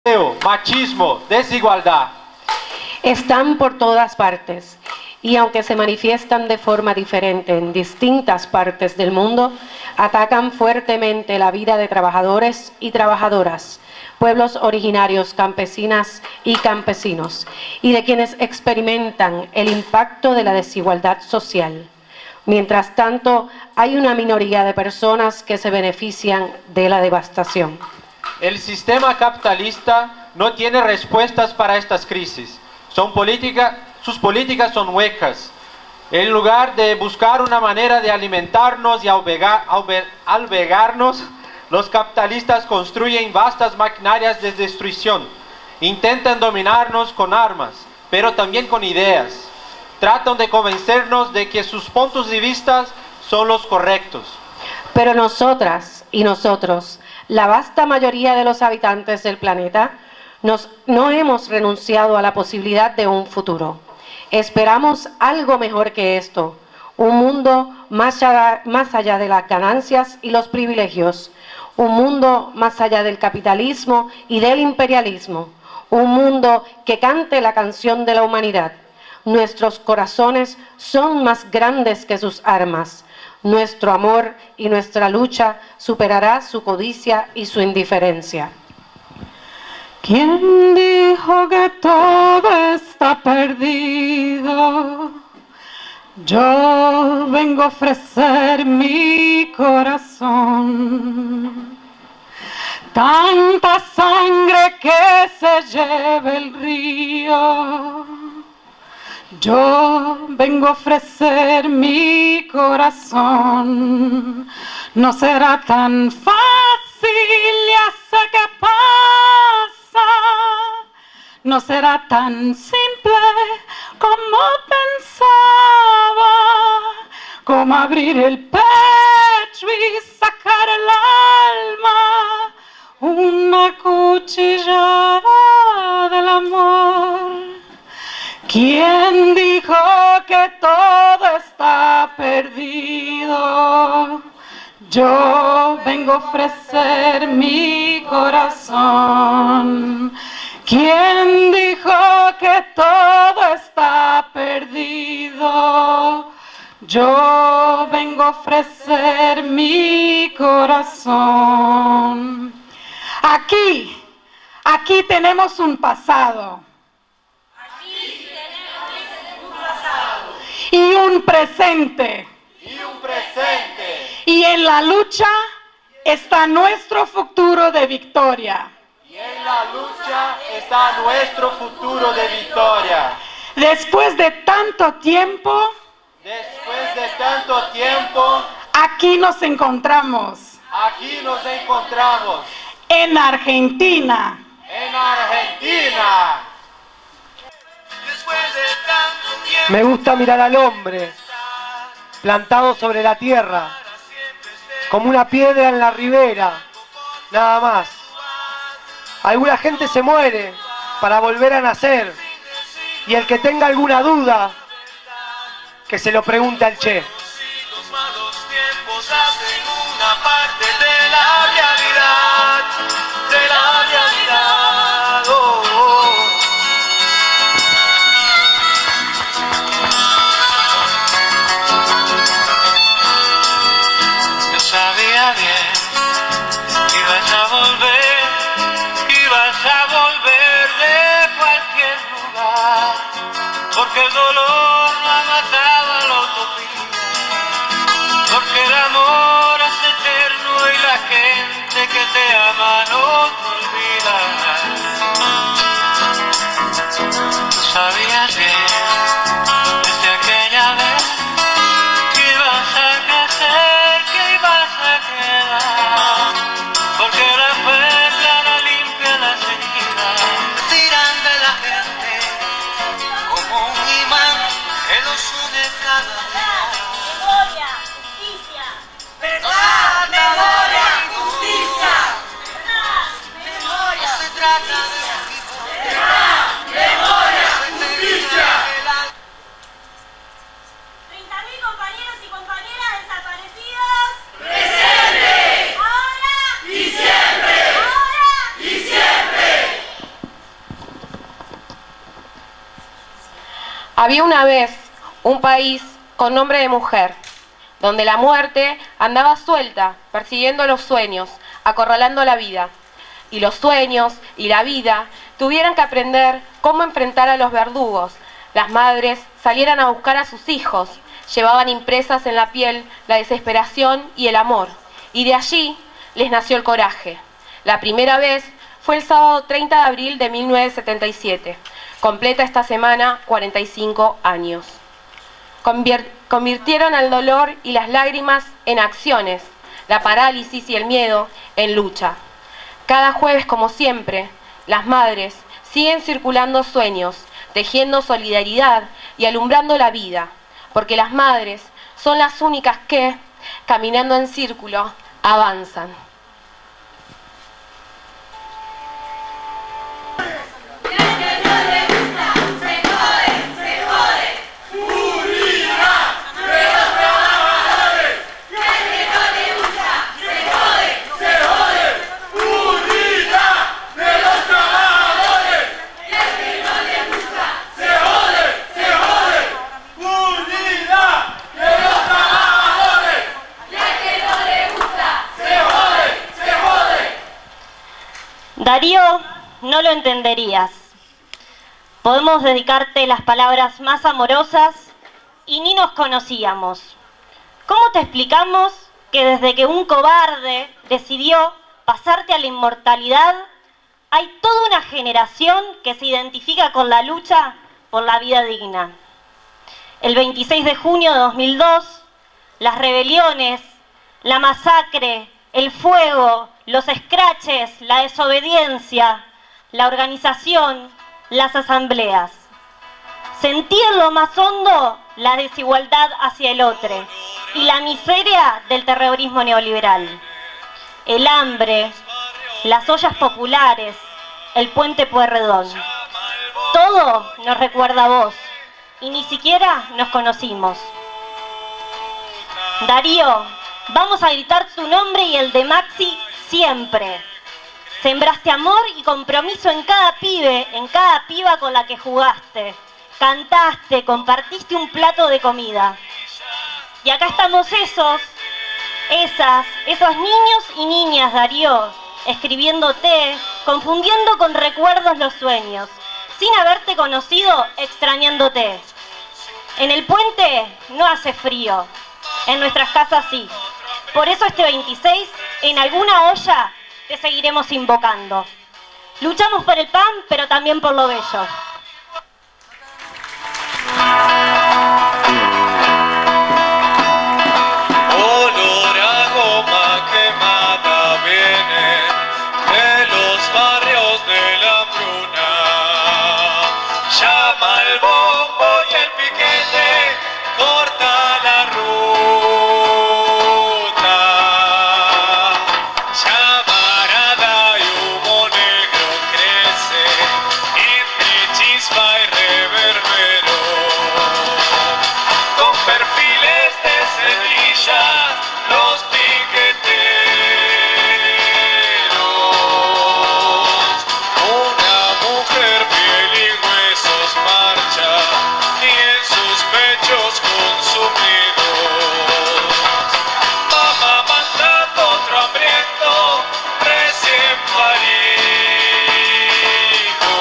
machismo, desigualdad. Están por todas partes y aunque se manifiestan de forma diferente en distintas partes del mundo, atacan fuertemente la vida de trabajadores y trabajadoras, pueblos originarios, campesinas y campesinos, y de quienes experimentan el impacto de la desigualdad social. Mientras tanto, hay una minoría de personas que se benefician de la devastación. El sistema capitalista no tiene respuestas para estas crisis. Sus políticas son huecas. En lugar de buscar una manera de alimentarnos y albergarnos, los capitalistas construyen vastas maquinarias de destrucción. Intentan dominarnos con armas, pero también con ideas. Tratan de convencernos de que sus puntos de vista son los correctos. Pero nosotras y nosotros, la vasta mayoría de los habitantes del planeta, no hemos renunciado a la posibilidad de un futuro. Esperamos algo mejor que esto, un mundo más allá de las ganancias y los privilegios, un mundo más allá del capitalismo y del imperialismo, un mundo que cante la canción de la humanidad. Nuestros corazones son más grandes que sus armas. Nuestro amor y nuestra lucha superará su codicia y su indiferencia. ¿Quién dijo que todo está perdido? Yo vengo a ofrecer mi corazón. Tanta sangre que se lleve el río. Yo vengo a ofrecer mi corazón. No será tan fácil, ya sé que pasa. No será tan simple como pensaba, como abrir el pecho y sacar el alma, una cuchillada del amor. ¿Quién dijo que todo está perdido? Yo vengo a ofrecer mi corazón. ¿Quién dijo que todo está perdido? Yo vengo a ofrecer mi corazón. Aquí tenemos un pasado. Y un presente. Y en la lucha está nuestro futuro de victoria. Después de tanto tiempo, aquí nos encontramos. En Argentina. Me gusta mirar al hombre plantado sobre la tierra, como una piedra en la ribera, nada más. Alguna gente se muere para volver a nacer, y el que tenga alguna duda, que se lo pregunte al Che. Porque el dolor no ha matado a la utopía, porque el amor es eterno y la gente que te ama no te olvida. Tú sabías bien desde aquella vez que ibas a crecer, que ibas a quedar, porque la fe clara limpia las heridas, tiran de la gente como un imán que los une cada día. Memoria, justicia. Verdad, memoria, justicia. Verdad, memoria, No se trata de verdad, memoria, justicia. 30.000 compañeros y compañeras desaparecidos. ¡Presentes! Ahora Y siempre. Ahora Y siempre. Había una vez un país con nombre de mujer, donde la muerte andaba suelta, persiguiendo los sueños, acorralando la vida. Y los sueños y la vida tuvieran que aprender cómo enfrentar a los verdugos. Las madres salieran a buscar a sus hijos, llevaban impresas en la piel la desesperación y el amor. Y de allí les nació el coraje. La primera vez fue el sábado 30 de abril de 1977. Completa esta semana 45 años. Convirtieron el dolor y las lágrimas en acciones, la parálisis y el miedo en lucha. Cada jueves, como siempre, las madres siguen circulando sueños, tejiendo solidaridad y alumbrando la vida, porque las madres son las únicas que, caminando en círculo, avanzan. Darío, no lo entenderías. Podemos dedicarte las palabras más amorosas y ni nos conocíamos. ¿Cómo te explicamos que desde que un cobarde decidió pasarte a la inmortalidad, hay toda una generación que se identifica con la lucha por la vida digna? El 26 de junio de 2002, las rebeliones, la masacre, el fuego, los escraches, la desobediencia, la organización, las asambleas. Sentí en lo más hondo la desigualdad hacia el otro y la miseria del terrorismo neoliberal. El hambre, las ollas populares, el puente Pueyrredón. Todo nos recuerda a vos y ni siquiera nos conocimos. Darío, vamos a gritar tu nombre y el de Maxi siempre. Sembraste amor y compromiso en cada pibe, en cada piba con la que jugaste. Cantaste, compartiste un plato de comida. Y acá estamos esos niños y niñas, Darío, escribiéndote, confundiendo con recuerdos los sueños, sin haberte conocido, extrañándote. En el puente no hace frío, en nuestras casas sí. Por eso este 26, en alguna olla, te seguiremos invocando. Luchamos por el pan, pero también por lo bello. Olor a goma quemada viene de los barrios de la Hambruna. Llama el bombo y el piquete, corta la ruta. Llamarada y humo negro crece entre chispa y reverbero. Con perfiles de cedrillas, los piqueteros. Una mujer, piel y huesos, marcha y en sus pechos consumidos. Mamá mandando otro hambriento recién parido.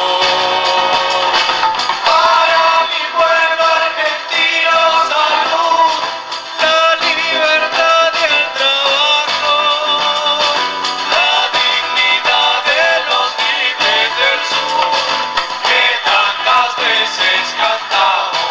Para mi pueblo argentino, salud, la libertad y el trabajo, la dignidad de los libres del sur que tantas veces cantamos.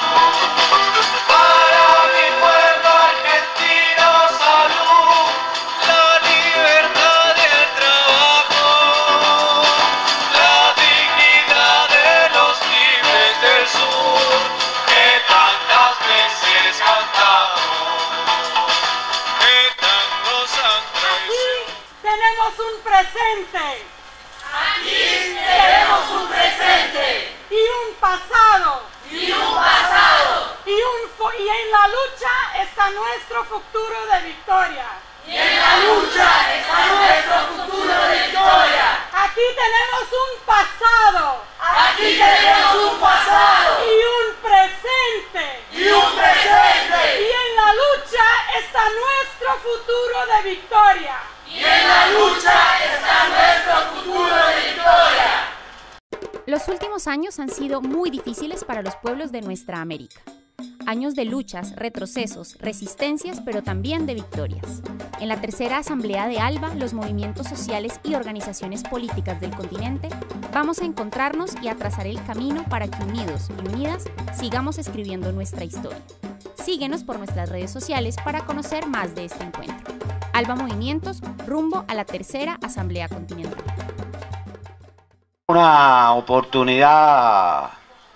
Para mi pueblo argentino, salud, la libertad y el trabajo, la dignidad de los libres del sur que tantas veces cantamos. Que tantos han traicionado. Tenemos un presente. Aquí tenemos un presente Y un pasado. y un pasado. Y en la lucha está nuestro futuro de victoria. Y en la lucha está nuestro futuro de victoria. Aquí tenemos un pasado. Aquí tenemos un pasado Y un presente. está nuestro futuro de victoria. Y en la lucha está nuestro futuro de victoria. Los últimos años han sido muy difíciles para los pueblos de nuestra América. Años de luchas, retrocesos, resistencias, pero también de victorias. En la tercera asamblea de ALBA, los movimientos sociales y organizaciones políticas del continente vamos a encontrarnos y a trazar el camino para que unidos y unidas sigamos escribiendo nuestra historia. Síguenos por nuestras redes sociales para conocer más de este encuentro. ALBA Movimientos, rumbo a la tercera asamblea continental. Una oportunidad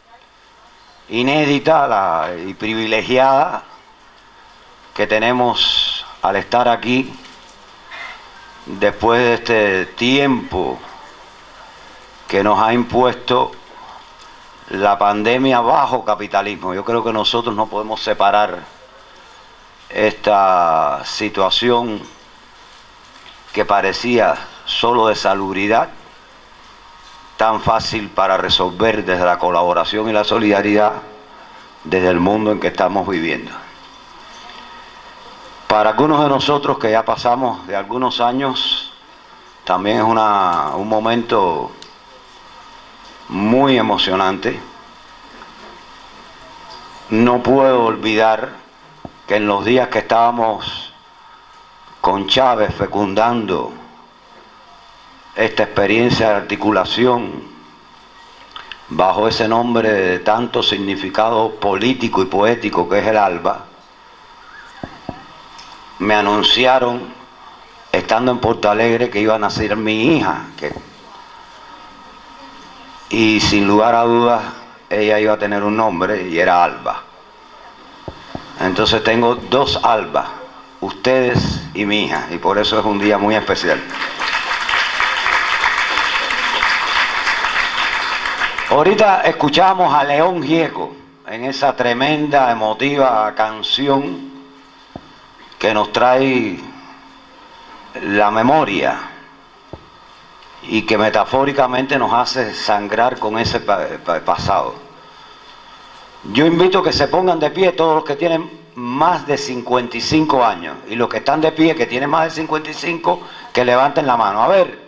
inédita y privilegiada que tenemos al estar aquí después de este tiempo que nos ha impuesto la pandemia bajo capitalismo. Yo creo que nosotros no podemos separar esta situación que parecía solo de salubridad, tan fácil para resolver desde la colaboración y la solidaridad desde el mundo en que estamos viviendo. Para algunos de nosotros que ya pasamos de algunos años, también es un momento muy emocionante. No puedo olvidar que en los días que estábamos con Chávez fecundando esta experiencia de articulación bajo ese nombre de tanto significado político y poético que es el ALBA, me anunciaron, estando en Porto Alegre, que iba a nacer mi hija, y sin lugar a dudas ella iba a tener un nombre y era Alba. Entonces tengo dos Albas, ustedes y mi hija, y por eso es un día muy especial. Ahorita escuchamos a León Gieco en esa tremenda, emotiva canción que nos trae la memoria y que metafóricamente nos hace sangrar con ese pasado. Yo invito a que se pongan de pie todos los que tienen más de 55 años y los que están de pie, que tienen más de 55, que levanten la mano. A ver,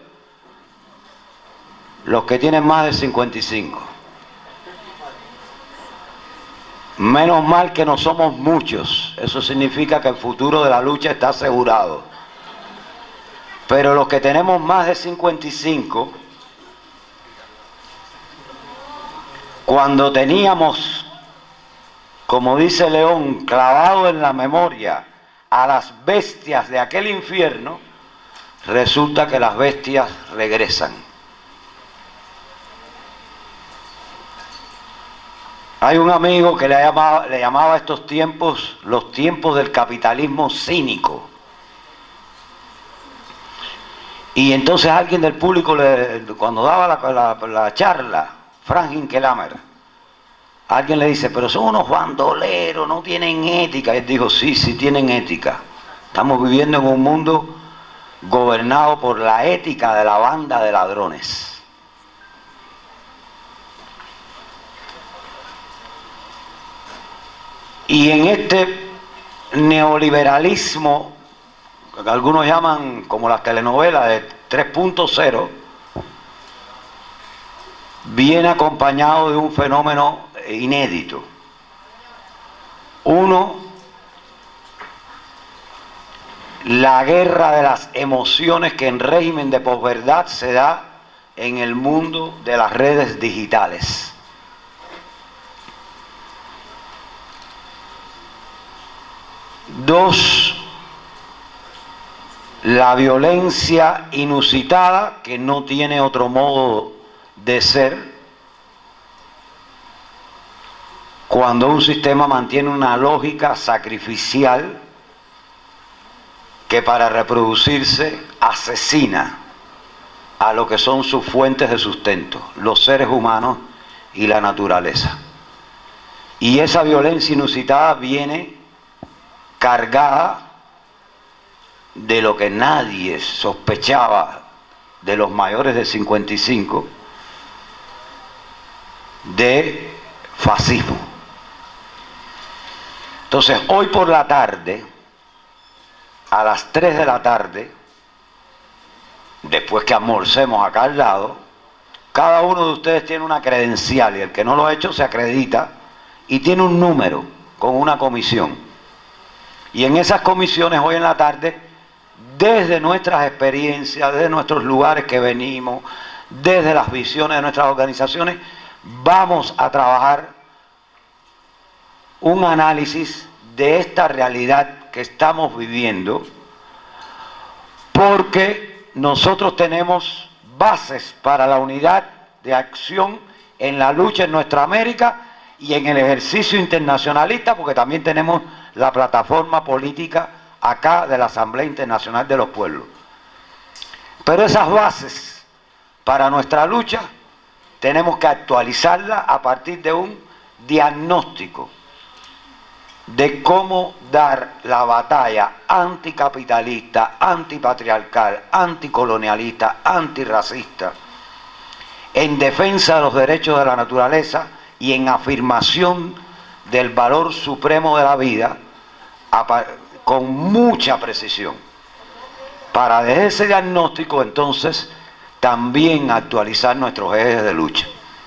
los que tienen más de 55. Menos mal que no somos muchos, eso significa que el futuro de la lucha está asegurado. Pero los que tenemos más de 55, cuando teníamos, como dice León, clavado en la memoria a las bestias de aquel infierno, resulta que las bestias regresan. Hay un amigo que le llamaba a estos tiempos los tiempos del capitalismo cínico. Y entonces alguien del público, cuando daba la charla, Frank Hinkelamer, alguien le dice, pero son unos bandoleros, no tienen ética. Y él dijo, sí, sí tienen ética. Estamos viviendo en un mundo gobernado por la ética de la banda de ladrones. Y en este neoliberalismo, que algunos llaman como las telenovelas de 3.0, viene acompañado de un fenómeno inédito. Uno, la guerra de las emociones que en régimen de posverdad se da en el mundo de las redes digitales. Dos, la violencia inusitada que no tiene otro modo de ser cuando un sistema mantiene una lógica sacrificial que para reproducirse asesina a lo que son sus fuentes de sustento, los seres humanos y la naturaleza. Y esa violencia inusitada viene cargada de lo que nadie sospechaba de los mayores de 55, de fascismo. Entonces, hoy por la tarde, a las 3 de la tarde, después que almorcemos acá al lado, cada uno de ustedes tiene una credencial y el que no lo ha hecho se acredita y tiene un número con una comisión. Y en esas comisiones hoy en la tarde, desde nuestras experiencias, desde nuestros lugares que venimos, desde las visiones de nuestras organizaciones, vamos a trabajar un análisis de esta realidad que estamos viviendo, porque nosotros tenemos bases para la unidad de acción en la lucha en nuestra América y en el ejercicio internacionalista, porque también tenemos la plataforma política acá de la Asamblea Internacional de los Pueblos. Pero esas bases para nuestra lucha tenemos que actualizarlas a partir de un diagnóstico de cómo dar la batalla anticapitalista, antipatriarcal, anticolonialista, antirracista, en defensa de los derechos de la naturaleza y en afirmación del valor supremo de la vida, con mucha precisión, para desde ese diagnóstico entonces también actualizar nuestros ejes de lucha.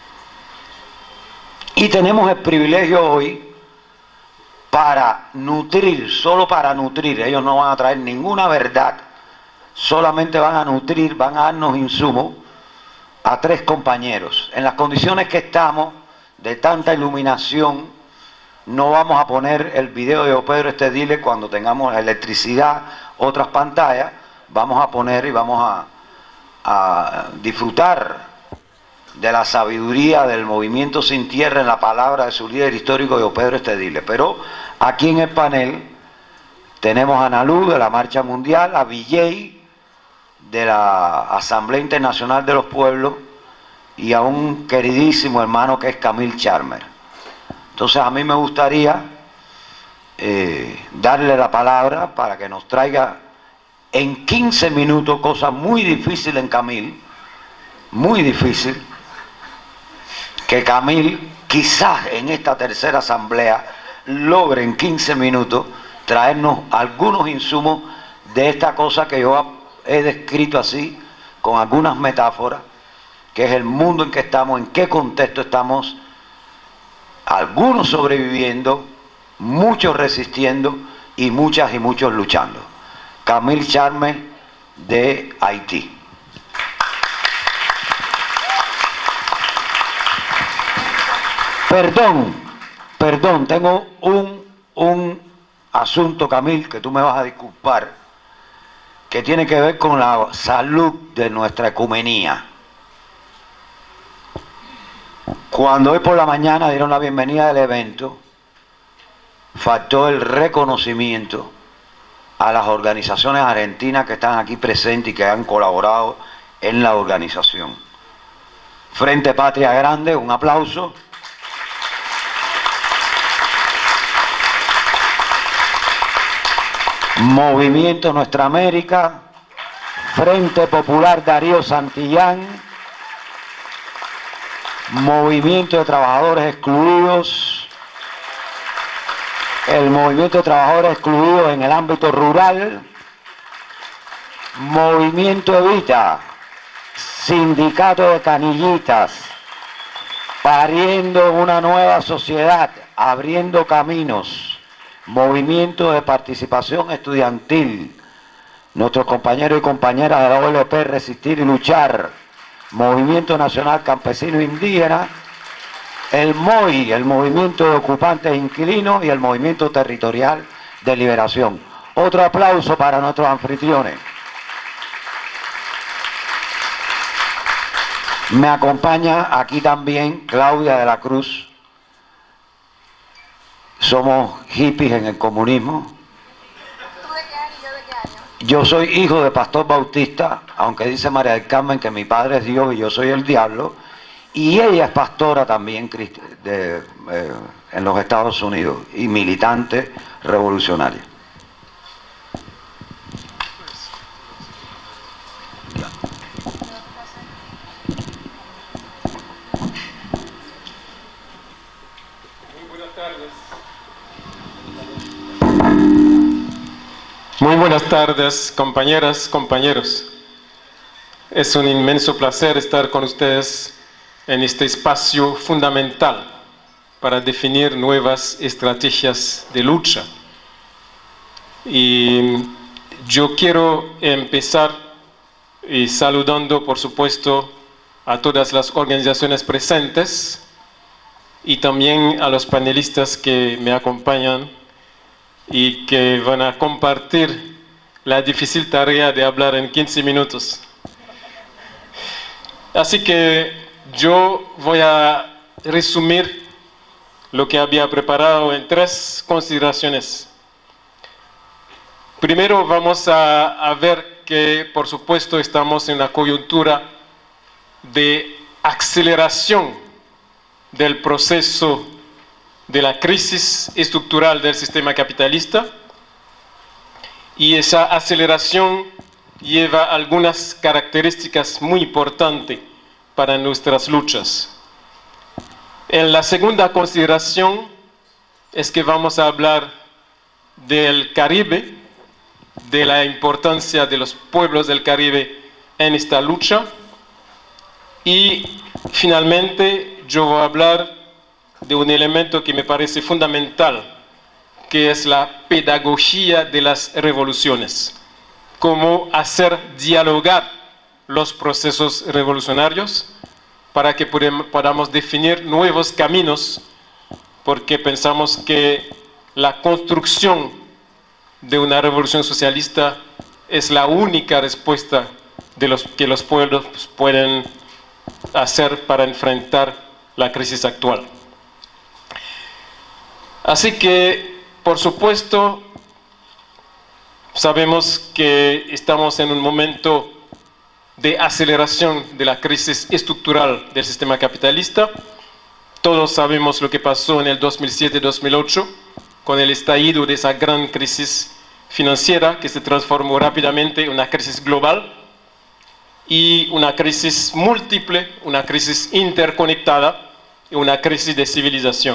Y tenemos el privilegio hoy para nutrir, solo para nutrir, ellos no van a traer ninguna verdad, solamente van a nutrir, van a darnos insumos a 3 compañeros. En las condiciones que estamos, de tanta iluminación, no vamos a poner el video de Pedro Estedile cuando tengamos electricidad, otras pantallas, vamos a poner y vamos a disfrutar de la sabiduría del movimiento Sin Tierra en la palabra de su líder histórico, Pedro Estedile. Pero aquí en el panel tenemos a Ana Luz de la Marcha Mundial, a Villey de la Asamblea Internacional de los Pueblos y a un queridísimo hermano que es Camille Charmer. Entonces a mí me gustaría darle la palabra para que nos traiga en 15 minutos cosas muy difíciles en Camille, muy difícil, que Camille quizás en esta tercera asamblea logre en 15 minutos traernos algunos insumos de esta cosa que yo he descrito así, con algunas metáforas, que es el mundo en que estamos, en qué contexto estamos, algunos sobreviviendo, muchos resistiendo y muchas y muchos luchando. Camille Charmer de Haití. Perdón, tengo un asunto, Camille, que tú me vas a disculpar, que tiene que ver con la salud de nuestra ecumenía. Cuando hoy por la mañana dieron la bienvenida del evento, faltó el reconocimiento a las organizaciones argentinas que están aquí presentes y que han colaborado en la organización. Frente Patria Grande, un aplauso. Movimiento Nuestra América, Frente Popular Darío Santillán, Movimiento de Trabajadores Excluidos, el Movimiento de Trabajadores Excluidos en el ámbito rural, Movimiento Evita, Sindicato de Canillitas, pariendo una nueva sociedad, abriendo caminos, Movimiento de Participación Estudiantil, nuestros compañeros y compañeras de la OLP Resistir y Luchar, Movimiento Nacional Campesino Indígena, el MOI, el Movimiento de Ocupantes e Inquilinos y el Movimiento Territorial de Liberación. Otro aplauso para nuestros anfitriones. Me acompaña aquí también Claudia de la Cruz. Somos hippies en el comunismo. ¿Tú de qué año y yo de qué año? Yo soy hijo de pastor bautista, aunque dice María del Carmen que mi padre es Dios y yo soy el diablo. Y ella es pastora también en los Estados Unidos y militante revolucionaria. buenas tardes, compañeras, compañeros. Es un inmenso placer estar con ustedes en este espacio fundamental para definir nuevas estrategias de lucha. Y yo quiero empezar saludando, por supuesto, a todas las organizaciones presentes y también a los panelistas que me acompañan y que van a compartir la difícil tarea de hablar en 15 minutos. Así que yo voy a resumir lo que había preparado en 3 consideraciones. Primero vamos a ver que, por supuesto, estamos en una coyuntura de aceleración del proceso de la crisis estructural del sistema capitalista, y esa aceleración lleva algunas características muy importantes para nuestras luchas. En la segunda consideración es que vamos a hablar del Caribe, de la importancia de los pueblos del Caribe en esta lucha, y finalmente yo voy a hablar de un elemento que me parece fundamental, que es la pedagogía de las revoluciones. Cómo hacer dialogar los procesos revolucionarios para que podamos definir nuevos caminos, porque pensamos que la construcción de una revolución socialista es la única respuesta que los pueblos pueden hacer para enfrentar la crisis actual. Así que, por supuesto, sabemos que estamos en un momento de aceleración de la crisis estructural del sistema capitalista. Todos sabemos lo que pasó en el 2007-2008 con el estallido de esa gran crisis financiera que se transformó rápidamente en una crisis global y una crisis múltiple, una crisis interconectada y una crisis de civilización.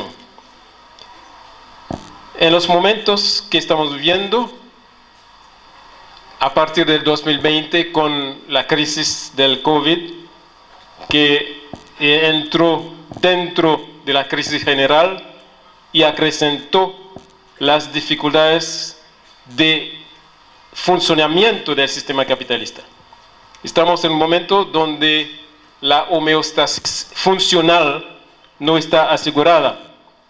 En los momentos que estamos viviendo, a partir del 2020, con la crisis del COVID, que entró dentro de la crisis general y acrecentó las dificultades de funcionamiento del sistema capitalista. Estamos en un momento donde la homeostasis funcional no está asegurada.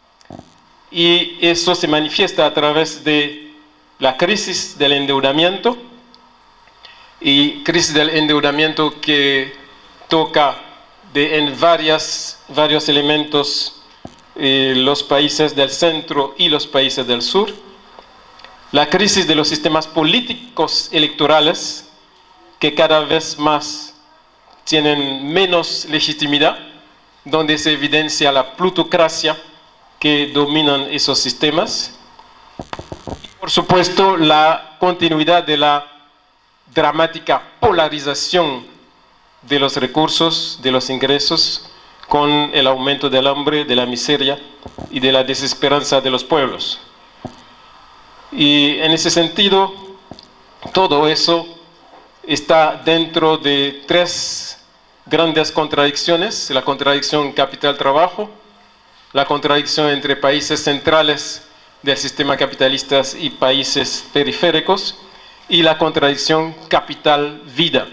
Y eso se manifiesta a través de la crisis del endeudamiento, y crisis del endeudamiento que toca en varios elementos los países del centro y los países del sur. La crisis de los sistemas políticos electorales, que cada vez más tienen menos legitimidad, donde se evidencia la plutocracia que dominan esos sistemas. Por supuesto, la continuidad de la dramática polarización de los recursos, de los ingresos, con el aumento del hambre, de la miseria y de la desesperanza de los pueblos. Y en ese sentido, todo eso está dentro de 3 grandes contradicciones: la contradicción capital-trabajo, la contradicción entre países centrales del sistema capitalista y países periféricos, y la contradicción capital-vida,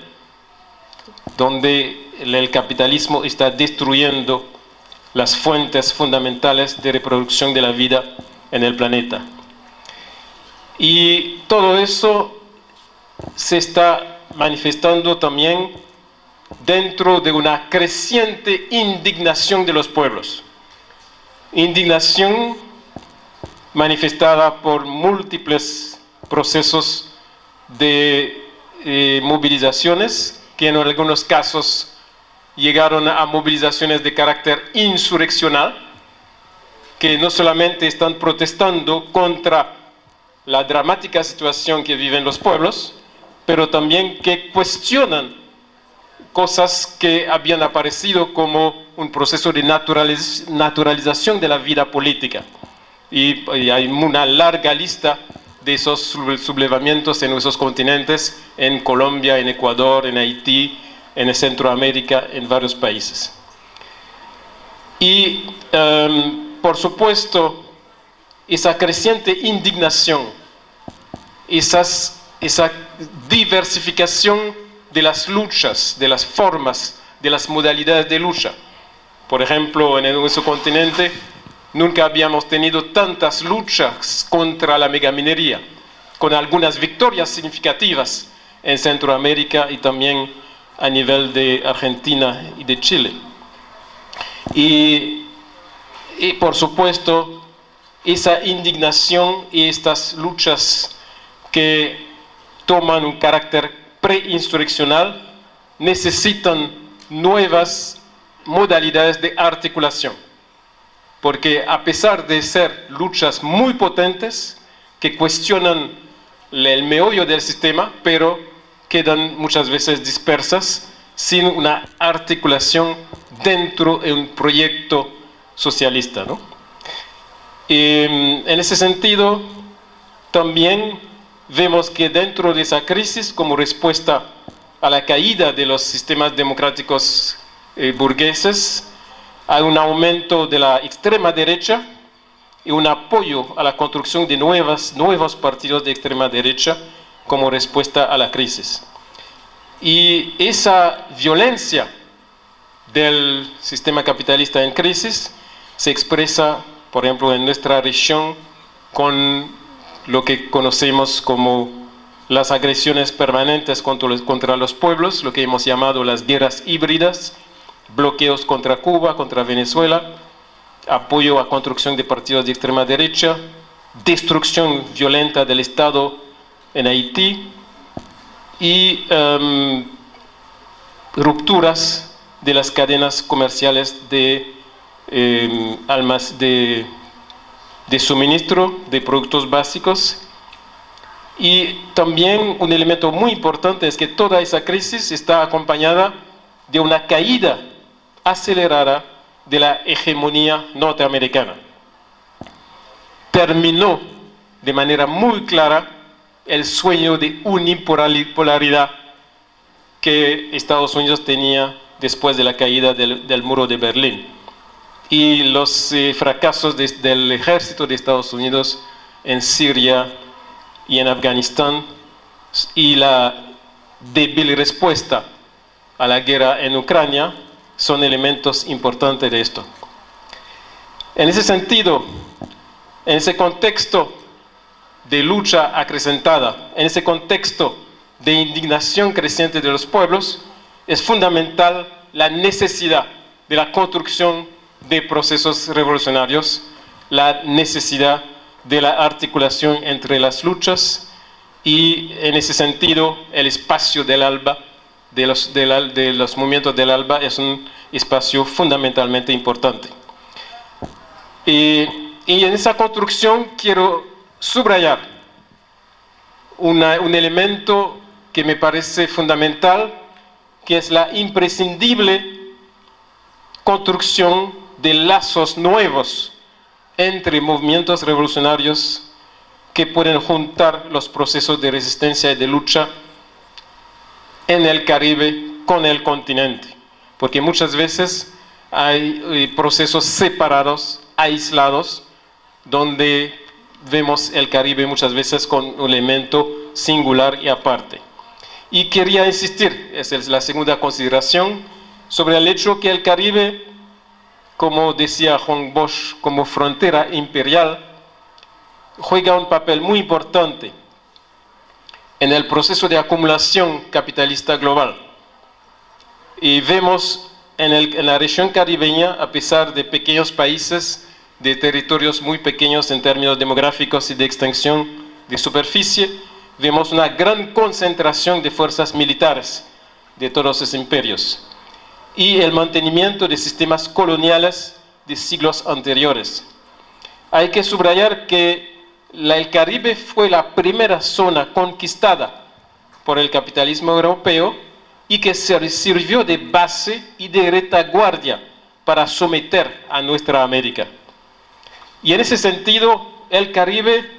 donde el capitalismo está destruyendo las fuentes fundamentales de reproducción de la vida en el planeta. Y todo eso se está manifestando también dentro de una creciente indignación de los pueblos. Indignación manifestada por múltiples procesos de movilizaciones, que en algunos casos llegaron a movilizaciones de carácter insurreccional, que no solamente están protestando contra la dramática situación que viven los pueblos, pero también que cuestionan cosas que habían aparecido como un proceso de naturalización de la vida política. Y hay una larga lista de esos sublevamientos en nuestros continentes, en Colombia, en Ecuador, en Haití, en Centroamérica, en varios países. Y, por supuesto, esa creciente indignación, esa diversificación de las luchas, de las formas, de las modalidades de lucha. Por ejemplo, en nuestro continente nunca habíamos tenido tantas luchas contra la megaminería, con algunas victorias significativas en Centroamérica y también a nivel de Argentina y de Chile. Y por supuesto, esa indignación y estas luchas que toman un carácter preinsurreccional necesitan nuevas modalidades de articulación, porque a pesar de ser luchas muy potentes que cuestionan el meollo del sistema, pero quedan muchas veces dispersas sin una articulación dentro de un proyecto socialista, ¿no? En ese sentido, también vemos que dentro de esa crisis, como respuesta a la caída de los sistemas democráticos burgueses, hay un aumento de la extrema derecha y un apoyo a la construcción de nuevos partidos de extrema derecha como respuesta a la crisis. Y esa violencia del sistema capitalista en crisis se expresa, por ejemplo, en nuestra región con lo que conocemos como las agresiones permanentes contra los pueblos, lo que hemos llamado las guerras híbridas, bloqueos contra Cuba, contra Venezuela, apoyo a construcción de partidos de extrema derecha, destrucción violenta del Estado en Haití y rupturas de las cadenas comerciales de suministro de productos básicos. Y también un elemento muy importante es que toda esa crisis está acompañada de una caída acelerada de la hegemonía norteamericana. Terminó de manera muy clara el sueño de unipolaridad que Estados Unidos tenía después de la caída del muro de Berlín. Y los fracasos del ejército de Estados Unidos en Siria y en Afganistán y la débil respuesta a la guerra en Ucrania son elementos importantes de esto. En ese sentido, en ese contexto de lucha acrecentada, en ese contexto de indignación creciente de los pueblos, es fundamental la necesidad de la construcción de procesos revolucionarios, la necesidad de la articulación entre las luchas y, en ese sentido, el espacio del ALBA, de los movimientos del ALBA, es un espacio fundamentalmente importante. Y en esa construcción quiero subrayar un elemento que me parece fundamental, que es la imprescindible construcción de lazos nuevos entre movimientos revolucionarios que pueden juntar los procesos de resistencia y de lucha en el Caribe con el continente, porque muchas veces hay procesos separados, aislados, donde vemos el Caribe muchas veces con un elemento singular y aparte. Y quería insistir, esa es la segunda consideración, sobre el hecho que el Caribe, como decía Juan Bosch, como frontera imperial, juega un papel muy importante en el proceso de acumulación capitalista global. Y vemos en la región caribeña, a pesar de pequeños países, de territorios muy pequeños en términos demográficos y de extensión de superficie, vemos una gran concentración de fuerzas militares de todos esos imperios y el mantenimiento de sistemas coloniales de siglos anteriores. Hay que subrayar que el Caribe fue la primera zona conquistada por el capitalismo europeo y que sirvió de base y de retaguardia para someter a nuestra América. Y en ese sentido, el Caribe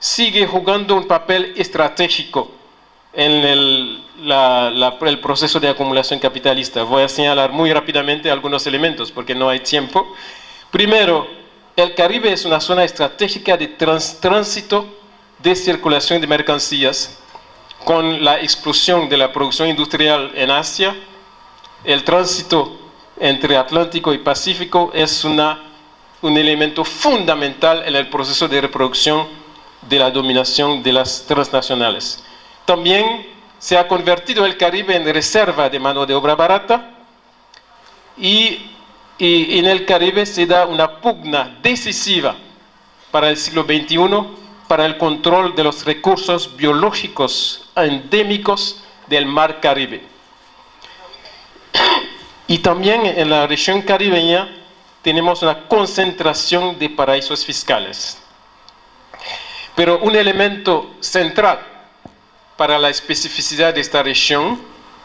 sigue jugando un papel estratégico en el proceso de acumulación capitalista. Voy a señalar muy rápidamente algunos elementos porque no hay tiempo. Primero, el Caribe es una zona estratégica de tránsito de circulación de mercancías. Con la explosión de la producción industrial en Asia, el tránsito entre Atlántico y Pacífico es un elemento fundamental en el proceso de reproducción de la dominación de las transnacionales. También se ha convertido el Caribe en reserva de mano de obra barata y en el Caribe se da una pugna decisiva para el siglo XXI para el control de los recursos biológicos endémicos del mar Caribe. Y también en la región caribeña tenemos una concentración de paraísos fiscales. Pero un elemento central para la especificidad de esta región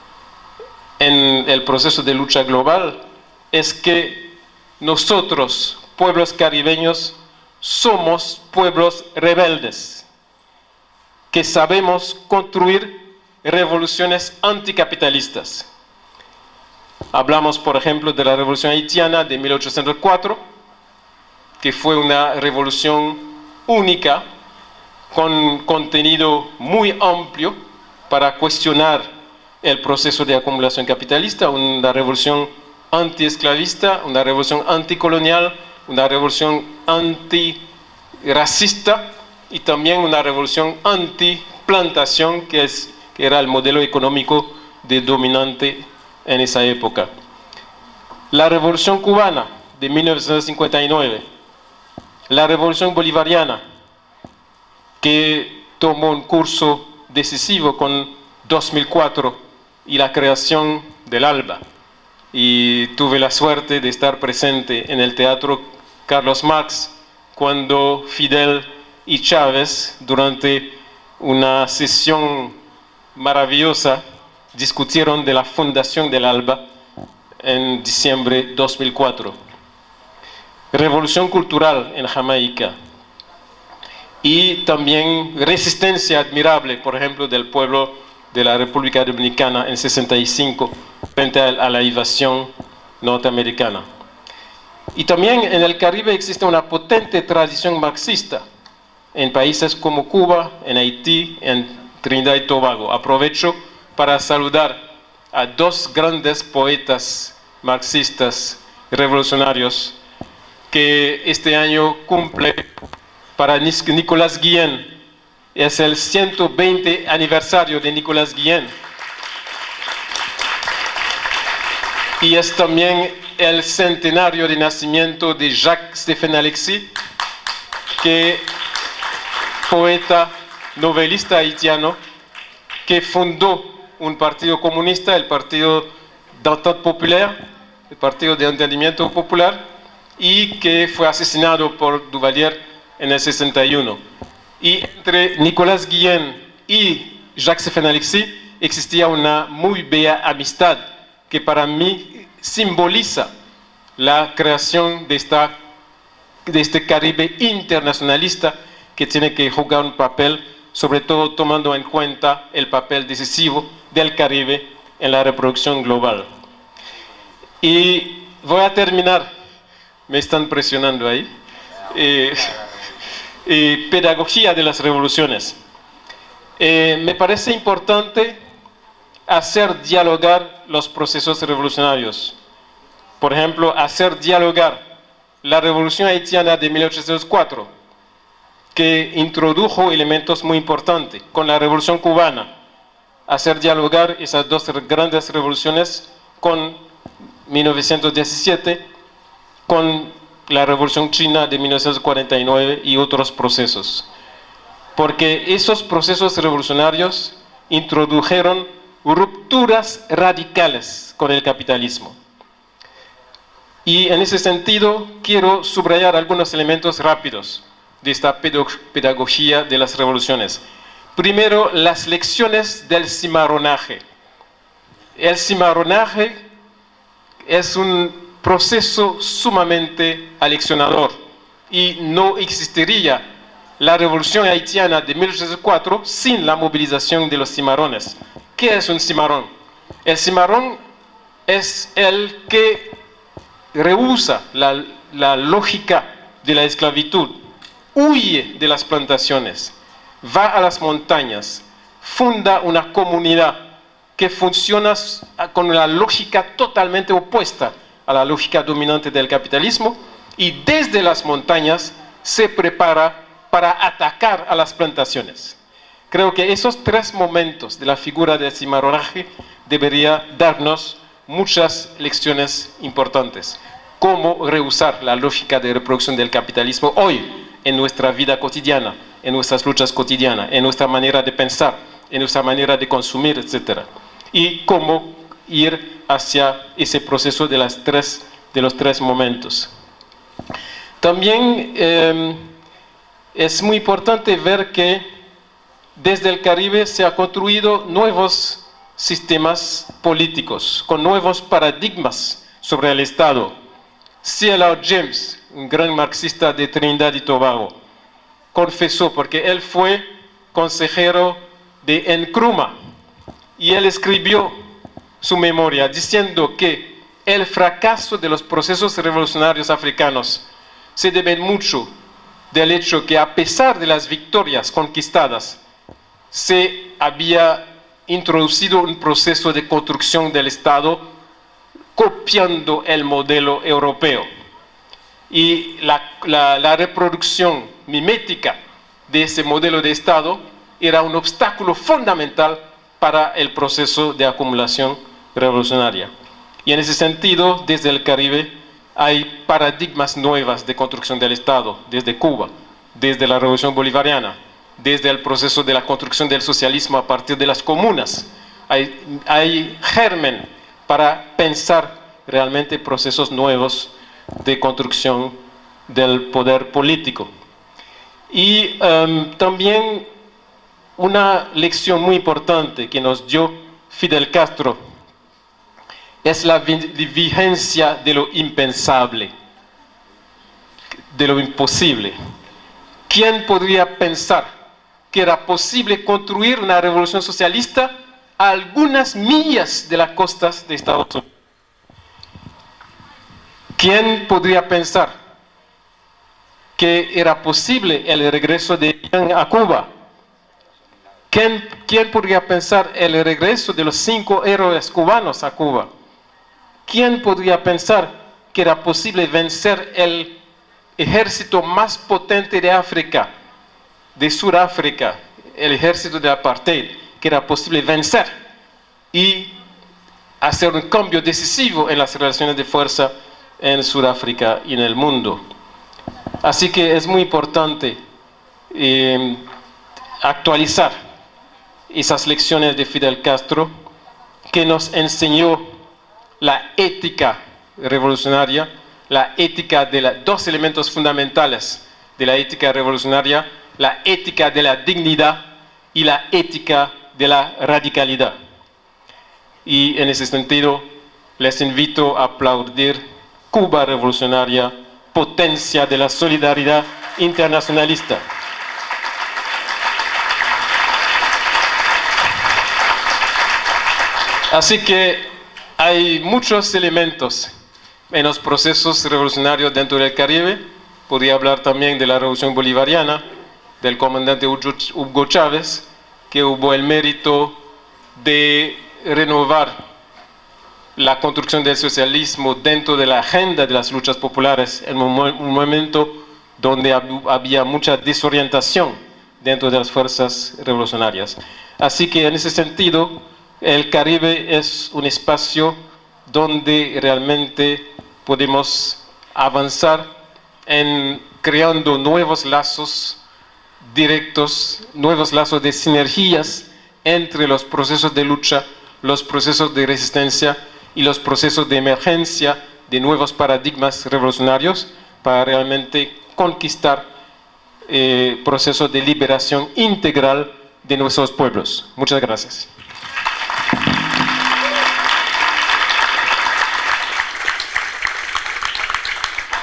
en el proceso de lucha global es que nosotros, pueblos caribeños, somos pueblos rebeldes, que sabemos construir revoluciones anticapitalistas. Hablamos, por ejemplo, de la revolución haitiana de 1804, que fue una revolución única, con contenido muy amplio para cuestionar el proceso de acumulación capitalista, una revolución antiesclavista, una revolución anticolonial, una revolución antirracista y también una revolución antiplantación, que era el modelo económico dominante en esa época. La revolución cubana de 1959, la revolución bolivariana, que tomó un curso decisivo con 2004 y la creación del ALBA. Y tuve la suerte de estar presente en el Teatro Carlos Marx cuando Fidel y Chávez, durante una sesión maravillosa, discutieron de la fundación del ALBA en diciembre de 2004. Revolución cultural en Jamaica. Y también resistencia admirable, por ejemplo, del pueblo de la República Dominicana en 65 frente a la invasión norteamericana. Y también en el Caribe existe una potente tradición marxista en países como Cuba, en Haití, en Trinidad y Tobago. Aprovecho para saludar a dos grandes poetas marxistas revolucionarios que este año cumple. Para Nicolas Guillen es el 120 aniversario de Nicolas Guillen. Y es también el centenario de nacimiento de Jacques-Stéphane Alexis, que poeta, novelista haitiano, que fundó un partido comunista, el Partido d'Entente Populaire, el Partido de Entendimiento Popular, y que fue asesinado por Duvalier en el 61. Y entre Nicolas Guillen y Jacques-Stéphane Alexis existía una muy bella amistad que para mí simboliza la creación de este Caribe internacionalista que tiene que jugar un papel, sobre todo tomando en cuenta el papel decisivo del Caribe en la reproducción global. Y voy a terminar, me están presionando ahí, pedagogía de las revoluciones. Me parece importante hacer dialogar los procesos revolucionarios. Por ejemplo, hacer dialogar la revolución haitiana de 1804, que introdujo elementos muy importantes, con la revolución cubana. Hacer dialogar esas dos grandes revoluciones con 1917, con la revolución china de 1949 y otros procesos. Porque esos procesos revolucionarios introdujeron rupturas radicales con el capitalismo. Y en ese sentido quiero subrayar algunos elementos rápidos de esta pedagogía de las revoluciones. Primero, las lecciones del cimarronaje. El cimarronaje es un proceso sumamente aleccionador y no existiría la revolución haitiana de 1804 sin la movilización de los cimarrones. ¿Qué es un cimarrón? El cimarrón es el que rehúsa la lógica de la esclavitud, huye de las plantaciones, va a las montañas, funda una comunidad que funciona con una lógica totalmente opuesta a la lógica dominante del capitalismo, y desde las montañas se prepara para atacar a las plantaciones. Creo que esos tres momentos de la figura del cimarronaje debería darnos muchas lecciones importantes. Cómo rehusar la lógica de reproducción del capitalismo hoy en nuestra vida cotidiana, en nuestras luchas cotidianas, en nuestra manera de pensar, en nuestra manera de consumir, etc. Y cómo ir hacia ese proceso de los tres momentos. También es muy importante ver que desde el Caribe se han construido nuevos sistemas políticos, con nuevos paradigmas sobre el Estado. C.L.R. James, un gran marxista de Trinidad y Tobago, confesó, porque él fue consejero de Nkrumah, y él escribió su memoria diciendo que el fracaso de los procesos revolucionarios africanos se debe mucho del hecho que, a pesar de las victorias conquistadas, se había introducido un proceso de construcción del Estado copiando el modelo europeo. Y la reproducción mimética de ese modelo de Estado era un obstáculo fundamental para el proceso de acumulación revolucionaria. Y en ese sentido, desde el Caribe hay paradigmas nuevas de construcción del Estado, desde Cuba, desde la Revolución Bolivariana, desde el proceso de la construcción del socialismo a partir de las comunas. Hay germen para pensar realmente procesos nuevos de construcción del poder político. Y también una lección muy importante que nos dio Fidel Castro es la vigencia de lo impensable, de lo imposible. ¿Quién podría pensar que era posible construir una revolución socialista a algunas millas de las costas de Estados Unidos? ¿Quién podría pensar que era posible el regreso de Ian a Cuba? ¿Quién podría pensar el regreso de los 5 héroes cubanos a Cuba? ¿Quién podría pensar que era posible vencer el ejército más potente de África, de Sudáfrica, el ejército de apartheid, que era posible vencer y hacer un cambio decisivo en las relaciones de fuerza en Sudáfrica y en el mundo? Así que es muy importante actualizar esas lecciones de Fidel Castro, que nos enseñó la ética revolucionaria, la ética de los dos elementos fundamentales de la ética revolucionaria, la ética de la dignidad y la ética de la radicalidad. Y en ese sentido, les invito a aplaudir Cuba revolucionaria, potencia de la solidaridad internacionalista. Así que hay muchos elementos en los procesos revolucionarios dentro del Caribe. Podría hablar también de la Revolución Bolivariana, del comandante Hugo Chávez, que hubo el mérito de renovar la construcción del socialismo dentro de la agenda de las luchas populares en un momento donde había mucha desorientación dentro de las fuerzas revolucionarias. Así que en ese sentido, el Caribe es un espacio donde realmente podemos avanzar en creando nuevos lazos directos, nuevos lazos de sinergias entre los procesos de lucha, los procesos de resistencia y los procesos de emergencia de nuevos paradigmas revolucionarios para realmente conquistar procesos de liberación integral de nuestros pueblos. Muchas gracias.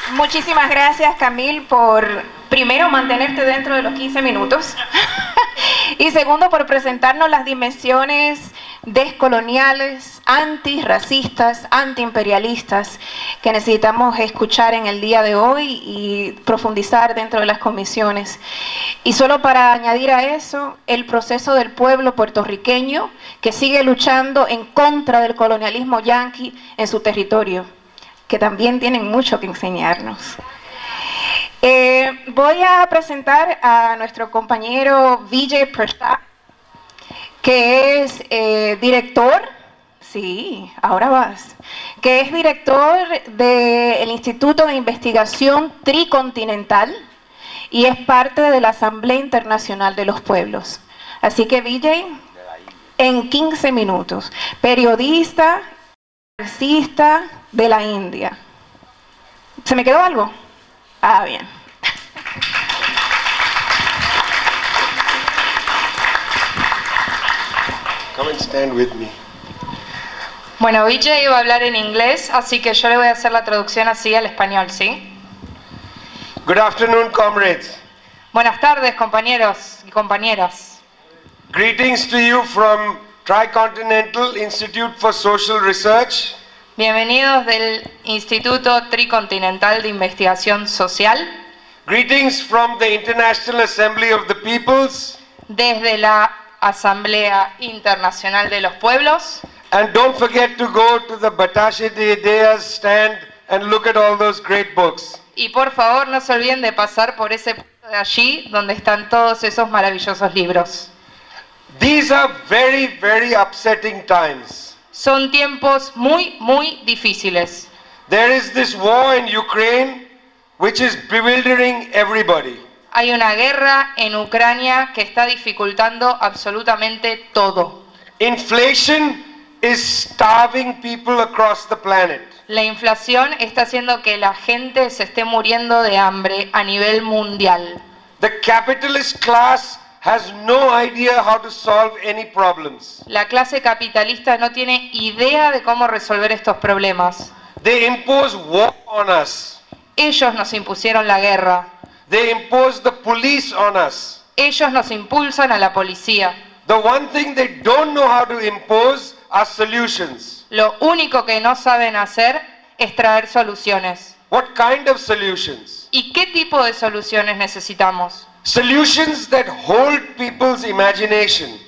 Muchísimas gracias, Camil, por primero mantenerte dentro de los 15 minutos y segundo por presentarnos las dimensiones descoloniales, antirracistas, antiimperialistas que necesitamos escuchar en el día de hoy y profundizar dentro de las comisiones. Y solo para añadir a eso, el proceso del pueblo puertorriqueño que sigue luchando en contra del colonialismo yanqui en su territorio, que también tienen mucho que enseñarnos. Voy a presentar a nuestro compañero Vijay Prasad, que es director, sí, ahora vas, que es director del Instituto de Investigación Tricontinental y es parte de la Asamblea Internacional de los Pueblos. Así que Vijay, en 15 minutos, periodista, marxista de la India. ¿Se me quedó algo? Ah, bien. Come and stand with me. Bueno, Vijay iba a hablar en inglés, así que yo le voy a hacer la traducción así al español, ¿sí? Good afternoon, comrades. Buenas tardes, compañeros y compañeras. Greetings to you from Tricontinental Institute for Social Research. Bienvenidos del Instituto Tricontinental de Investigación Social. Greetings from the International Assembly of the Peoples. Desde la Asamblea Internacional de los Pueblos. And don't forget to go to the Batashe de Ideas stand and look at all those great books. Y por favor no se olviden de pasar por ese punto de allí donde están todos esos maravillosos libros. These are very, very upsetting times. Son tiempos muy, muy difíciles. There is this war in Ukraine which is bewildering everybody. Hay una guerra en Ucrania que está dificultando absolutamente todo. Inflation is starving people across the planet. La inflación está haciendo que la gente se esté muriendo de hambre a nivel mundial. The capitalist class has no idea how to solve any problems. La clase capitalista no tiene idea de cómo resolver estos problemas. They impose war on us. Ellos nos impusieron la guerra. They impose the police on us. Ellos nos impulsan a la policía. The one thing they don't know how to impose are solutions. Lo único que no saben hacer es traer soluciones. What kind of solutions? ¿Y qué tipo de soluciones necesitamos? Solutions that hold people's imagination.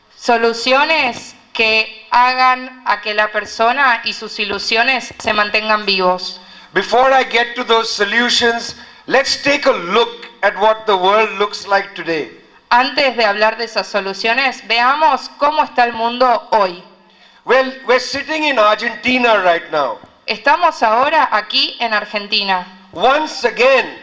Soluciones que hagan a que la persona y sus ilusiones se mantengan vivos. Before I get to those solutions, let's take a look at what the world looks like today. Antes de hablar de esas soluciones, veamos cómo está el mundo hoy. Well, we're sitting in Argentina right now. Estamos ahora aquí en Argentina. Once again.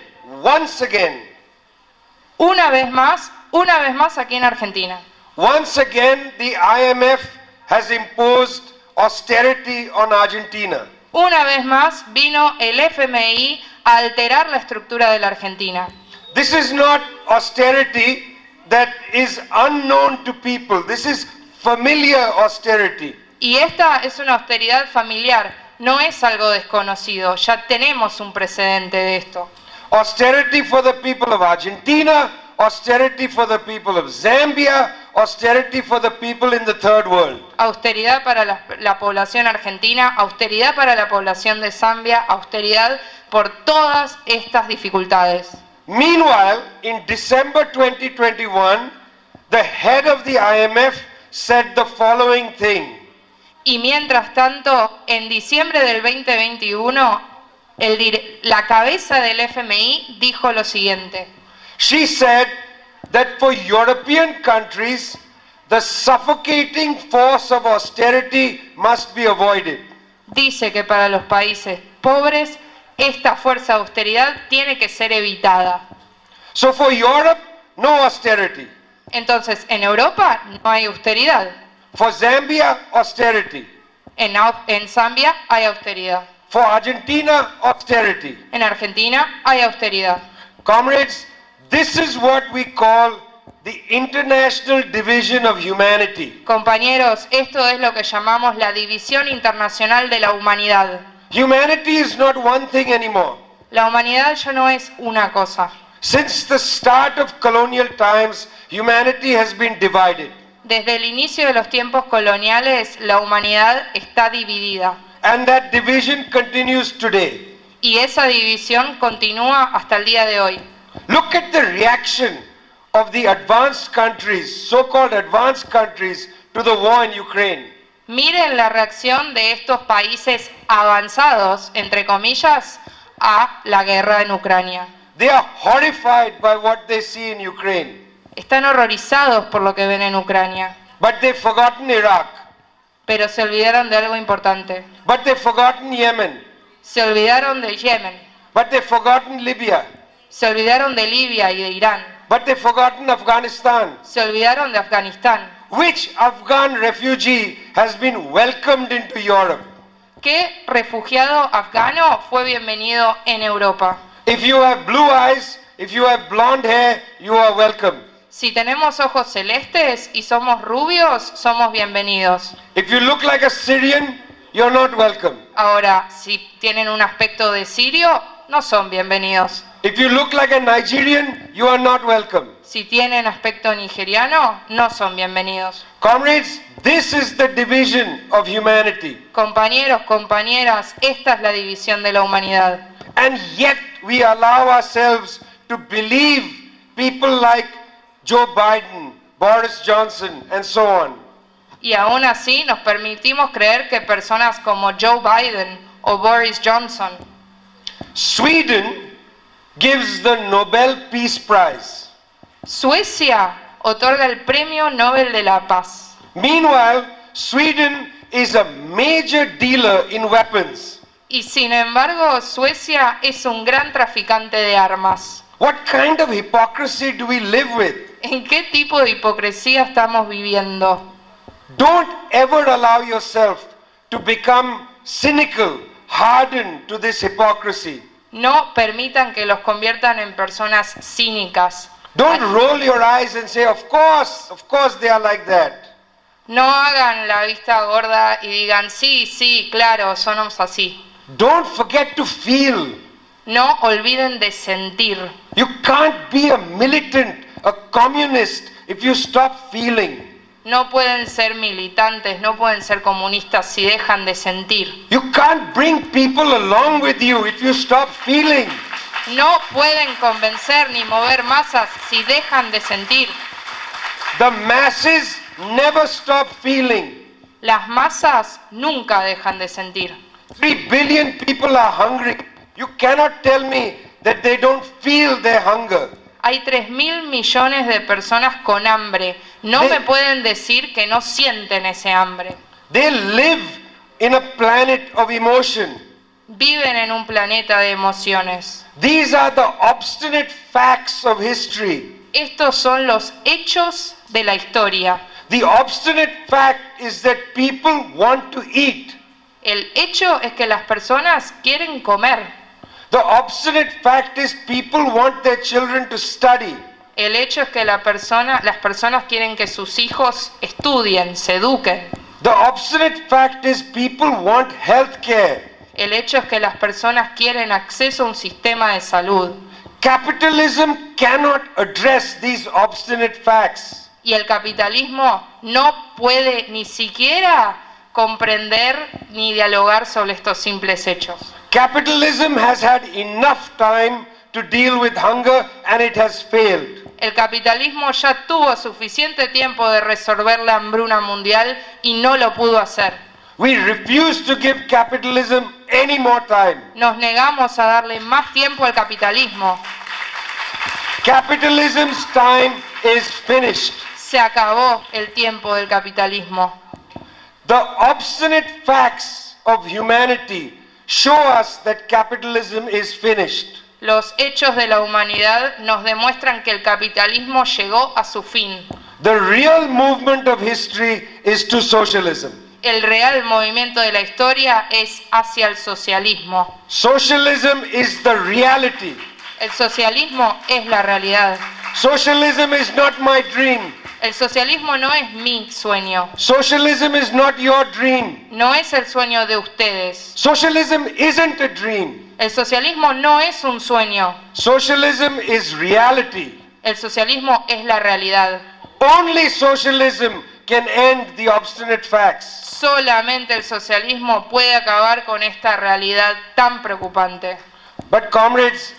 Una vez más aquí en Argentina. Once again, the IMF has imposed austerity on Argentina. Una vez más vino el FMI a alterar la estructura de la Argentina. This is not austerity that is unknown to people. This is familiar austerity. Y esta es una austeridad familiar, no es algo desconocido. Ya tenemos un precedente de esto. Austerity for the people of Argentina, austerity for the people of Zambia, austerity for the people in the third world. Austeridad para la población argentina, austeridad para la población de Zambia, austeridad por todas estas dificultades. Meanwhile, in December 2021, the head of the IMF said the following thing. Y mientras tanto, en diciembre del 2021, la cabeza del FMI dijo lo siguiente. She said that for European countries, the suffocating force of austerity must be avoided. Dice que para los países pobres, esta fuerza de austeridad tiene que ser evitada. So for Europe, no austerity. Entonces, en Europa no hay austeridad. For Zambia, austerity. En Zambia hay austeridad. For Argentina, austerity. En Argentina hay austeridad. Comrades, this is what we call the International Division of Humanity. Compañeros, esto es lo que llamamos la división internacional de la humanidad. Humanity is not one thing anymore. La humanidad ya no es una cosa. Since the start of colonial times, humanity has been divided. Desde el inicio de los tiempos coloniales, la humanidad está dividida. And that division continues today. Y esa división continúa hasta el día de hoy. Look at the reaction of the advanced countries, so-called advanced countries, to the war in Ukraine. Miren la reacción de estos países avanzados, entre comillas, a la guerra en Ucrania. They are horrified by what they see in Ukraine. Están horrorizados por lo que ven en Ucrania. But they've forgotten Iraq. Pero se olvidaron de algo importante. But they've forgotten Yemen. Se olvidaron de Yemen. But they've forgotten Libya. Se olvidaron de Libia y de Irán. But they've forgotten Afghanistan. Se olvidaron de Afganistán. Which Afghan refugee has been welcomed into Europe? ¿Qué refugiado afgano fue bienvenido en Europa? If you have blue eyes, if you have blonde hair, you are welcome. Si tenemos ojos celestes y somos rubios, somos bienvenidos. If you look like a Syrian, you're not welcome. Ahora, si tienen un aspecto de sirio, no son bienvenidos. If you look like a Nigerian, you are not welcome. Si tienen aspecto nigeriano, no son bienvenidos. Comrades, this is the division of humanity. Compañeros, compañeras, esta es la división de la humanidad. And yet we allow ourselves to believe people like Joe Biden, Boris Johnson, and so on. Y aún así nos permitimos creer que personas como Joe Biden o Boris Johnson. Sweden gives the Nobel Peace Prize. Suecia otorga el Premio Nobel de la Paz. Meanwhile, Sweden is a major dealer in weapons. Y sin embargo, Suecia es un gran traficante de armas. What kind of hypocrisy do we live with? ¿En qué tipo de hipocresía estamos viviendo? Don't ever allow yourself to become cynical, hardened to this hypocrisy. No permitan que los conviertan en personas cínicas. Don't roll your eyes and say, of course they are like that. No hagan la vista gorda y digan, sí, sí, claro, somos así. Don't forget to feel. No olviden de sentir. You can't be a militant, a communist, if you stop feeling. No pueden ser militantes, no pueden ser comunistas si dejan de sentir. You can't bring people along with you if you stop feeling. No pueden convencer ni mover masas si dejan de sentir. The masses never stop feeling. Las masas nunca dejan de sentir. 3 billion people are hungry. You cannot tell me that they don't feel their hunger. Hay 3.000 millones de personas con hambre. No me pueden decir que no sienten ese hambre. They live in a planet of emotion. Viven en un planeta de emociones. These are the obstinate facts of history. Estos son los hechos de la historia. The obstinate fact is that people want to eat. El hecho es que las personas quieren comer. The obstinate fact is people want their children to study. El hecho es que las personas quieren que sus hijos estudien, se eduquen. The obstinate fact is people want health care. El hecho es que las personas quieren acceso a un sistema de salud. Capitalism cannot address these obstinate facts. Y el capitalismo no puede ni siquiera comprender ni dialogar sobre estos simples hechos. Capitalism has had enough time to deal with hunger and it has failed. El capitalismo ya tuvo suficiente tiempo de resolver la hambruna mundial y no lo pudo hacer. We refuse to give capitalism any more time. Nos negamos a darle más tiempo al capitalismo. Capitalism's time is finished. Se acabó el tiempo del capitalismo. The obstinate facts of humanity show us that capitalism is finished. Los hechos de la humanidad nos demuestran que el capitalismo llegó a su fin. The real movement of history is to socialism. El real movimiento de la historia es hacia el socialismo. Socialism is the reality. El socialismo es la realidad. Socialism is not my dream. El socialismo no es mi sueño. Socialism is not your dream. No es el sueño de ustedes. Socialism isn't a dream. El socialismo no es un sueño. Socialism is reality. El socialismo es la realidad. Only socialism can end the obstinate facts. Solamente el socialismo puede acabar con esta realidad tan preocupante. But comrades,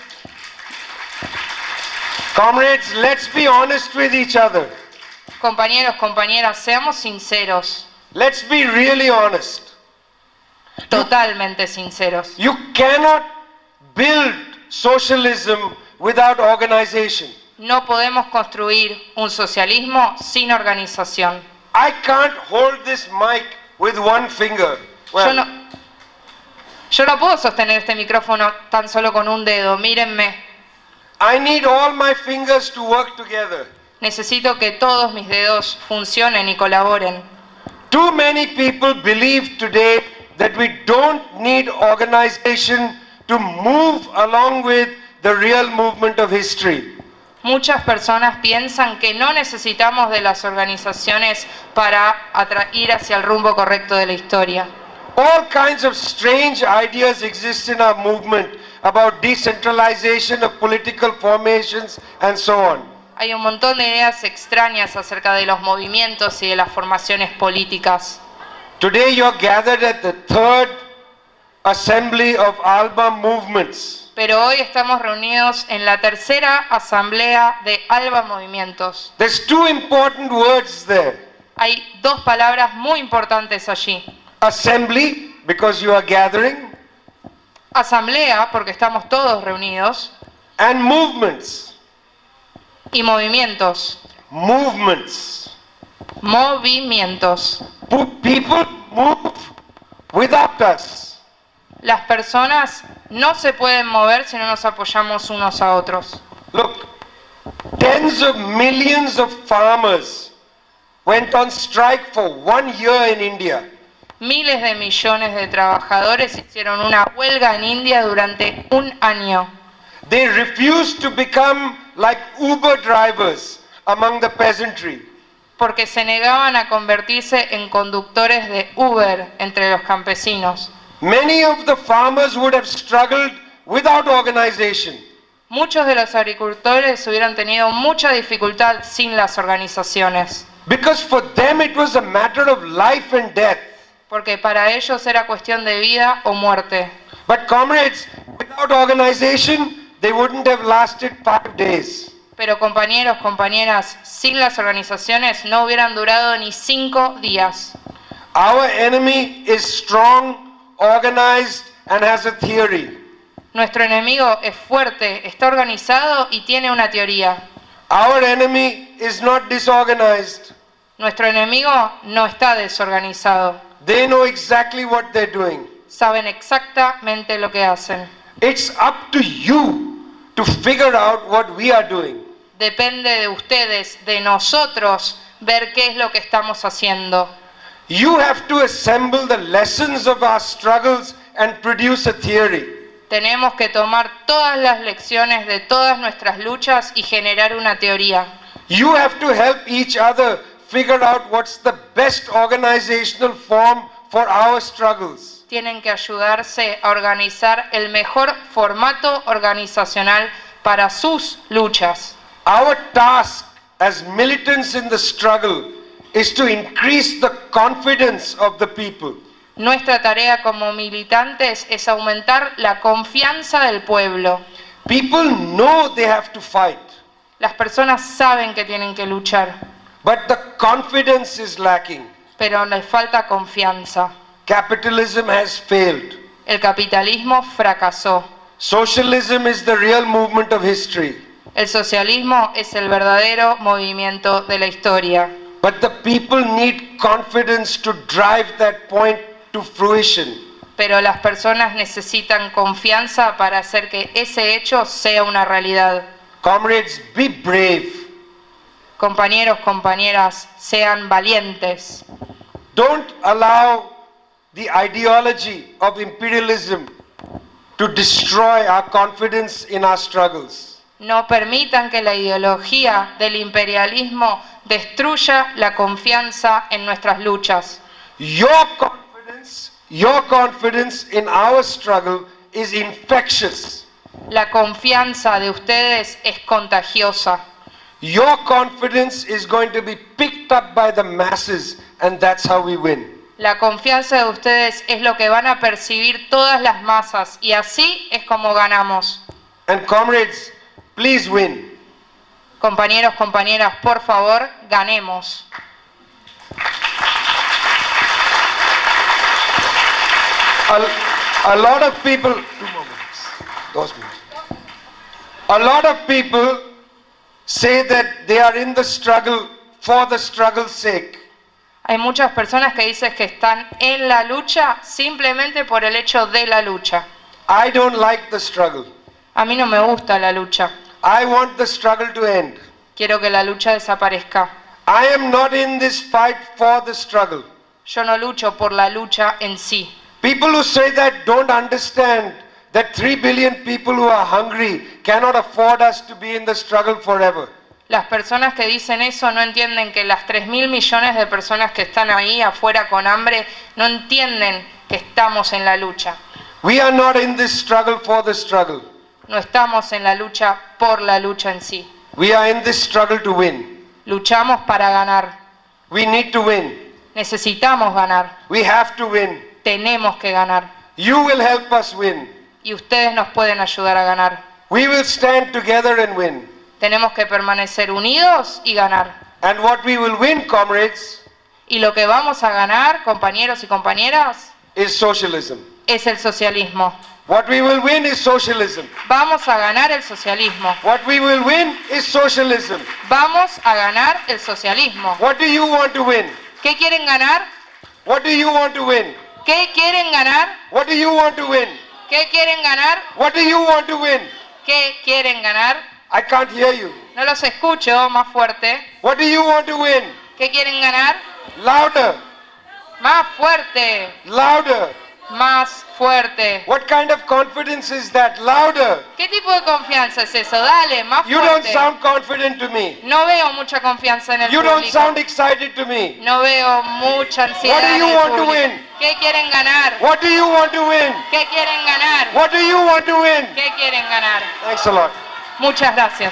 let's be honest with each other. Compañeros, compañeras, seamos sinceros. Let's be really honest. Totalmente sinceros. You cannot build socialism without organization. No podemos construir un socialismo sin organización. I can't hold this mic with one finger. Well, yo no puedo sostener este micrófono tan solo con un dedo. Mírenme. I need all my fingers to work together. Necesito que todos mis dedos funcionen y colaboren. Too many people believe today that we don't need organization to move along with the real movement of history. Muchas personas piensan que no necesitamos de las organizaciones para ir hacia el rumbo correcto de la historia. All kinds of strange ideas exist in our movement about decentralization of political formations and so on. Hay un montón de ideas extrañas acerca de los movimientos y de las formaciones políticas. Today you're gathered at the third assembly of ALBA movements. Pero hoy estamos reunidos en la tercera asamblea de ALBA Movimientos. There's two important words there. Hay dos palabras muy importantes allí. Assembly, because you are gathering. Asamblea, porque estamos todos reunidos. And movements. Y movimientos. Movements. Movimientos. People move without us. Las personas no se pueden mover si no nos apoyamos unos a otros. Look, tens of millions of farmers went on strike for 1 year in India. Miles de millones de trabajadores hicieron una huelga en India durante un año. They refused to become like Uber drivers among the peasantry. Porque se negaban a convertirse en conductores de Uber entre los campesinos. Many of the farmers would have struggled without organization. Muchos de los agricultores hubieran tenido mucha dificultad sin las organizaciones. Because for them it was a matter of life and death. Porque para ellos era cuestión de vida o muerte. But comrades, without organization, they wouldn't have lasted 5 days. Pero compañeros, compañeras, sin las organizaciones no hubieran durado ni 5 días. Our enemy is strong, organized, and has a theory. Nuestro enemigo es fuerte, está organizado y tiene una teoría. Our enemy is not disorganized. Nuestro enemigo no está desorganizado. They know exactly what they're doing. Saben exactamente lo que hacen. It's up to you to figure out what we are doing. Depende de ustedes, de nosotros, ver qué es lo que estamos haciendo. You have to assemble the lessons of our struggles and produce a theory. Tenemos que tomar todas las lecciones de todas nuestras luchas y generar una teoría. You have to help each other figure out what's the best organizational form for our struggles. Tienen que ayudarse a organizar el mejor formato organizacional para sus luchas. Our task as militants in the struggle is to increase the confidence of the people. Nuestra tarea como militantes es aumentar la confianza del pueblo. People know they have to fight. Las personas saben que tienen que luchar. But the confidence is lacking. Pero les falta confianza. Capitalism has failed. El capitalismo fracasó. Socialism is the real movement of history. El socialismo es el verdadero movimiento de la historia. But the people need confidence to drive that point to fruition. Pero las personas necesitan confianza para hacer que ese hecho sea una realidad. Comrades, be brave. Compañeros, compañeras, sean valientes. Don't allow the ideology of imperialism to destroy our confidence in our struggles. No permitan que la ideología del imperialismo destruya la confianza en nuestras luchas. Your confidence in our struggle is infectious. La confianza de ustedes es contagiosa. Your confidence is going to be picked up by the masses, and that's how we win. La confianza de ustedes es lo que van a percibir todas las masas y así es como ganamos. And comrades, please win. Compañeros, compañeras, por favor, ganemos. A lot of people, a lot of people say that they are in the struggle for the struggle's sake. Hay muchas personas que dicen que están en la lucha simplemente por el hecho de la lucha. I don't like the struggle. A mí no me gusta la lucha. I want the struggle to end. Quiero que la lucha desaparezca. I am not in this fight for the struggle. Yo no lucho por la lucha en sí. People who say that don't understand that 3 billion people who are hungry cannot afford us to be in the struggle forever. Las personas que dicen eso no entienden que las 3.000 millones de personas que están ahí afuera con hambre no entienden que estamos en la lucha. We are not in this struggle for the struggle. No estamos en la lucha por la lucha en sí. We are in this struggle to win. Luchamos para ganar. We need to win. Necesitamos ganar. We have to win. Tenemos que ganar. You will help us win. Y ustedes nos pueden ayudar a ganar. We will stand together and win. Tenemos que permanecer unidos y ganar. And what we will win, comrades, y lo que vamos a ganar, compañeros y compañeras, is socialism. Es el socialismo. What we will win is socialism. Vamos a ganar el socialismo. What we will win is socialism. Vamos a ganar el socialismo. What do you want to win? ¿Qué quieren ganar? What do you want to win? ¿Qué quieren ganar? What do you want to win? ¿Qué quieren ganar? What do you want to win? ¿Qué quieren ganar? I can't hear you. No los escucho, más fuerte. What do you want to win? ¿Qué quieren ganar? Louder. Más fuerte. Louder. Más fuerte. What kind of confidence is that? Louder. ¿Qué tipo de confianza es eso? Dale, más You fuerte. don't sound confident to me. No veo mucha confianza en el You público. don't sound excited to me. No veo mucha ansiedad. What do you en el want to público. win? ¿Qué quieren ganar? What do you want to win? ¿Qué quieren ganar? What do you want to win? ¿Qué quieren ganar? Thanks a lot. Muchas gracias.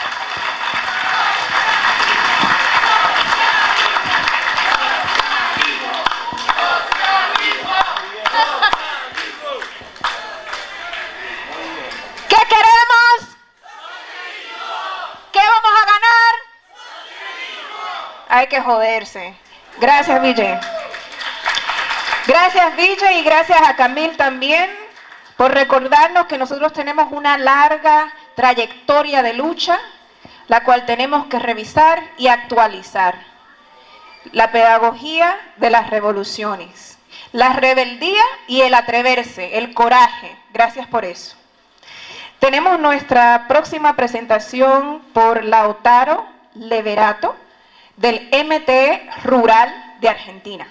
¿Qué queremos? ¿Qué vamos a ganar? Hay que joderse. Gracias, Ville. Gracias, Ville, y gracias a Camil también por recordarnos que nosotros tenemos una larga trayectoria de lucha, la cual tenemos que revisar y actualizar. La pedagogía de las revoluciones, la rebeldía y el atreverse, el coraje. Gracias por eso. Tenemos nuestra próxima presentación por Lautaro Leverato del MTE Rural de Argentina.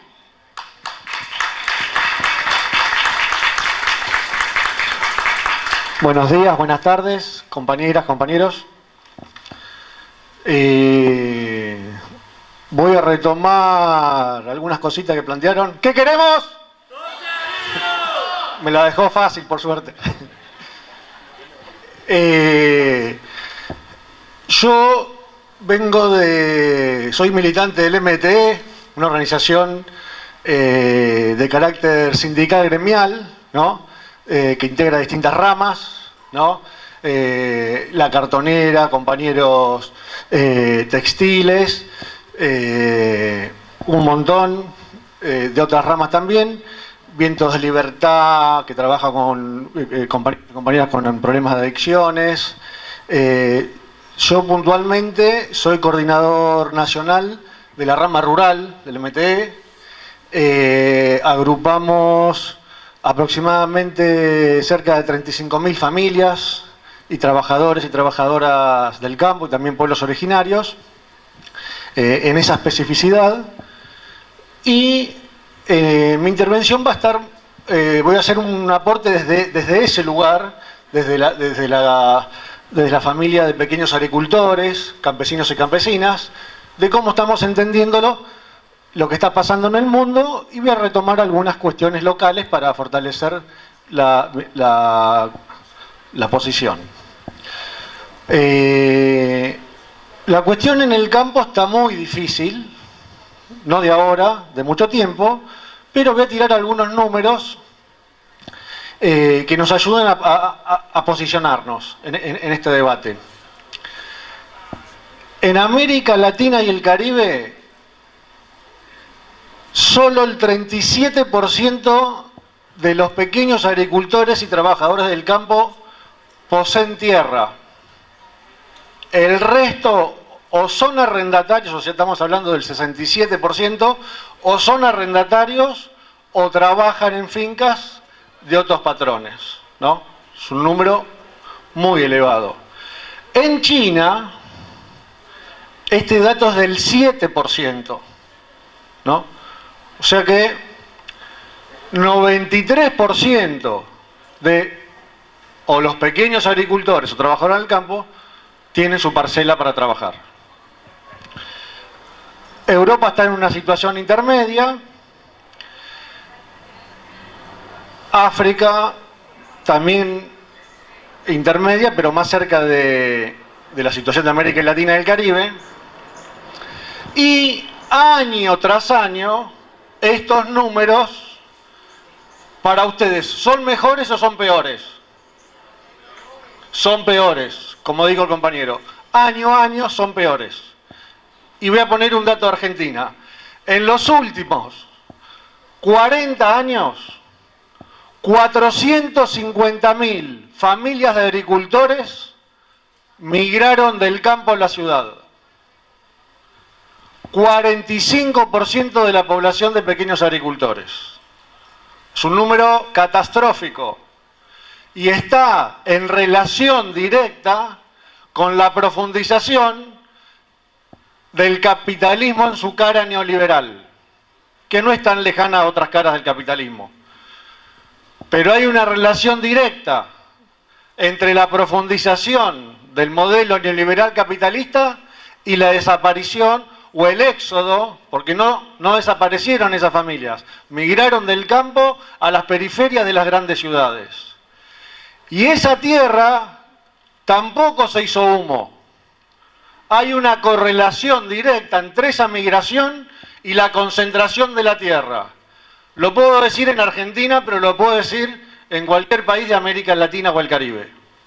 Buenos días, buenas tardes, compañeras, compañeros. Voy a retomar algunas cositas que plantearon. ¿Qué queremos? Me la dejó fácil, por suerte. Yo soy militante del MTE, una organización de carácter sindical gremial, ¿no? Que integra distintas ramas, ¿no? La cartonera, compañeros textiles, un montón de otras ramas también. Vientos de Libertad, que trabaja con compañeras con problemas de adicciones. Yo puntualmente soy coordinador nacional de la rama rural del MTE. Agrupamos aproximadamente cerca de 35.000 familias y trabajadores y trabajadoras del campo y también pueblos originarios en esa especificidad. Y mi intervención va a estar, voy a hacer un aporte desde ese lugar, desde la familia de pequeños agricultores, campesinos y campesinas, de cómo estamos entendiéndolo, lo que está pasando en el mundo, y voy a retomar algunas cuestiones locales para fortalecer la posición. La cuestión en el campo está muy difícil, no de ahora, de mucho tiempo, pero voy a tirar algunos números que nos ayuden a posicionarnos en este debate. En América Latina y el Caribe, solo el 37% de los pequeños agricultores y trabajadores del campo poseen tierra. El resto o son arrendatarios, o sea, estamos hablando del 67%, o son arrendatarios o trabajan en fincas de otros patrones, ¿no? Es un número muy elevado. En China, este dato es del 7%, ¿no? O sea que 93% de o los pequeños agricultores o trabajadores del campo tienen su parcela para trabajar. Europa está en una situación intermedia. África también intermedia, pero más cerca de la situación de América Latina y el Caribe. Y año tras año, estos números, para ustedes, ¿son mejores o son peores? Son peores, como dijo el compañero. Año a año son peores. Y voy a poner un dato de Argentina. En los últimos 40 años, 450.000 familias de agricultores migraron del campo a la ciudad. 45% de la población de pequeños agricultores. Es un número catastrófico y está en relación directa con la profundización del capitalismo en su cara neoliberal, que no es tan lejana a otras caras del capitalismo. Pero hay una relación directa entre la profundización del modelo neoliberal capitalista y la desaparición o el éxodo, porque no desaparecieron esas familias, migraron del campo a las periferias de las grandes ciudades. Y esa tierra tampoco se hizo humo. Hay una correlación directa entre esa migración y la concentración de la tierra. Lo puedo decir en Argentina, pero lo puedo decir en cualquier país de América Latina o el Caribe.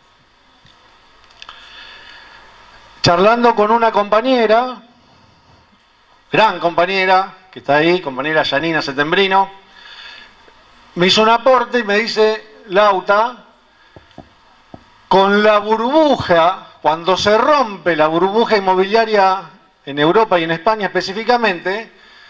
Charlando con una compañera, gran compañera, que está ahí, compañera Yanina Setembrino, me hizo un aporte y me dice, Lauta, con la burbuja, cuando se rompe la burbuja inmobiliaria en Europa y en España específicamente,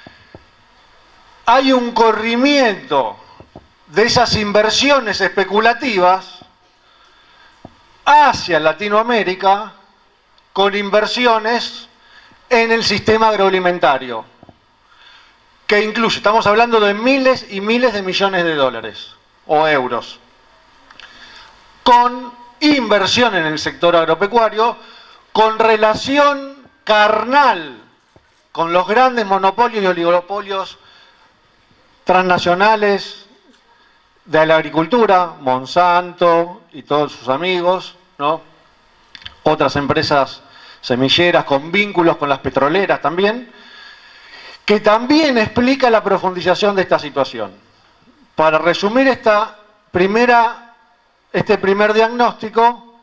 hay un corrimiento de esas inversiones especulativas hacia Latinoamérica con inversiones en el sistema agroalimentario, que incluye, estamos hablando de miles y miles de millones de dólares o euros, con inversión en el sector agropecuario, con relación carnal con los grandes monopolios y oligopolios transnacionales de la agricultura, Monsanto y todos sus amigos, ¿no? Otras empresas semilleras con vínculos con las petroleras también, que también explica la profundización de esta situación. Para resumir este primer diagnóstico,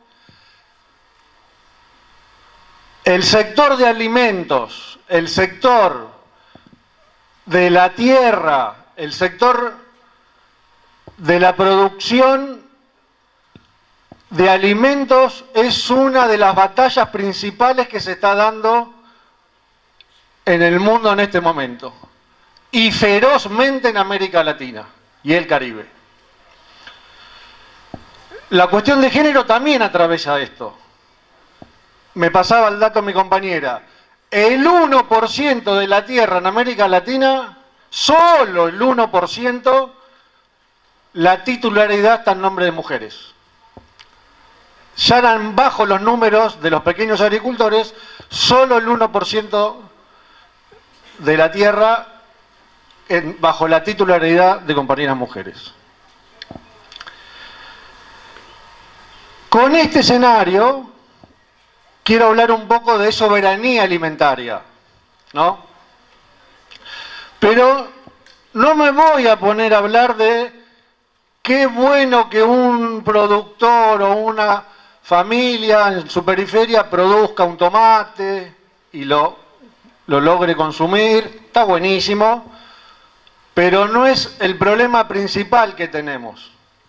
el sector de alimentos, el sector de la tierra, el sector de la producción de alimentos es una de las batallas principales que se está dando en el mundo en este momento y ferozmente en América Latina y el Caribe. La cuestión de género también atraviesa esto. Me pasaba el dato mi compañera. El 1% de la tierra en América Latina, solo el 1%, la titularidad está en nombre de mujeres. Ya eran bajos los números de los pequeños agricultores, solo el 1% de la tierra bajo la titularidad de compañeras mujeres. Con este escenario, quiero hablar un poco de soberanía alimentaria, ¿no? Pero no me voy a poner a hablar de qué bueno que un productor o una familia en su periferia produzca un tomate y lo logre consumir. Está buenísimo, pero no es el problema principal que tenemos.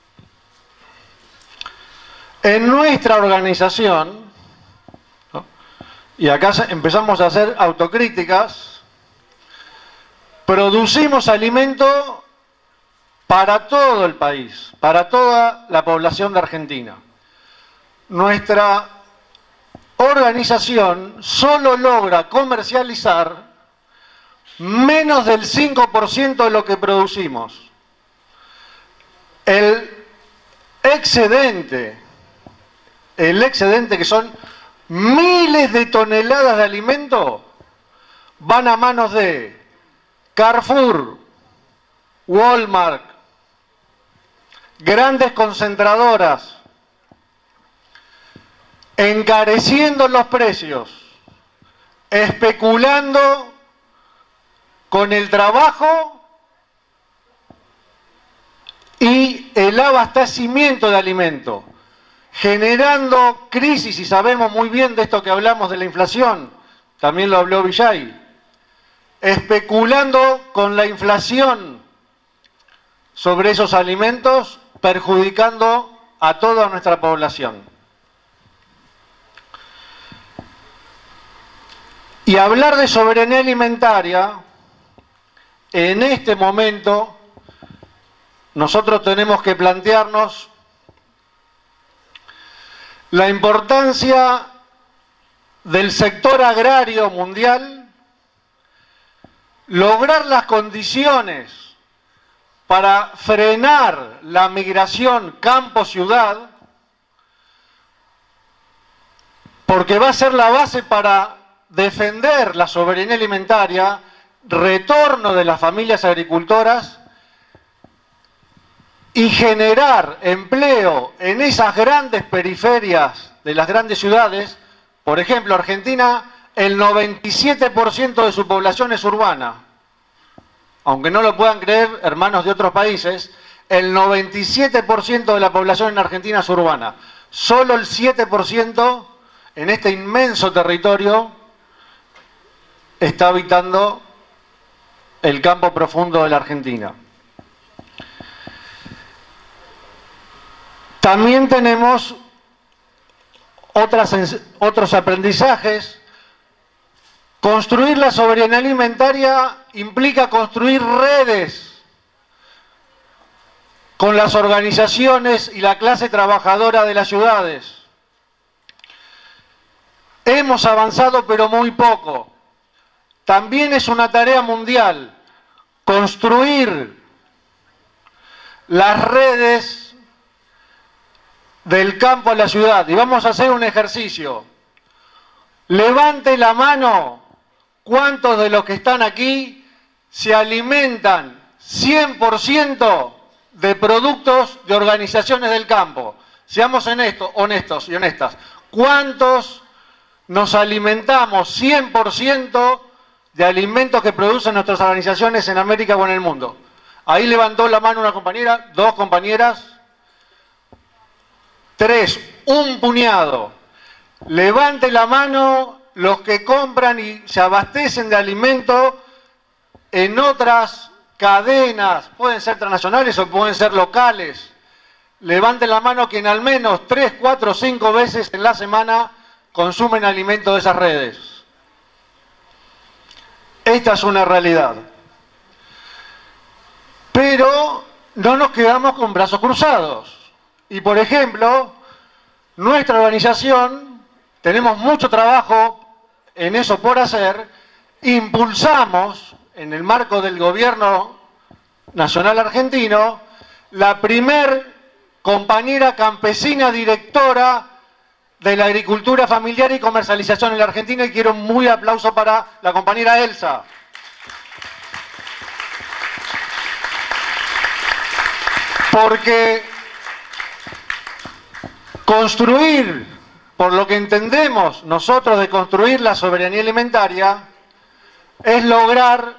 En nuestra organización, ¿no? Y acá empezamos a hacer autocríticas, producimos alimento para todo el país, para toda la población de Argentina. Nuestra organización solo logra comercializar menos del 5% de lo que producimos. El excedente que son miles de toneladas de alimento, van a manos de Carrefour, Walmart, grandes concentradoras, encareciendo los precios, especulando con el trabajo y el abastecimiento de alimento, generando crisis, y sabemos muy bien de esto que hablamos de la inflación, también lo habló Villay, especulando con la inflación sobre esos alimentos, perjudicando a toda nuestra población. Y hablar de soberanía alimentaria, en este momento, nosotros tenemos que plantearnos la importancia del sector agrario mundial, lograr las condiciones para frenar la migración campo-ciudad, porque va a ser la base para defender la soberanía alimentaria, retorno de las familias agricultoras y generar empleo en esas grandes periferias de las grandes ciudades. Por ejemplo, Argentina, el 97% de su población es urbana. Aunque no lo puedan creer hermanos de otros países, el 97% de la población en Argentina es urbana. Solo el 7% en este inmenso territorio está habitando el campo profundo de la Argentina. También tenemos otros aprendizajes. Construir la soberanía alimentaria implica construir redes con las organizaciones y la clase trabajadora de las ciudades. Hemos avanzado, pero muy poco. También es una tarea mundial construir las redes del campo a la ciudad. Y vamos a hacer un ejercicio. Levante la mano cuántos de los que están aquí se alimentan 100% de productos de organizaciones del campo. Seamos honestos y honestas. ¿Cuántos nos alimentamos 100% de alimentos que producen nuestras organizaciones en América o en el mundo? Ahí levantó la mano una compañera, dos compañeras, tres, un puñado. Levante la mano los que compran y se abastecen de alimento en otras cadenas, pueden ser transnacionales o pueden ser locales. Levante la mano quien al menos 3, 4, 5 veces en la semana consumen alimento de esas redes. Esta es una realidad. Pero no nos quedamos con brazos cruzados. Y por ejemplo, nuestra organización, tenemos mucho trabajo en eso por hacer, impulsamos en el marco del gobierno nacional argentino la primer compañera campesina directora de la agricultura familiar y comercialización en la Argentina, y quiero un muy aplauso para la compañera Elsa. Porque Construir, por lo que entendemos nosotros de construir la soberanía alimentaria, es lograr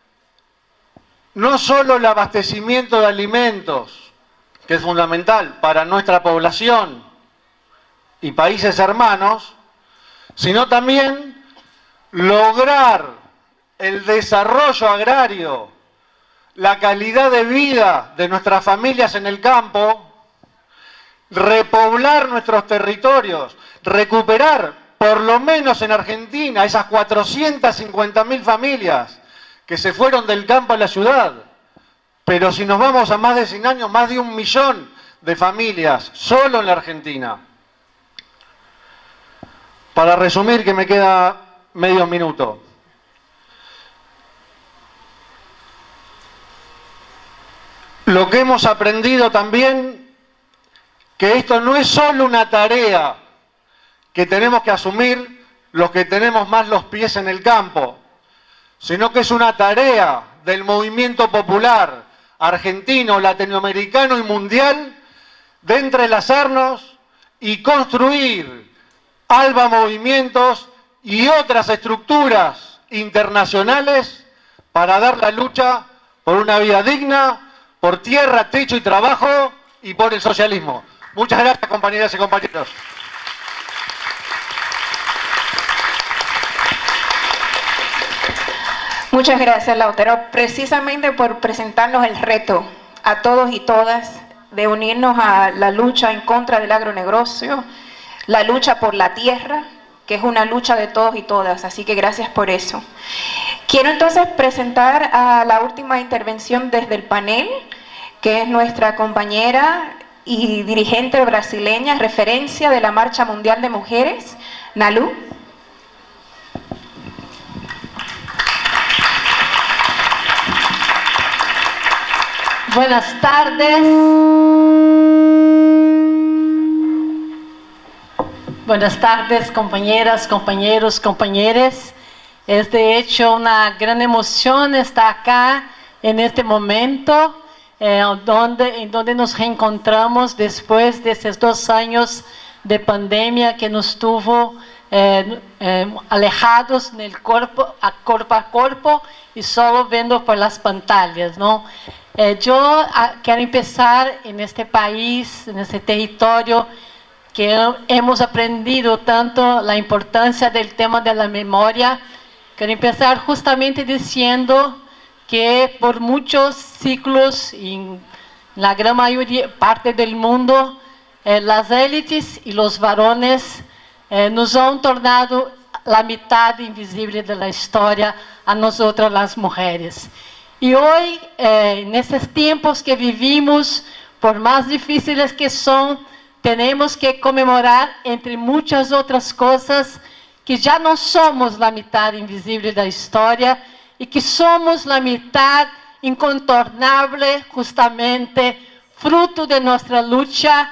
no solo el abastecimiento de alimentos, que es fundamental para nuestra población y países hermanos, sino también lograr el desarrollo agrario, la calidad de vida de nuestras familias en el campo, repoblar nuestros territorios, recuperar, por lo menos en Argentina, esas 450.000 familias que se fueron del campo a la ciudad. Pero si nos vamos a más de 100 años, más de 1 millón de familias, solo en la Argentina. Para resumir, que me queda medio minuto. Lo que hemos aprendido también, que esto no es solo una tarea que tenemos que asumir los que tenemos más los pies en el campo, sino que es una tarea del movimiento popular argentino, latinoamericano y mundial de entrelazarnos y construir ALBA Movimientos y otras estructuras internacionales para dar la lucha por una vida digna, por tierra, techo y trabajo y por el socialismo. Muchas gracias, compañeras y compañeros. Muchas gracias, Lautaro, precisamente por presentarnos el reto a todos y todas de unirnos a la lucha en contra del agronegocio, la lucha por la tierra, que es una lucha de todos y todas, así que gracias por eso. Quiero entonces presentar a la última intervención desde el panel, que es nuestra compañera y dirigente brasileña, referencia de la Marcha Mundial de Mujeres, Nalu. Buenas tardes. Buenas tardes, compañeras, compañeros, compañeras. Es de hecho una gran emoción estar acá en este momento, en donde nos reencontramos después de esos 2 años de pandemia que nos tuvo alejados en el cuerpo a cuerpo y solo viendo por las pantallas, ¿no? Yo quiero empezar en este país, en este territorio, que hemos aprendido tanto la importancia del tema de la memoria. Quiero empezar justamente diciendo que por muchos siglos, en la gran mayoría, parte del mundo, las élites y los varones nos han tornado la mitad invisible de la historia a nosotras las mujeres. Y hoy, en estos tiempos que vivimos, por más difíciles que son, tenemos que conmemorar, entre muchas otras cosas, que ya no somos la mitad invisible de la historia y que somos la mitad incontornable, justamente fruto de nuestra lucha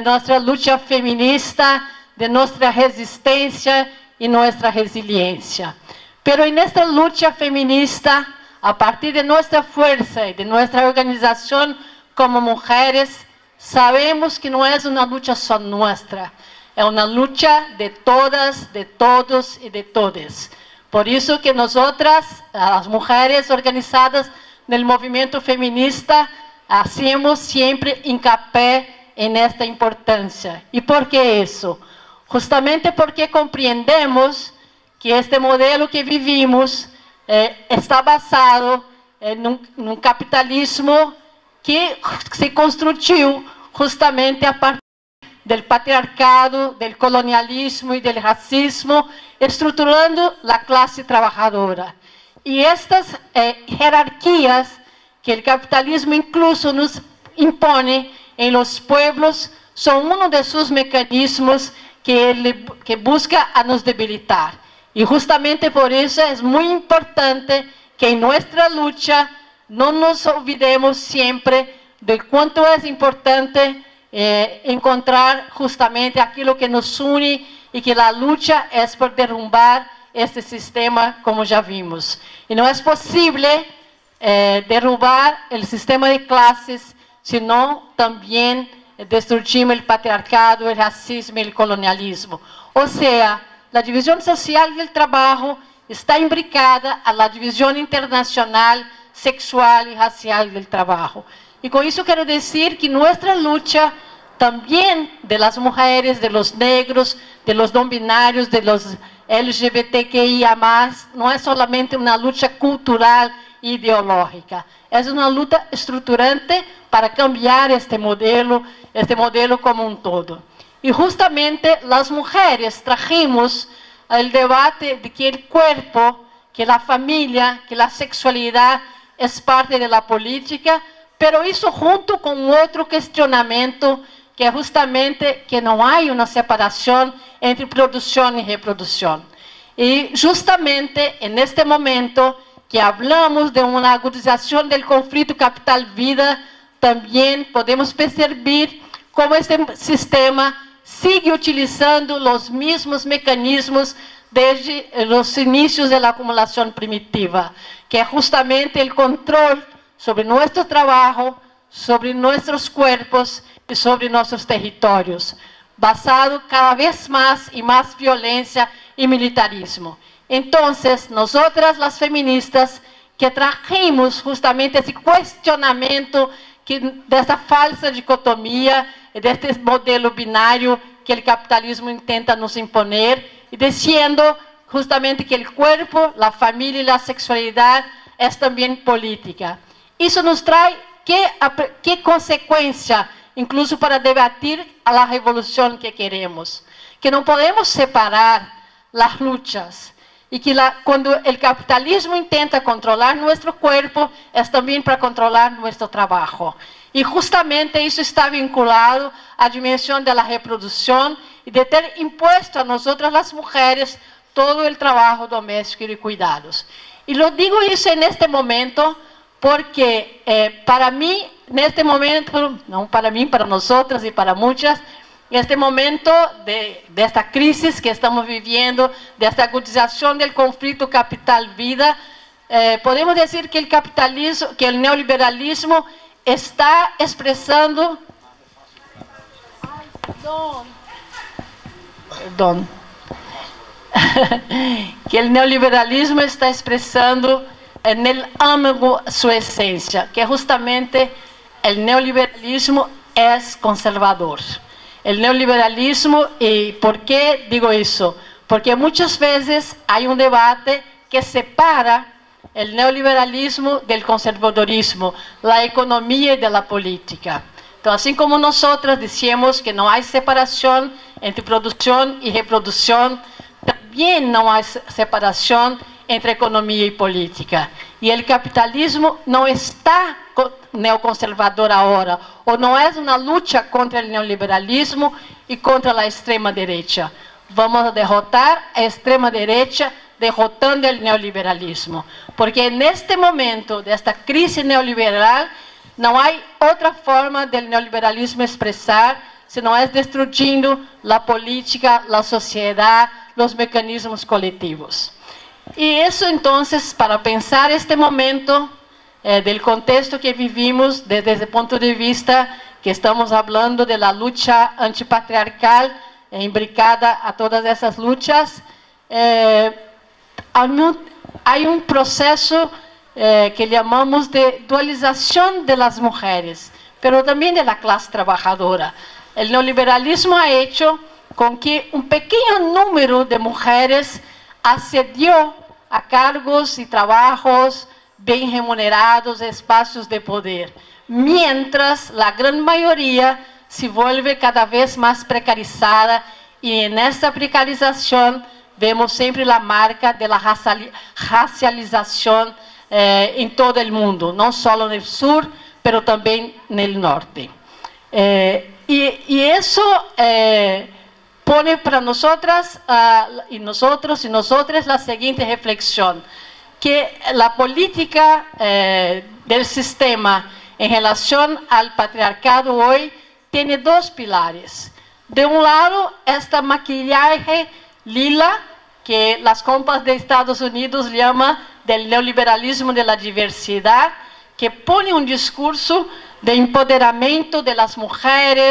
feminista, de nuestra resistencia y nuestra resiliencia. Pero en esta lucha feminista, a partir de nuestra fuerza y de nuestra organización como mujeres, sabemos que no es una lucha solo nuestra, es una lucha de todas, de todos y de todes. Por eso que nosotras, las mujeres organizadas del movimiento feminista, hacemos siempre hincapié en esta importancia. ¿Y por qué eso? Justamente porque comprendemos que este modelo que vivimos está basado en un capitalismo que se construyó justamente a partir del patriarcado, del colonialismo y del racismo, estructurando la clase trabajadora. Y estas jerarquías que el capitalismo incluso nos impone en los pueblos son uno de sus mecanismos que busca a nos debilitar. Y justamente por eso es muy importante que en nuestra lucha no nos olvidemos siempre de cuánto es importante encontrar justamente aquello que nos une y que la lucha es por derrumbar este sistema, como ya vimos. Y no es posible derrubar el sistema de clases, sino también destruimos el patriarcado, el racismo y el colonialismo. O sea, la división social del trabajo está imbricada a la división internacional, sexual y racial del trabajo. Y con eso quiero decir que nuestra lucha también de las mujeres, de los negros, de los no binarios, de los LGBTQIA+, no es solamente una lucha cultural e ideológica, es una lucha estructurante para cambiar este modelo como un todo. Y justamente las mujeres trajimos el debate de que el cuerpo, que la familia, que la sexualidad es parte de la política, pero eso junto con otro cuestionamiento que es justamente que no hay una separación entre producción y reproducción. Y justamente en este momento que hablamos de una agudización del conflicto capital-vida, también podemos percibir cómo este sistema sigue utilizando los mismos mecanismos desde los inicios de la acumulación primitiva, que es justamente el control sobre nuestro trabajo, sobre nuestros cuerpos y sobre nuestros territorios, basado cada vez más y más violencia y militarismo. Entonces, nosotras las feministas que trajimos justamente ese cuestionamiento de esta falsa dicotomía, de este modelo binario que el capitalismo intenta nos imponer, y diciendo justamente que el cuerpo, la familia y la sexualidad es también política. Eso nos trae qué consecuencia, incluso para debatir a la revolución que queremos, que no podemos separar las luchas, y que cuando el capitalismo intenta controlar nuestro cuerpo, es también para controlar nuestro trabajo. Y justamente eso está vinculado a la dimensión de la reproducción y de ter impuesto a nosotras las mujeres todo el trabajo doméstico y de cuidados. Y lo digo eso en este momento porque para mí, en este momento, no para mí, para nosotras y para muchas, en este momento de esta crisis que estamos viviendo, de esta agudización del conflicto capital-vida, podemos decir que el capitalismo, que el neoliberalismo está expresando... Perdón. Que el neoliberalismo está expresando en el âmago su esencia, que justamente el neoliberalismo es conservador. El neoliberalismo, ¿y por qué digo eso? Porque muchas veces hay un debate que separa el neoliberalismo del conservadorismo, la economía y de la política. Entonces, así como nosotras decimos que no hay separación entre producción y reproducción, también no hay separación entre economía y política. Y el capitalismo no está neoconservador ahora, o no es una lucha contra el neoliberalismo y contra la extrema derecha. Vamos a derrotar a extrema derecha derrotando el neoliberalismo. Porque en este momento de esta crisis neoliberal no hay otra forma del neoliberalismo expresar, sino es destruyendo la política, la sociedad, los mecanismos colectivos. Y eso entonces, para pensar este momento del contexto que vivimos, desde el punto de vista que estamos hablando de la lucha antipatriarcal, imbricada a todas esas luchas, hay un proceso que llamamos de dualización de las mujeres, pero también de la clase trabajadora. El neoliberalismo ha hecho con que un pequeño número de mujeres accedió a cargos y trabajos bien remunerados, espacios de poder, mientras la gran mayoría se vuelve cada vez más precarizada, y en esta precarización vemos siempre la marca de la racialización en todo el mundo, no solo en el sur, pero también en el norte. Y eso pone para nosotras y nosotros y nosotras la siguiente reflexión, que la política del sistema en relación al patriarcado hoy tiene dos pilares. De un lado, esta maquillaje lila que las compas de Estados Unidos llaman del neoliberalismo de la diversidad, que pone un discurso de empoderamiento de las mujeres,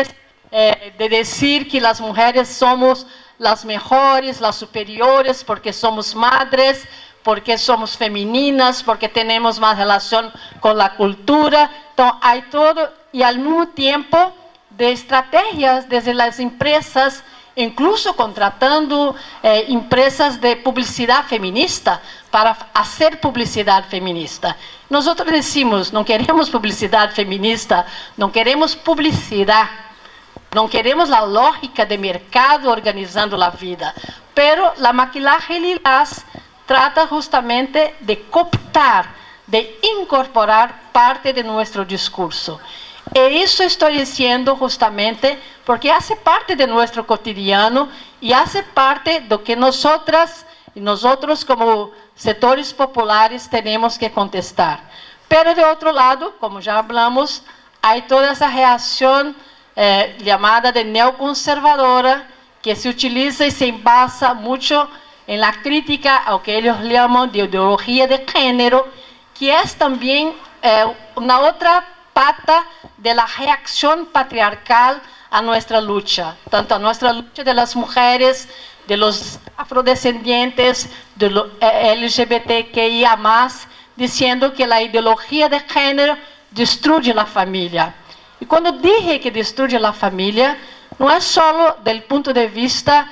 de decir que las mujeres somos las mejores, las superiores, porque somos madres, porque somos femeninas, porque tenemos más relación con la cultura. Entonces hay todo, y al mismo tiempo de estrategias desde las empresas, incluso contratando empresas de publicidad feminista para hacer publicidad feminista. Nosotros decimos, no queremos publicidad feminista, no queremos publicidad, no queremos la lógica de mercado organizando la vida, pero la maquillaje lilás trata justamente de cooptar, de incorporar parte de nuestro discurso. E isso estou dizendo justamente porque hace parte de nuestro cotidiano e hace parte do que nosotras e nosotros como setores populares tenemos que contestar. Pero de outro lado, como já hablamos, há toda essa reação chamada de neoconservadora, que se utiliza e se embasa muito em la crítica ao que eles chamam de ideologia de género, que é também uma outra pata de la reacción patriarcal a nuestra lucha, tanto a nuestra lucha de las mujeres, de los afrodescendientes, de los LGBTQIA+, diciendo que la ideología de género destruye la familia. Y cuando dije que destruye la familia, no es solo del punto de vista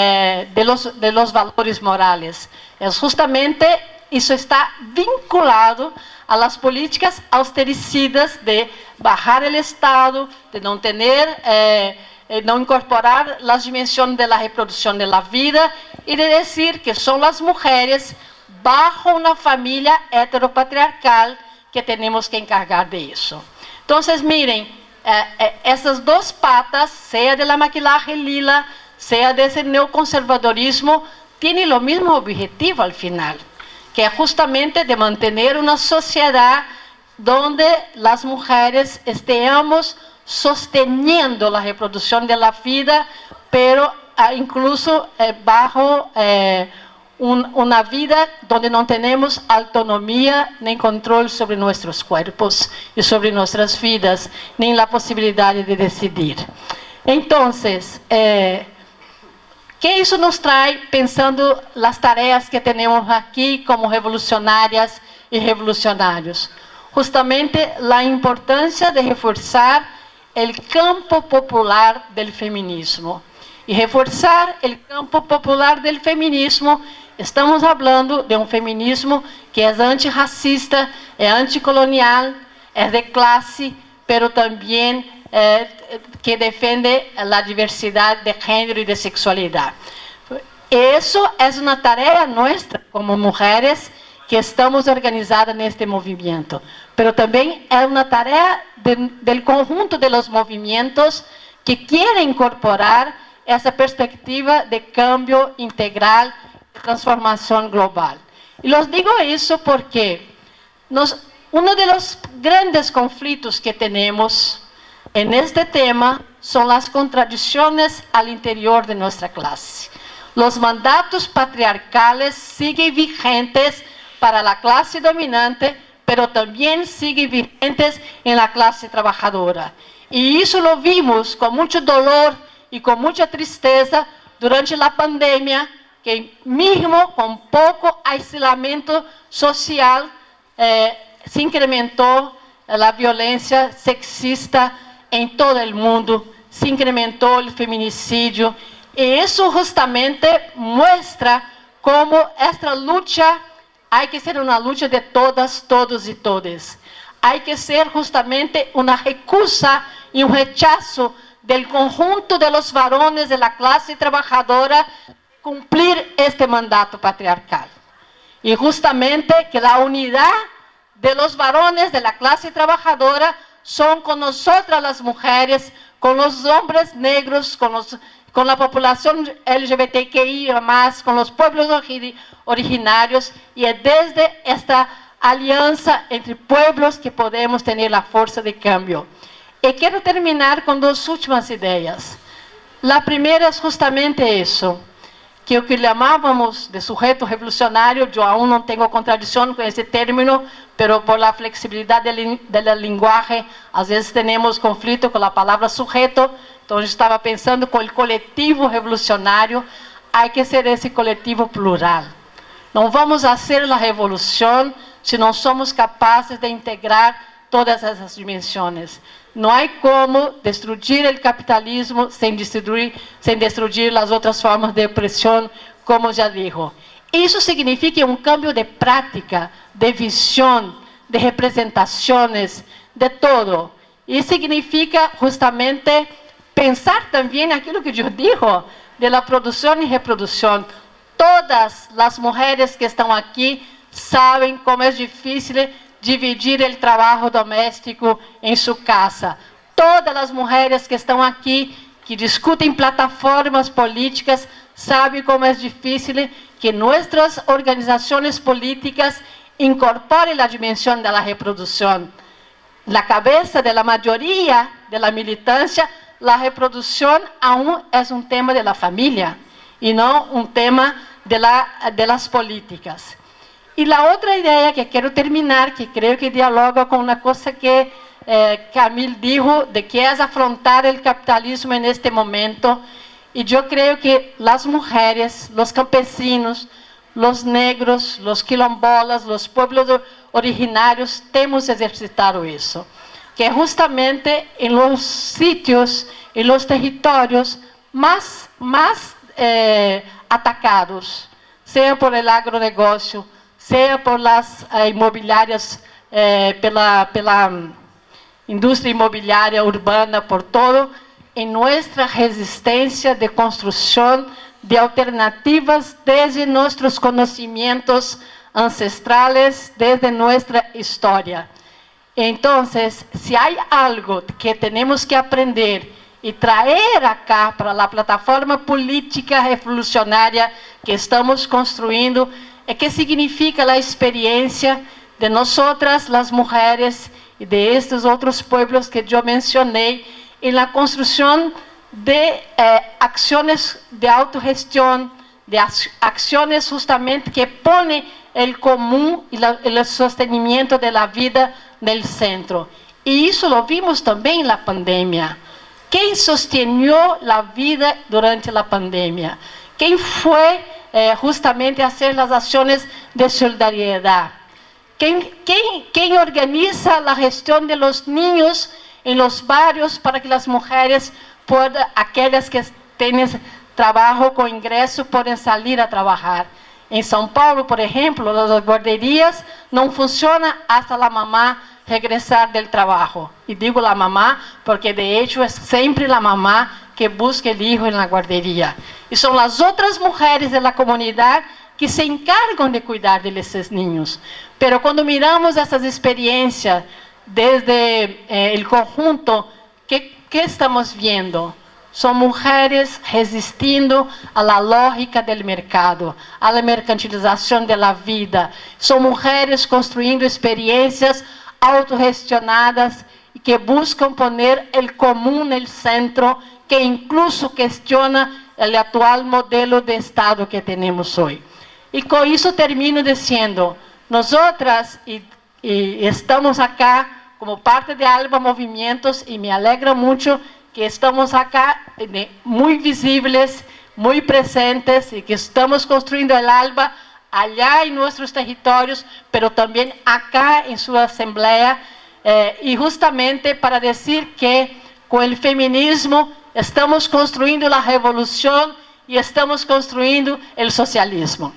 de los valores morales, es justamente, eso está vinculado a las políticas austericidas de bajar el Estado, de no tener, no incorporar las dimensiones de la reproducción de la vida y de decir que son las mujeres bajo una familia heteropatriarcal que tenemos que encargar de eso. Entonces, miren, esas dos patas, sea de la maquillaje lila, sea de ese neoconservadorismo, tienen lo mismo objetivo al final, que es justamente de mantener una sociedad donde las mujeres estemos sosteniendo la reproducción de la vida, pero incluso bajo una vida donde no tenemos autonomía ni control sobre nuestros cuerpos y sobre nuestras vidas, ni la posibilidad de decidir. Entonces, ¿qué eso nos trae pensando las tareas que tenemos aquí como revolucionarias y revolucionarios? Justamente la importancia de reforzar el campo popular del feminismo. Y reforzar el campo popular del feminismo, estamos hablando de un feminismo que es antirracista, es anticolonial, es de clase, pero también que defiende la diversidad de género y de sexualidad. Eso es una tarea nuestra como mujeres que estamos organizadas en este movimiento, pero también es una tarea del conjunto de los movimientos que quieren incorporar esa perspectiva de cambio integral, de transformación global. Y los digo eso porque uno de los grandes conflictos que tenemos en este tema son las contradicciones al interior de nuestra clase. Los mandatos patriarcales siguen vigentes para la clase dominante, pero también siguen vigentes en la clase trabajadora. Y eso lo vimos con mucho dolor y con mucha tristeza durante la pandemia, que mismo con poco aislamiento social se incrementó la violencia sexista en todo el mundo, se incrementó el feminicidio, y eso justamente muestra cómo esta lucha hay que ser una lucha de todas, todos y todes. Hay que ser justamente una recusa y un rechazo del conjunto de los varones de la clase trabajadora cumplir este mandato patriarcal. Y justamente que la unidad de los varones de la clase trabajadora son con nosotras las mujeres, con los hombres negros, con la población LGBTQI+, con los pueblos originarios, y es desde esta alianza entre pueblos que podemos tener la fuerza de cambio. Y quiero terminar con dos últimas ideas. La primera es justamente eso, que o que llamábamos de sujeto revolucionário, eu aún não tenho contradição com esse término, pero por la flexibilidad del lenguaje, às vezes temos conflito com a palavra sujeto. Então, eu estava pensando com o coletivo revolucionário, há que ser esse coletivo plural. Não vamos fazer a revolução se não somos capazes de integrar todas essas dimensões. Não há como destruir o capitalismo sem destruir as outras formas de opressão, como já digo. Isso significa um cambio de prática, de visão, de representações, de todo. E significa justamente pensar também aquilo que eu digo, de la produção e reprodução. Todas as mulheres que estão aqui sabem como é difícil dividir o trabalho doméstico em sua casa. Todas as mulheres que estão aqui, que discutem plataformas políticas, sabem como é difícil que nossas organizações políticas incorporem a dimensão da reprodução. Na cabeça da maioria da militância, a reprodução aún é um tema da família e não um tema das políticas. E a outra ideia que quero terminar, que creio que dialoga com uma coisa que Camille dijo, de que é afrontar o capitalismo neste momento. E eu creio que as mulheres, os campesinos, os negros, os quilombolas, os pueblos originários, temos exercitado isso. Que é justamente em los sítios, em los territórios mais atacados, seja por el agronegócio, seja por las imobiliárias, pela indústria imobiliária urbana, por todo, em nossa resistência de construção de alternativas desde nossos conhecimentos ancestrales, desde nossa história. Então, se há algo que temos que aprender e trazer acá para a plataforma política revolucionária que estamos construindo, é que significa a experiência de nós, as mulheres, e de estes outros pueblos que eu mencionei, em la construção de ações de autogestão, de ações justamente que põem o comum e o sostenimento da vida no centro. E isso lo vimos também na pandemia. Quem sostenou a vida durante a pandemia? Quem foi justamente fazer as ações de solidariedade? Quem organiza a gestão de los niños em los barrios para que as mulheres possam, aquelas que têm trabalho com ingresso, possam sair a trabalhar? Em São Paulo, por exemplo, as guarderias não funcionam até a mamá regressar do trabalho. E digo a mamá porque, de hecho, é sempre a mamá que busca o filho na guarderia. E são as outras mulheres da comunidade que se encargam de cuidar desses niños. Pero quando miramos essas experiências desde o conjunto, que estamos vendo? São mulheres resistindo à lógica do mercado, à mercantilização da vida. São mulheres construindo experiências autogestionadas e que buscam poner o comum no centro, que incluso questiona o atual modelo de Estado que temos hoje. E com isso termino dizendo, nós estamos acá como parte de ALBA Movimentos e me alegra muito que estamos acá muito visíveis, muito presentes e que estamos construindo o ALBA allá em nossos territórios, mas também acá em sua assembleia, e justamente para dizer que com o feminismo estamos construindo a revolução e estamos construindo o socialismo.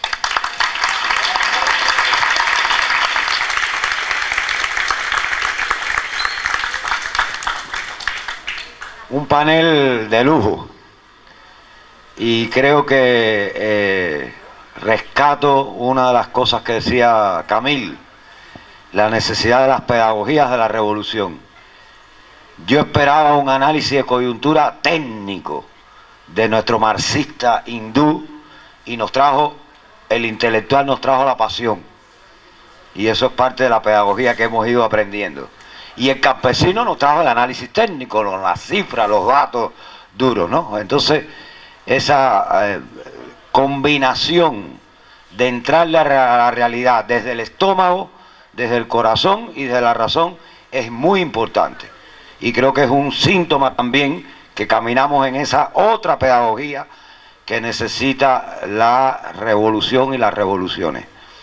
Un panel de lujo y creo que rescato una de las cosas que decía Camille, la necesidad de las pedagogías de la revolución. Yo esperaba un análisis de coyuntura técnico de nuestro marxista hindú y nos trajo, el intelectual nos trajo la pasión, y eso es parte de la pedagogía que hemos ido aprendiendo. Y el campesino nos trajo el análisis técnico, las cifras, los datos duros, ¿no? Entonces, combinación de entrarle a la realidad desde el estómago, desde el corazón y desde la razón es muy importante. Y creo que es un síntoma también que caminamos en esa otra pedagogía que necesita la revolución y las revoluciones.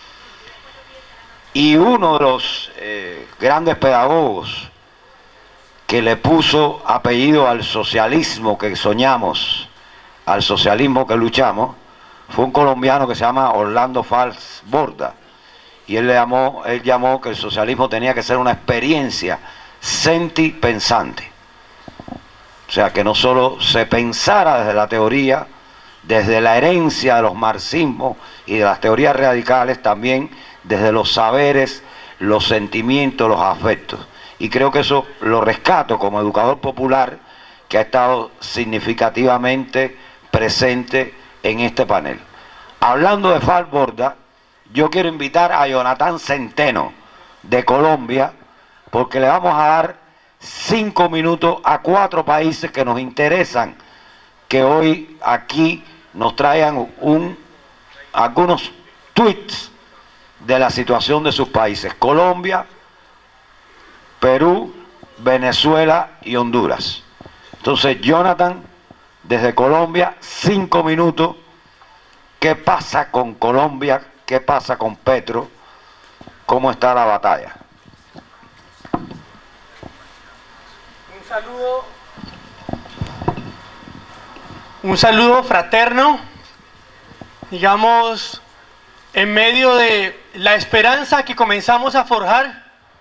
Y uno de los grandes pedagogos que le puso apellido al socialismo que soñamos, al socialismo que luchamos, fue un colombiano que se llama Orlando Fals Borda. Y él llamó que el socialismo tenía que ser una experiencia senti-pensante. O sea, que no solo se pensara desde la teoría, desde la herencia de los marxismos y de las teorías radicales, también desde los saberes, los sentimientos, los afectos. Y creo que eso lo rescato como educador popular que ha estado significativamente presente en este panel. Hablando de Fals Borda, yo quiero invitar a Jonathan Centeno de Colombia, porque le vamos a dar 5 minutos a 4 países que nos interesan, que hoy aquí nos traigan algunos tweets de la situación de sus países: Colombia, Perú, Venezuela y Honduras. Entonces, Jonathan, desde Colombia, 5 minutos. ¿Qué pasa con Colombia? ¿Qué pasa con Petro? ¿Cómo está la batalla? Un saludo fraterno, digamos, en medio de la esperanza que comenzamos a forjar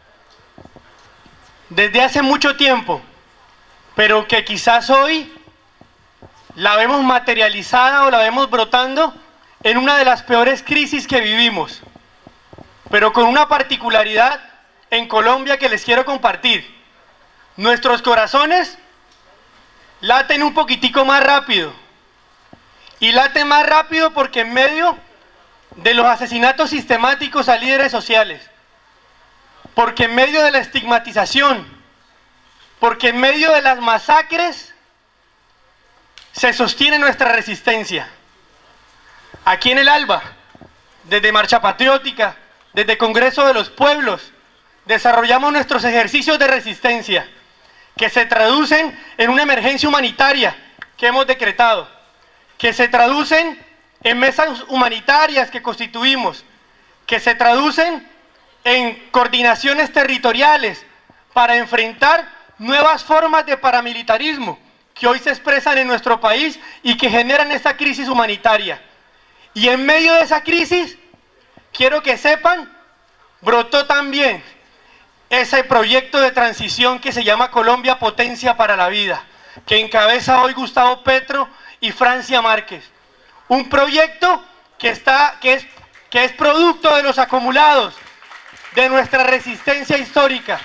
desde hace mucho tiempo, pero que quizás hoy la vemos materializada o la vemos brotando en una de las peores crisis que vivimos, pero con una particularidad en Colombia que les quiero compartir. Nuestros corazones laten un poquitico más rápido, y laten más rápido porque en medio de los asesinatos sistemáticos a líderes sociales, porque en medio de la estigmatización, porque en medio de las masacres se sostiene nuestra resistencia. Aquí en el ALBA, desde Marcha Patriótica, desde Congreso de los Pueblos, desarrollamos nuestros ejercicios de resistencia, que se traducen en una emergencia humanitaria que hemos decretado, que se traducen en mesas humanitarias que constituimos, que se traducen en coordinaciones territoriales para enfrentar nuevas formas de paramilitarismo que hoy se expresan en nuestro país y que generan esta crisis humanitaria. Y en medio de esa crisis, quiero que sepan, brotó también ese proyecto de transición que se llama Colombia Potencia para la Vida, que encabeza hoy Gustavo Petro y Francia Márquez. Un proyecto que es producto de los acumulados de nuestra resistencia histórica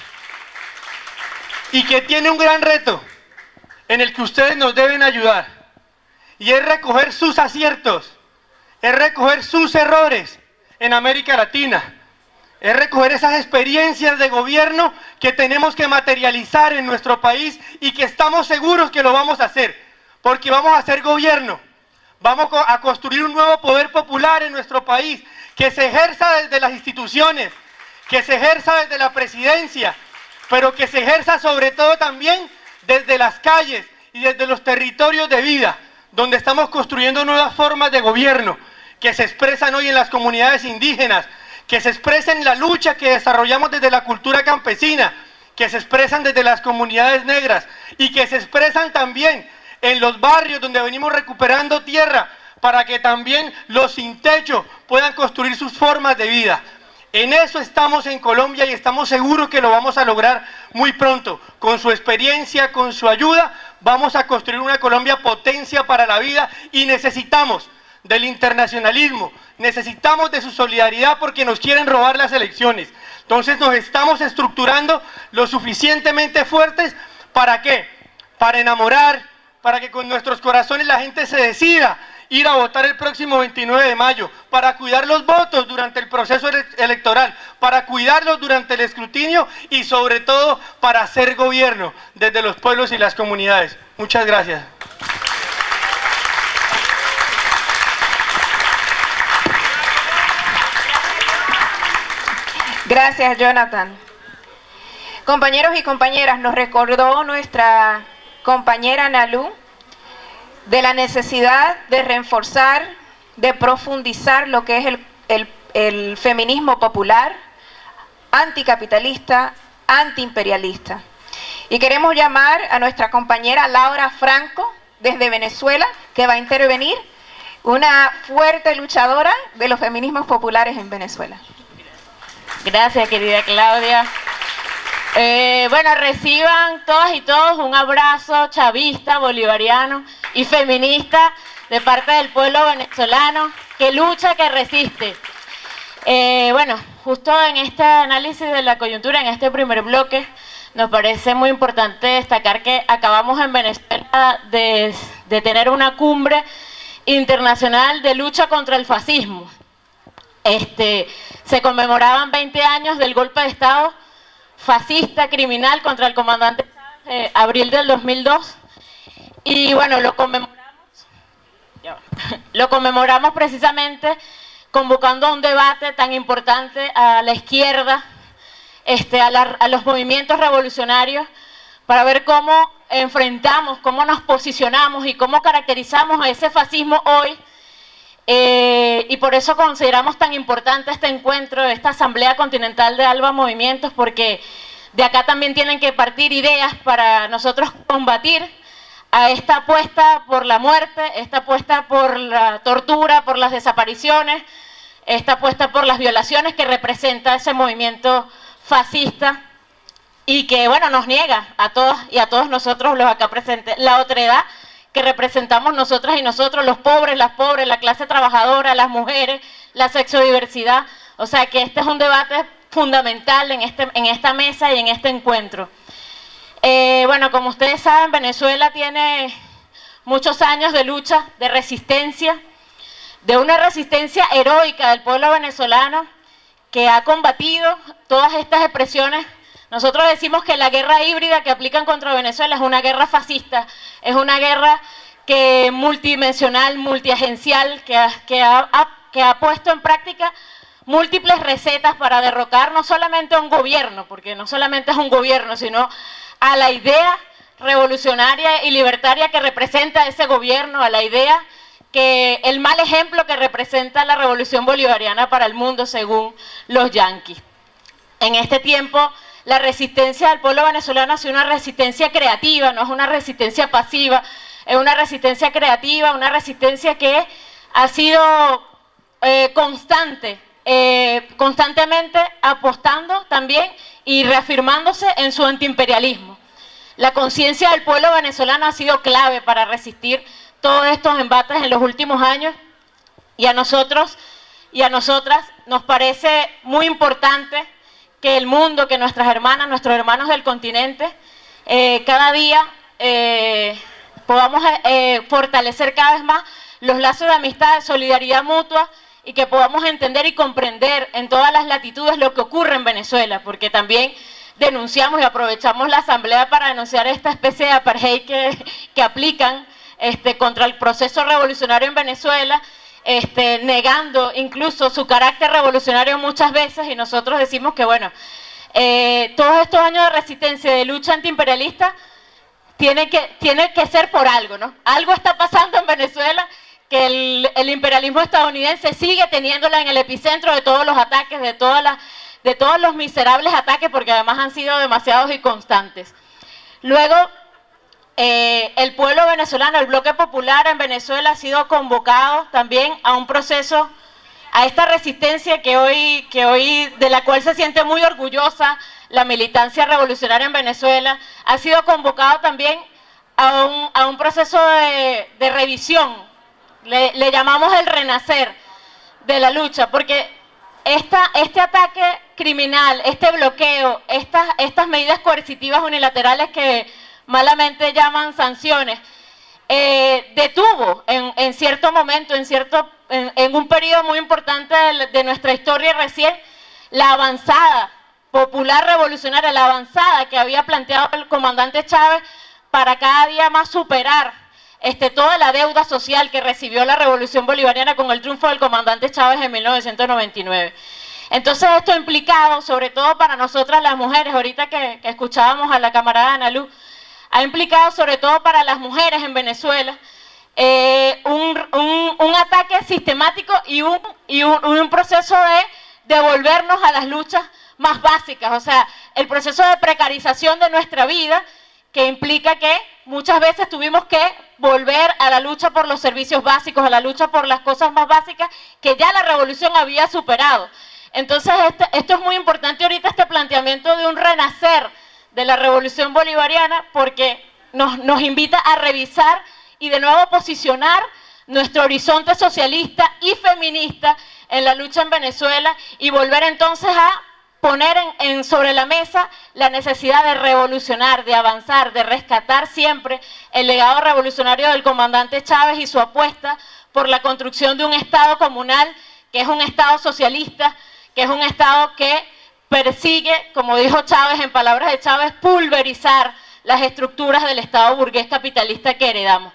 y que tiene un gran reto en el que ustedes nos deben ayudar, y es recoger sus aciertos, es recoger sus errores en América Latina, es recoger esas experiencias de gobierno que tenemos que materializar en nuestro país y que estamos seguros que lo vamos a hacer, porque vamos a hacer gobierno, vamos a construir un nuevo poder popular en nuestro país, que se ejerza desde las instituciones, que se ejerza desde la presidencia, pero que se ejerza sobre todo también desde las calles y desde los territorios de vida, donde estamos construyendo nuevas formas de gobierno, que se expresan hoy en las comunidades indígenas, que se expresan en la lucha que desarrollamos desde la cultura campesina, que se expresan desde las comunidades negras y que se expresan también en los barrios donde venimos recuperando tierra para que también los sin techo puedan construir sus formas de vida. En eso estamos en Colombia y estamos seguros que lo vamos a lograr muy pronto. Con su experiencia, con su ayuda, vamos a construir una Colombia potencia para la vida y necesitamos del internacionalismo, necesitamos de su solidaridad porque nos quieren robar las elecciones. Entonces nos estamos estructurando lo suficientemente fuertes ¿para qué? Para enamorar, para que con nuestros corazones la gente se decida ir a votar el próximo 29 de mayo, para cuidar los votos durante el proceso electoral, para cuidarlos durante el escrutinio y sobre todo para hacer gobierno desde los pueblos y las comunidades. Muchas gracias. Gracias, Jonathan. Compañeros y compañeras, nos recordó nuestra compañera Nalu de la necesidad de reforzar, de profundizar lo que es el feminismo popular, anticapitalista, antiimperialista. Y queremos llamar a nuestra compañera Laura Franco, desde Venezuela, que va a intervenir, una fuerte luchadora de los feminismos populares en Venezuela. Gracias, querida Claudia. Bueno, reciban todas y todos un abrazo chavista, bolivariano y feminista de parte del pueblo venezolano que lucha, que resiste. Bueno, justo en este análisis de la coyuntura, en este primer bloque, nos parece muy importante destacar que acabamos en Venezuela de tener una cumbre internacional de lucha contra el fascismo. Se conmemoraban 20 años del golpe de Estado fascista, criminal contra el comandante Chávez, abril del 2002. Y bueno, lo conmemoramos precisamente convocando a un debate tan importante a la izquierda, a los movimientos revolucionarios, para ver cómo enfrentamos, cómo nos posicionamos y cómo caracterizamos a ese fascismo hoy. Y por eso consideramos tan importante este encuentro, esta Asamblea Continental de ALBA Movimientos, porque de acá también tienen que partir ideas para nosotros combatir a esta apuesta por la muerte, esta apuesta por la tortura, por las desapariciones, esta apuesta por las violaciones que representa ese movimiento fascista y que, bueno, nos niega a todas y a todos nosotros los acá presentes la otredad que representamos nosotras y nosotros, los pobres, la clase trabajadora, las mujeres, la sexodiversidad. O sea que este es un debate fundamental en esta mesa y en este encuentro. Bueno, como ustedes saben, Venezuela tiene muchos años de lucha, de resistencia, de una resistencia heroica del pueblo venezolano que ha combatido todas estas expresiones. Nosotros decimos que la guerra híbrida que aplican contra Venezuela es una guerra fascista, es una guerra multidimensional, multiagencial, que ha puesto en práctica múltiples recetas para derrocar no solamente a un gobierno, porque no solamente es un gobierno, sino a la idea revolucionaria y libertaria que representa ese gobierno, a la idea que el mal ejemplo que representa la revolución bolivariana para el mundo según los yanquis. En este tiempo, la resistencia del pueblo venezolano ha sido una resistencia creativa, no es una resistencia pasiva, es una resistencia creativa, una resistencia que ha sido constantemente apostando también y reafirmándose en su antiimperialismo. La conciencia del pueblo venezolano ha sido clave para resistir todos estos embates en los últimos años, y a nosotros y a nosotras nos parece muy importante que el mundo, que nuestras hermanas, nuestros hermanos del continente, cada día podamos fortalecer cada vez más los lazos de amistad, de solidaridad mutua, y que podamos entender y comprender en todas las latitudes lo que ocurre en Venezuela, porque también denunciamos y aprovechamos la asamblea para denunciar esta especie de apartheid que aplican contra el proceso revolucionario en Venezuela, negando incluso su carácter revolucionario muchas veces, y nosotros decimos que, bueno, todos estos años de resistencia, de lucha antiimperialista, tiene que ser por algo, ¿no? Algo está pasando en Venezuela, que el imperialismo estadounidense sigue teniéndola en el epicentro de todos los ataques, de todos los miserables ataques, porque además han sido demasiados y constantes. Luego, el pueblo venezolano, el bloque popular en Venezuela ha sido convocado también a un proceso, a esta resistencia que hoy de la cual se siente muy orgullosa la militancia revolucionaria en Venezuela, ha sido convocado también a un proceso de revisión, le llamamos el renacer de la lucha, porque este ataque criminal, este bloqueo, estas medidas coercitivas unilaterales que malamente llaman sanciones, detuvo en cierto momento, en un periodo muy importante de nuestra historia recién, la avanzada popular revolucionaria, la avanzada que había planteado el comandante Chávez para cada día más superar toda la deuda social que recibió la revolución bolivariana con el triunfo del comandante Chávez en 1999. Entonces esto ha implicado, sobre todo para nosotras las mujeres, ahorita que escuchábamos a la camarada Ana Luz, ha implicado sobre todo para las mujeres en Venezuela un ataque sistemático y un proceso de devolvernos a las luchas más básicas, o sea, el proceso de precarización de nuestra vida, que implica que muchas veces tuvimos que volver a la lucha por los servicios básicos, a la lucha por las cosas más básicas que ya la revolución había superado. Entonces esto es muy importante ahorita, este planteamiento de un renacer de la revolución bolivariana, porque nos invita a revisar y de nuevo posicionar nuestro horizonte socialista y feminista en la lucha en Venezuela y volver entonces a poner sobre la mesa la necesidad de revolucionar, de avanzar, de rescatar siempre el legado revolucionario del comandante Chávez y su apuesta por la construcción de un Estado comunal, que es un Estado socialista, que es un Estado que persigue, como dijo Chávez, en palabras de Chávez, pulverizar las estructuras del Estado burgués capitalista que heredamos.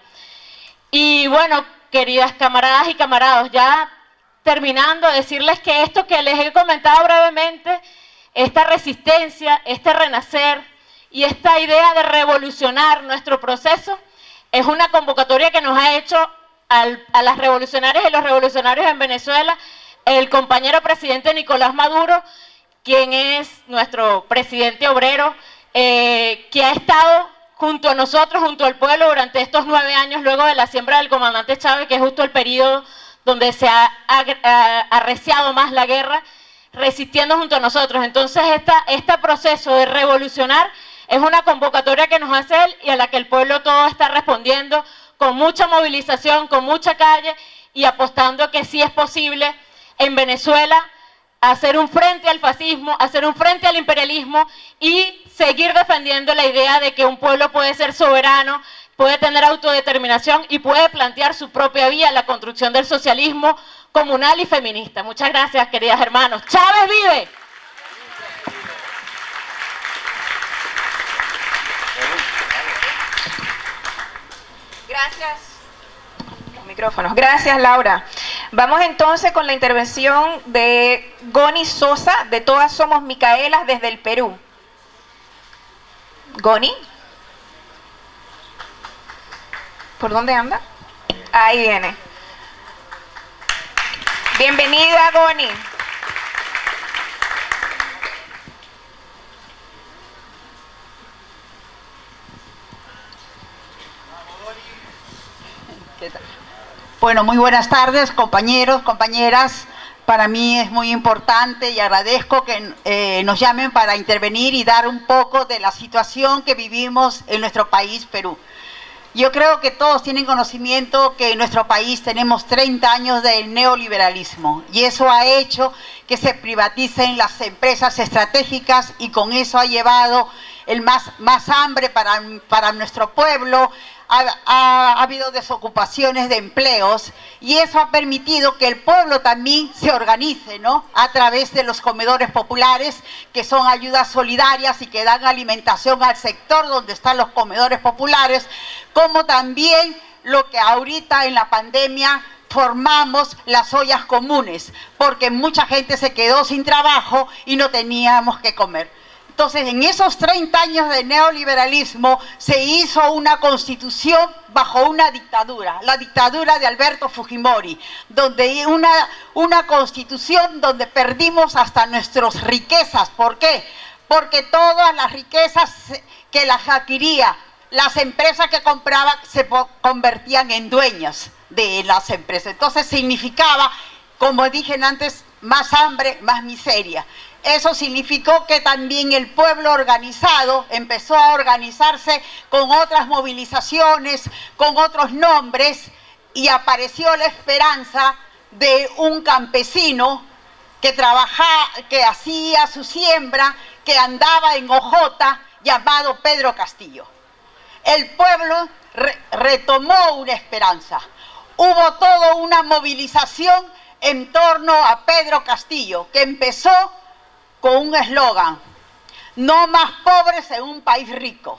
Y bueno, queridas camaradas y camarados, ya terminando, decirles que esto que les he comentado brevemente, esta resistencia, este renacer y esta idea de revolucionar nuestro proceso, es una convocatoria que nos ha hecho a las revolucionarias y los revolucionarios en Venezuela el compañero presidente Nicolás Maduro, quien es nuestro presidente obrero, que ha estado junto a nosotros, junto al pueblo, durante estos 9 años luego de la siembra del comandante Chávez, que es justo el periodo donde se ha arreciado más la guerra, resistiendo junto a nosotros. Entonces este proceso de revolucionar es una convocatoria que nos hace él y a la que el pueblo todo está respondiendo con mucha movilización, con mucha calle y apostando que sí es posible en Venezuela hacer un frente al fascismo, hacer un frente al imperialismo y seguir defendiendo la idea de que un pueblo puede ser soberano, puede tener autodeterminación y puede plantear su propia vía en la construcción del socialismo comunal y feminista. Muchas gracias, queridas hermanos. ¡Chávez vive! Gracias. Los micrófonos. Gracias, Laura. Vamos entonces con la intervención de Goni Sosa, de Todas Somos Micaelas, desde el Perú. Goni. ¿Por dónde anda? Ahí viene. Bienvenida, Goni. Bueno, muy buenas tardes, compañeros, compañeras. Para mí es muy importante y agradezco que nos llamen para intervenir y dar un poco de la situación que vivimos en nuestro país, Perú. Yo creo que todos tienen conocimiento que en nuestro país tenemos 30 años del neoliberalismo y eso ha hecho que se privaticen las empresas estratégicas y con eso ha llevado más hambre para nuestro pueblo. Ha habido desocupaciones de empleos y eso ha permitido que el pueblo también se organice, ¿no? A través de los comedores populares, que son ayudas solidarias y que dan alimentación al sector donde están los comedores populares, como también lo que ahorita en la pandemia formamos las ollas comunes, porque mucha gente se quedó sin trabajo y no teníamos que comer. Entonces, en esos 30 años de neoliberalismo se hizo una constitución bajo una dictadura, la dictadura de Alberto Fujimori, donde una constitución donde perdimos hasta nuestras riquezas. ¿Por qué? Porque todas las riquezas que las adquiría, las empresas que compraban se convertían en dueñas de las empresas. Entonces significaba, como dije antes, más hambre, más miseria. Eso significó que también el pueblo organizado empezó a organizarse con otras movilizaciones, con otros nombres, y apareció la esperanza de un campesino que trabajaba, que hacía su siembra, que andaba en hojota, llamado Pedro Castillo. El pueblo retomó una esperanza. Hubo toda una movilización en torno a Pedro Castillo, que empezó con un eslogan: no más pobres en un país rico.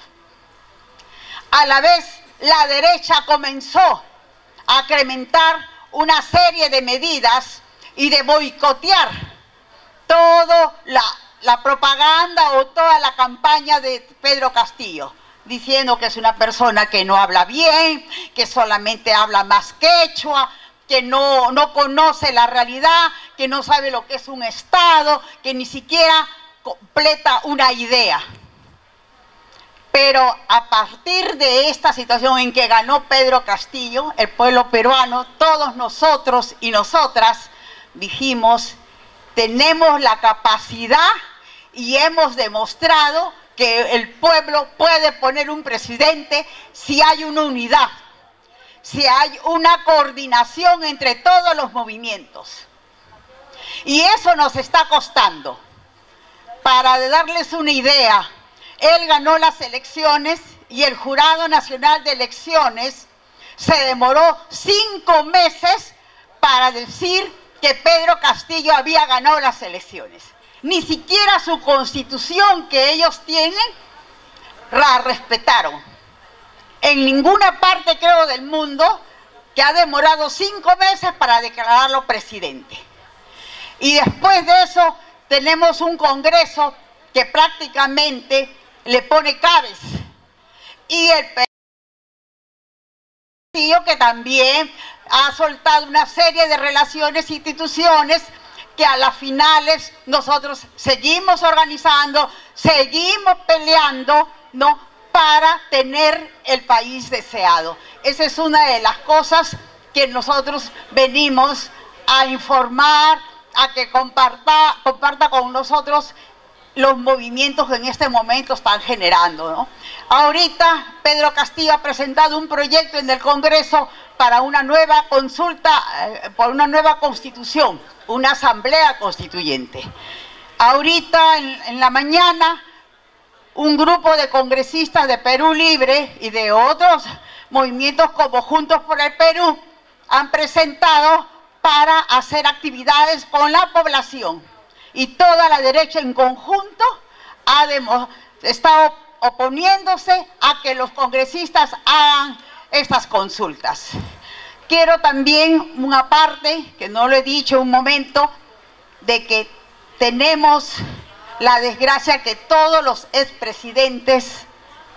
A la vez, la derecha comenzó a incrementar una serie de medidas y de boicotear toda la propaganda o toda la campaña de Pedro Castillo, diciendo que es una persona que no habla bien, que solamente habla más quechua, que no conoce la realidad, que no sabe lo que es un Estado, que ni siquiera completa una idea. Pero a partir de esta situación en que ganó Pedro Castillo, el pueblo peruano, todos nosotros y nosotras dijimos, tenemos la capacidad y hemos demostrado que el pueblo puede poner un presidente si hay una unidad, si hay una coordinación entre todos los movimientos. Y eso nos está costando. Para darles una idea, él ganó las elecciones y el Jurado Nacional de Elecciones se demoró 5 meses para decir que Pedro Castillo había ganado las elecciones. Ni siquiera su constitución que ellos tienen la respetaron. En ninguna parte, creo, del mundo que ha demorado 5 meses para declararlo presidente. Y después de eso tenemos un Congreso que prácticamente le pone cabes. Y el Castillo, que también ha soltado una serie de relaciones e instituciones que a las finales nosotros seguimos organizando, seguimos peleando, ¿no?, para tener el país deseado. Esa es una de las cosas que nosotros venimos a informar, a que comparta con nosotros los movimientos que en este momento están generando, ¿no? Ahorita Pedro Castillo ha presentado un proyecto en el Congreso para una nueva consulta, por una nueva constitución, una asamblea constituyente. Ahorita en la mañana un grupo de congresistas de Perú Libre y de otros movimientos como Juntos por el Perú han presentado para hacer actividades con la población. Y toda la derecha en conjunto ha estado oponiéndose a que los congresistas hagan estas consultas. Quiero también una parte, que no lo he dicho un momento, de que tenemos la desgracia que todos los expresidentes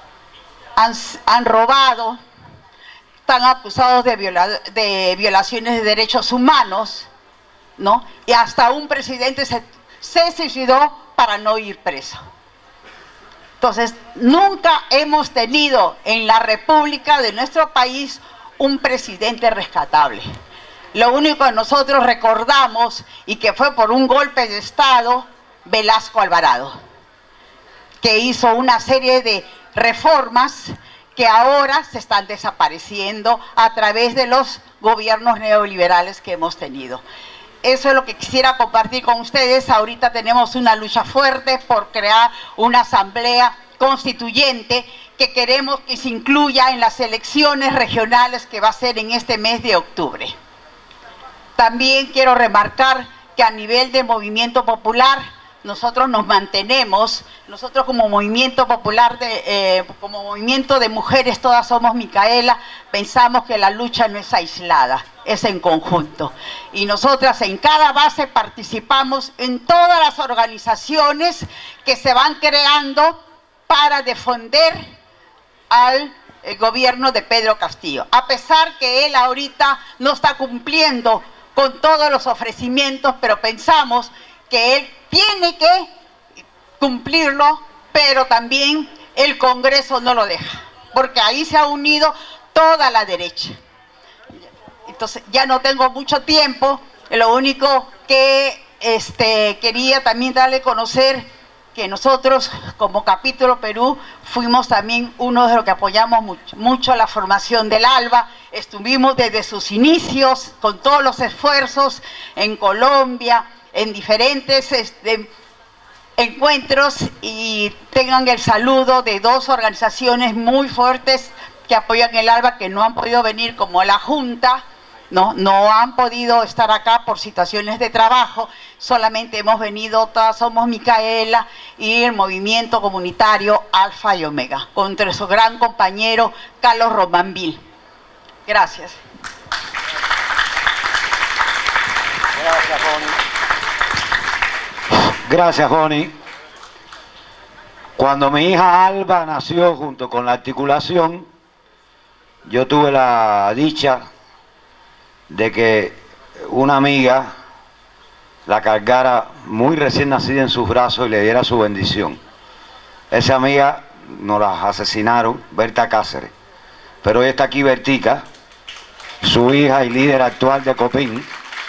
han robado, están acusados de violaciones de derechos humanos, ¿no? Y hasta un presidente se suicidó para no ir preso. Entonces, nunca hemos tenido en la República de nuestro país un presidente rescatable. Lo único que nosotros recordamos, y que fue por un golpe de Estado, Velasco Alvarado, que hizo una serie de reformas que ahora se están desapareciendo a través de los gobiernos neoliberales que hemos tenido. Eso es lo que quisiera compartir con ustedes. Ahorita tenemos una lucha fuerte por crear una asamblea constituyente que queremos que se incluya en las elecciones regionales que va a ser en este mes de octubre. También quiero remarcar que a nivel de movimiento popular nosotros nos mantenemos, nosotros como movimiento popular, como movimiento de mujeres, todas somos Micaela, pensamos que la lucha no es aislada, es en conjunto. Y nosotras en cada base participamos en todas las organizaciones que se van creando para defender al gobierno de Pedro Castillo. A pesar que él ahorita no está cumpliendo con todos los ofrecimientos, pero pensamos que él tiene que cumplirlo, pero también el Congreso no lo deja, porque ahí se ha unido toda la derecha. Entonces ya no tengo mucho tiempo, lo único que quería también darle a conocer que nosotros como Capítulo Perú fuimos también uno de los que apoyamos mucho la formación del ALBA. Estuvimos desde sus inicios con todos los esfuerzos en Colombia, en diferentes encuentros, y tengan el saludo de dos organizaciones muy fuertes que apoyan el ALBA, que no han podido venir, como la Junta, no han podido estar acá por situaciones de trabajo. Solamente hemos venido, todas somos Micaela y el movimiento comunitario Alfa y Omega, contra su gran compañero Carlos Romanville. Gracias. Gracias, Connie. Gracias, Bonnie. Cuando mi hija Alba nació junto con la articulación, yo tuve la dicha de que una amiga la cargara muy recién nacida en sus brazos y le diera su bendición. Esa amiga nos la asesinaron, Berta Cáceres. Pero hoy está aquí Bertica, su hija y líder actual de COPIN.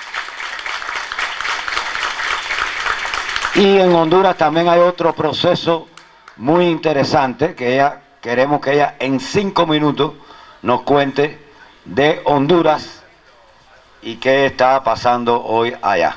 Y en Honduras también hay otro proceso muy interesante que queremos que ella en 5 minutos nos cuente de Honduras y qué está pasando hoy allá.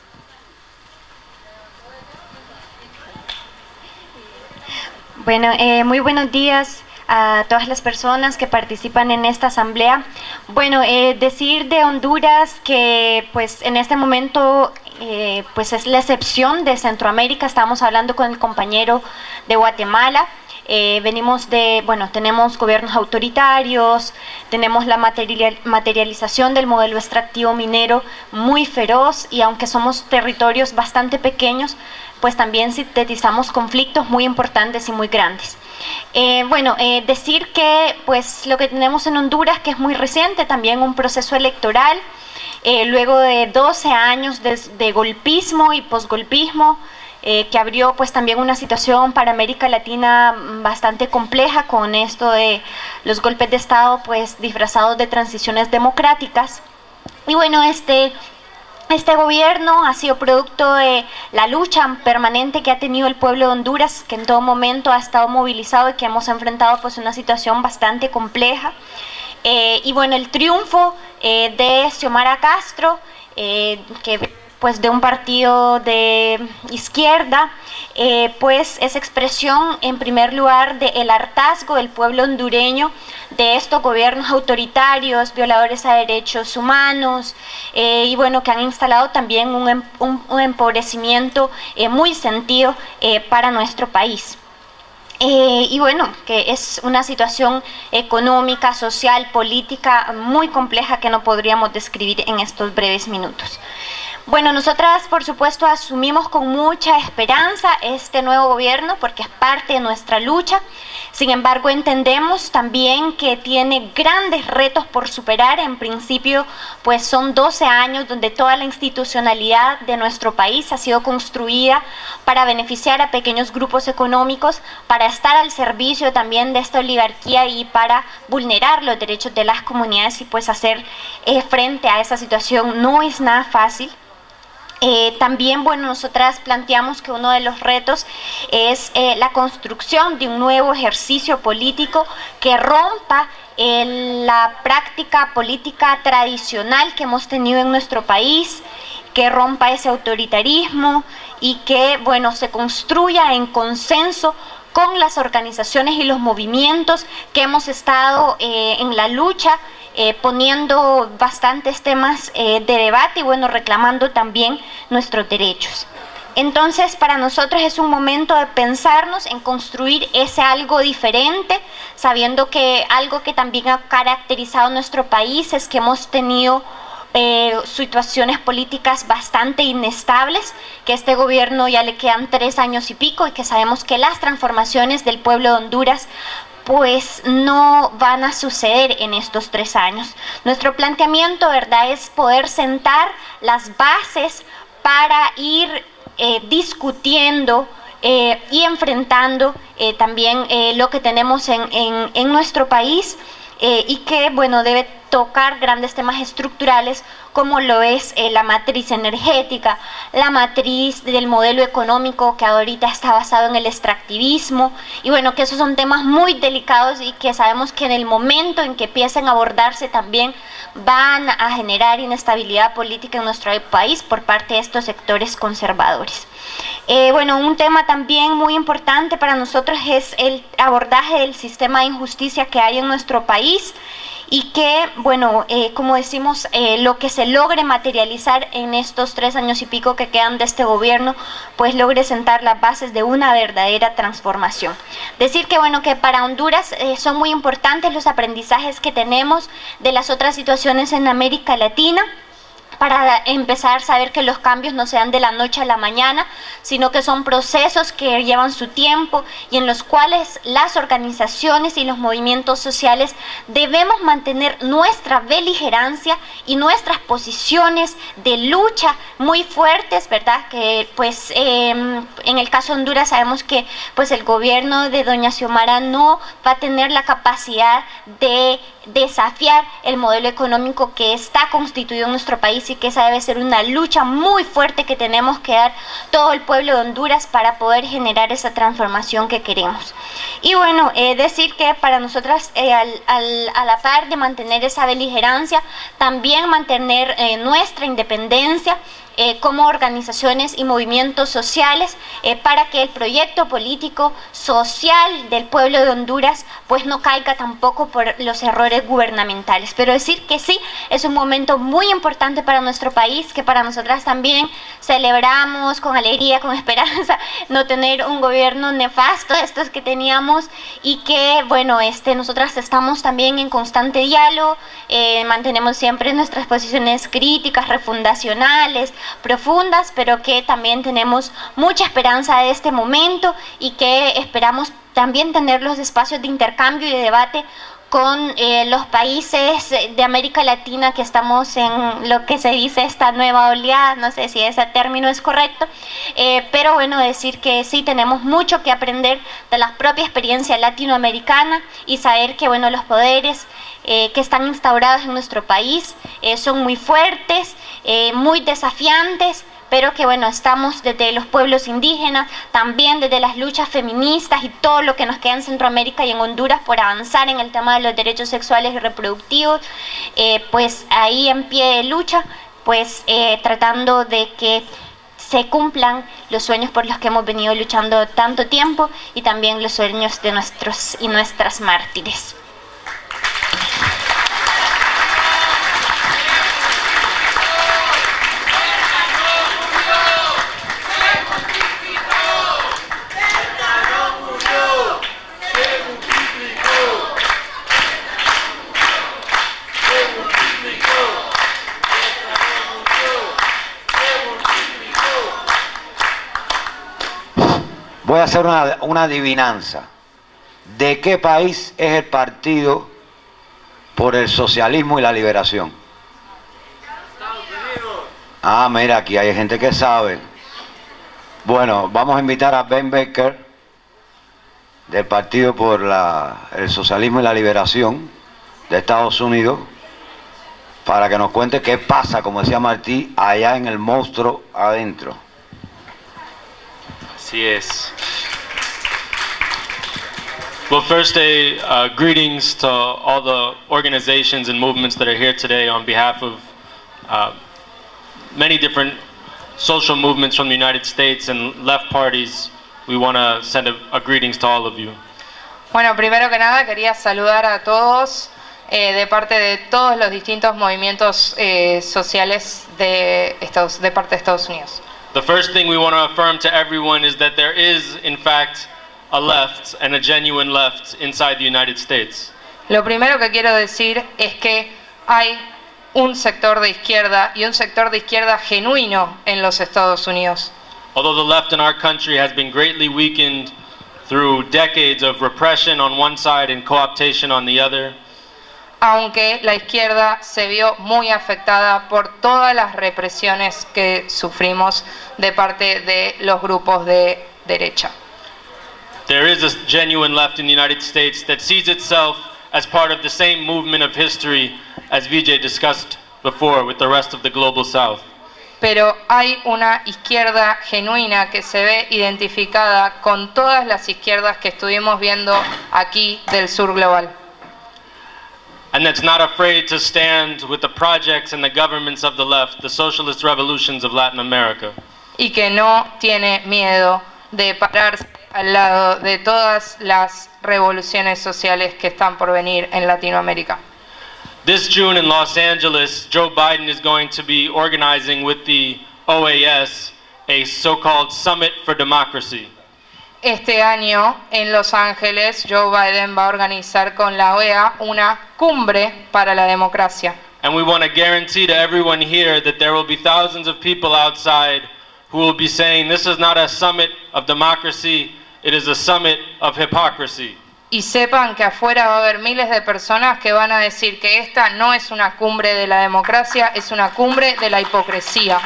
Bueno, muy buenos días a todas las personas que participan en esta asamblea. Bueno, decir de Honduras que pues en este momento pues es la excepción de Centroamérica. Estamos hablando con el compañero de Guatemala. Venimos de, bueno, tenemos gobiernos autoritarios, tenemos la materialización del modelo extractivo minero muy feroz, y aunque somos territorios bastante pequeños, pues también sintetizamos conflictos muy importantes y muy grandes. Decir que pues lo que tenemos en Honduras, que es muy reciente, también un proceso electoral, luego de 12 años de golpismo y posgolpismo, que abrió pues también una situación para América Latina bastante compleja con esto de los golpes de Estado pues disfrazados de transiciones democráticas. Y bueno, este gobierno ha sido producto de la lucha permanente que ha tenido el pueblo de Honduras, que en todo momento ha estado movilizado y que hemos enfrentado pues una situación bastante compleja. Y bueno, el triunfo de Xiomara Castro, que pues de un partido de izquierda, pues es expresión en primer lugar del hartazgo del pueblo hondureño de estos gobiernos autoritarios, violadores a derechos humanos, y bueno, que han instalado también un empobrecimiento muy sentido para nuestro país. Y bueno, que es una situación económica, social, política muy compleja que no podríamos describir en estos breves minutos. Bueno, nosotras por supuesto asumimos con mucha esperanza este nuevo gobierno porque es parte de nuestra lucha. Sin embargo, entendemos también que tiene grandes retos por superar. En principio, pues son 12 años donde toda la institucionalidad de nuestro país ha sido construida para beneficiar a pequeños grupos económicos, para estar al servicio también de esta oligarquía y para vulnerar los derechos de las comunidades, y pues hacer frente a esa situación no es nada fácil. También, bueno, nosotras planteamos que uno de los retos es la construcción de un nuevo ejercicio político que rompa la práctica política tradicional que hemos tenido en nuestro país, que rompa ese autoritarismo y que, bueno, se construya en consenso con las organizaciones y los movimientos que hemos estado en la lucha, poniendo bastantes temas de debate y bueno, reclamando también nuestros derechos. Entonces, para nosotros es un momento de pensarnos en construir ese algo diferente, sabiendo que algo que también ha caracterizado nuestro país es que hemos tenido situaciones políticas bastante inestables, que a este gobierno ya le quedan 3 años y pico y que sabemos que las transformaciones del pueblo de Honduras pues no van a suceder en estos 3 años. Nuestro planteamiento, ¿verdad?, es poder sentar las bases para ir discutiendo y enfrentando también lo que tenemos en nuestro país, y que, bueno, debe tocar grandes temas estructurales como lo es la matriz energética, la matriz del modelo económico que ahorita está basado en el extractivismo, y bueno, que esos son temas muy delicados y que sabemos que en el momento en que empiecen a abordarse también van a generar inestabilidad política en nuestro país por parte de estos sectores conservadores. Bueno, un tema también muy importante para nosotros es el abordaje del sistema de injusticia que hay en nuestro país, y que, bueno, como decimos, lo que se logre materializar en estos 3 años y pico que quedan de este gobierno, pues logre sentar las bases de una verdadera transformación. Decir que, bueno, que para Honduras son muy importantes los aprendizajes que tenemos de las otras situaciones en América Latina, para empezar a saber que los cambios no se dan de la noche a la mañana, sino que son procesos que llevan su tiempo y en los cuales las organizaciones y los movimientos sociales debemos mantener nuestra beligerancia y nuestras posiciones de lucha muy fuertes, ¿verdad? Que pues en el caso de Honduras sabemos que pues el gobierno de doña Xiomara no va a tener la capacidad de desafiar el modelo económico que está constituido en nuestro país, y que esa debe ser una lucha muy fuerte que tenemos que dar todo el pueblo de Honduras para poder generar esa transformación que queremos. Y bueno, decir que para nosotras a la par de mantener esa beligerancia, también mantener nuestra independencia como organizaciones y movimientos sociales para que el proyecto político social del pueblo de Honduras pues no caiga tampoco por los errores gubernamentales. Pero decir que sí, es un momento muy importante para nuestro país, que para nosotras también celebramos con alegría, con esperanza, no tener un gobierno nefasto estos que teníamos, y que bueno, nosotras estamos también en constante diálogo, mantenemos siempre nuestras posiciones críticas, refundacionales, profundas, pero que también tenemos mucha esperanza de este momento y que esperamos también tener los espacios de intercambio y de debate con los países de América Latina, que estamos en lo que se dice esta nueva oleada, no sé si ese término es correcto, pero bueno, decir que sí tenemos mucho que aprender de la propia experiencia latinoamericana y saber que bueno, los poderes que están instaurados en nuestro país son muy fuertes, muy desafiantes, pero que bueno, estamos desde los pueblos indígenas, también desde las luchas feministas y todo lo que nos queda en Centroamérica y en Honduras por avanzar en el tema de los derechos sexuales y reproductivos, pues ahí en pie de lucha, pues tratando de que se cumplan los sueños por los que hemos venido luchando tanto tiempo, y también los sueños de nuestros y nuestras mártires. Voy a hacer una adivinanza. ¿De qué país es el Partido por el Socialismo y la Liberación? Ah, mira, aquí hay gente que sabe. Bueno, vamos a invitar a Ben Baker, del Partido por el Socialismo y la Liberación de Estados Unidos, para que nos cuente qué pasa, como decía Martí, allá en el monstruo adentro. Así es. Well, first, greetings to all the organizations and movements that are here today on behalf of many different social movements from the United States and left parties. We want to send a greetings to all of you. Bueno, primero que nada quería saludar a todos de parte de todos los distintos movimientos sociales de parte de Estados Unidos. The first thing we want to affirm to everyone is that there is, in fact, a left and a genuine left inside the United States. Lo primero que quiero decir es que hay un sector de izquierda y un sector de izquierda genuino en los Estados Unidos. Although the left in our country has been greatly weakened through decades of repression on one side and co-optation on the other, aunque la izquierda se vio muy afectada por todas las represiones que sufrimos de parte de los grupos de derecha. There is a genuine left in the United States that sees itself as part of the same movement of history as Vijay discussed before with the rest of the global South. Pero hay una izquierda genuina que se ve identificada con todas las izquierdas que estuvimos viendo aquí del sur global. And that's not afraid to stand with the projects and the governments of the left, the socialist revolutions of Latin America. Y que no tiene miedo de pararse al lado de todas las revoluciones sociales que están por venir en Latinoamérica. This June in Los Angeles, Joe Biden is going to be organizing with the OAS a so-called Summit for Democracy. Este año en Los Ángeles, Joe Biden va a organizar con la OEA una cumbre para la democracia. And we want to guarantee to everyone here that there will be thousands of people outside who will be saying, this is not a summit of democracy, it is a summit of hypocrisy. Y sepan que afuera va a haber miles de personas que van a decir que esta no es una cumbre de la democracia, es una cumbre de la hipocresía.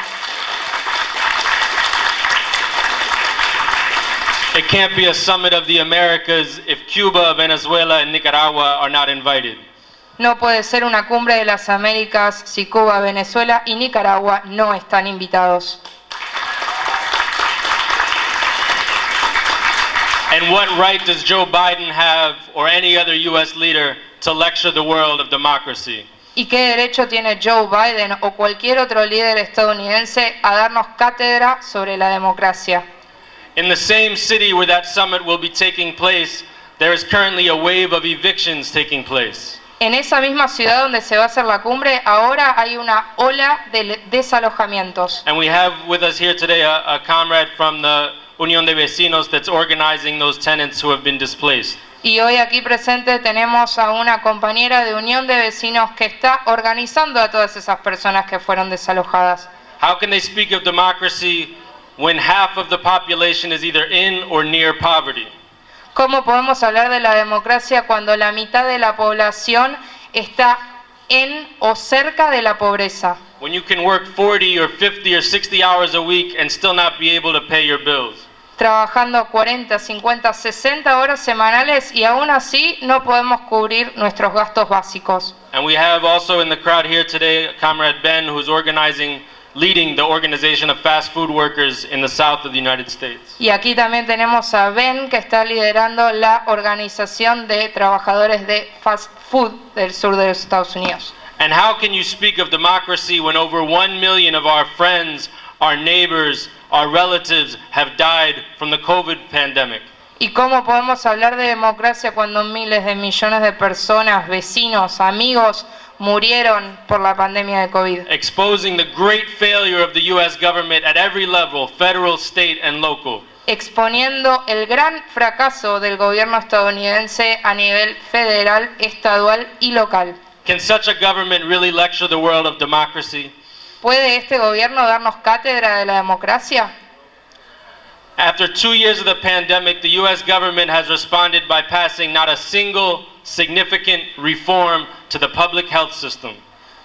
It can't be a summit of the Americas if Cuba, Venezuela, and Nicaragua are not invited. No puede ser una cumbre de las Américas si Cuba, Venezuela y Nicaragua no están invitados. And what right does Joe Biden have, or any other U.S. leader, to lecture the world of democracy? ¿Y qué derecho tiene Joe Biden o cualquier otro líder estadounidense a darnos cátedra sobre la democracia? In the same city where that summit will be taking place, there is currently a wave of evictions taking place. En esa misma ciudad donde se va a hacer la cumbre, ahora hay una ola de desalojamientos. And we have with us here today a comrade from the Unión de Vecinos that's organizing those tenants who have been displaced. Y hoy aquí presente tenemos a una compañera de Unión de Vecinos que está organizando a todas esas personas que fueron desalojadas. How can they speak of democracy when half of the population is either in or near poverty? ¿Cómo podemos hablar de la democracia cuando la mitad de la población está en o cerca de la pobreza? When you can work 40 or 50 or 60 hours a week and still not be able to pay your bills. Trabajando 40, 50, 60 horas semanales y aún así no podemos cubrir nuestros gastos básicos. And we have also in the crowd here today Comrade Ben, who's leading the organization of fast food workers in the south of the United States. Y aquí también tenemos a Ben, que está liderando la organización de trabajadores de fast food del sur de los Estados Unidos. And how can you speak of democracy when over 1 million of our friends, our neighbors, our relatives have died from the COVID pandemic? ¿Y cómo podemos hablar de democracia cuando miles de millones de personas, vecinos, amigos, murieron por la pandemia de COVID? Exposing the great failure of the U.S. government at every level, federal, state, and local. Exponiendo el gran fracaso del gobierno estadounidense a nivel federal, estadual y local. Can such a government really lecture the world of democracy? ¿Puede este gobierno darnos cátedra de la democracia? After 2 years of the pandemic, the U.S. government has responded by passing not a single significant reform to the public health system.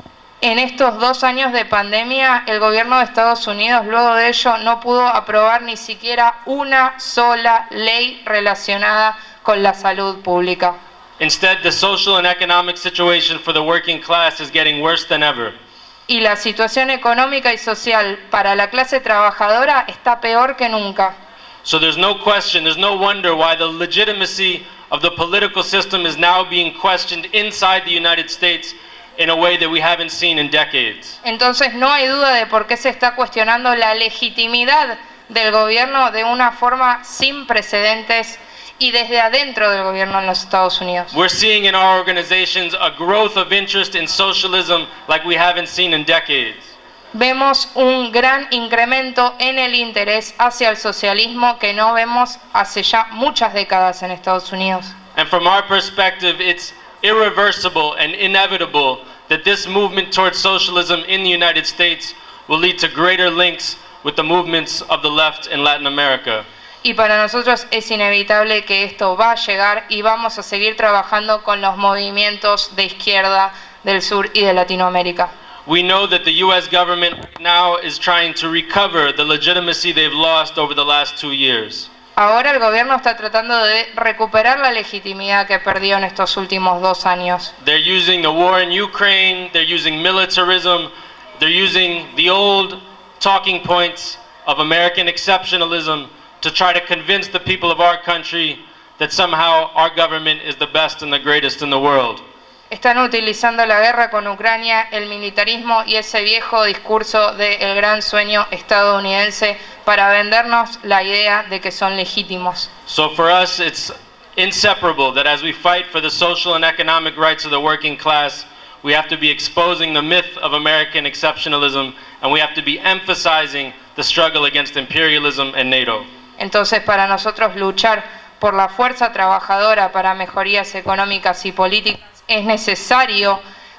En estos 2 años de pandemia, el gobierno de Estados Unidos, luego de ello, no pudo aprobar ni siquiera una sola ley relacionada con la salud pública. Instead, the social and economic situation for the working class is getting worse than ever. Y la situación económica y social para la clase trabajadora está peor que nunca. So there's no question, there's no wonder why the legitimacy of the political system is now being questioned inside the United States in a way that we haven't seen in decades. Entonces no hay duda de por qué se está cuestionando la legitimidad del gobierno de una forma sin precedentes y desde adentro del gobierno en los Estados Unidos. We're seeing in our organizations a growth of interest in socialism like we haven't seen in decades. Vemos un gran incremento en el interés hacia el socialismo que no vemos hace ya muchas décadas en Estados Unidos. And from our perspective, it's irreversible and inevitable that this movement towards socialism in the United States will lead to greater links with the movements of the left in Latin America. Y para nosotros es inevitable que esto va a llegar y vamos a seguir trabajando con los movimientos de izquierda del sur y de Latinoamérica. We know that the U.S. government now is trying to recover the legitimacy they've lost over the last 2 years. Ahora el gobierno está tratando de recuperar la legitimidad que perdió en estos últimos 2 años. They're using the war in Ukraine, they're using militarism, they're using the old talking points of American exceptionalism to try to convince the people of our country that somehow our government is the best and the greatest in the world. Están utilizando la guerra con Ucrania, el militarismo y ese viejo discurso del gran sueño estadounidense para vendernos la idea de que son legítimos. So for us it's inseparable that as we fight for the social and economic rights of the working class, we have to be exposing the myth of American exceptionalism and we have to be emphasizing the struggle against imperialism and NATO. Entonces, para nosotros luchar por la fuerza trabajadora para mejorías económicas y políticas es necesario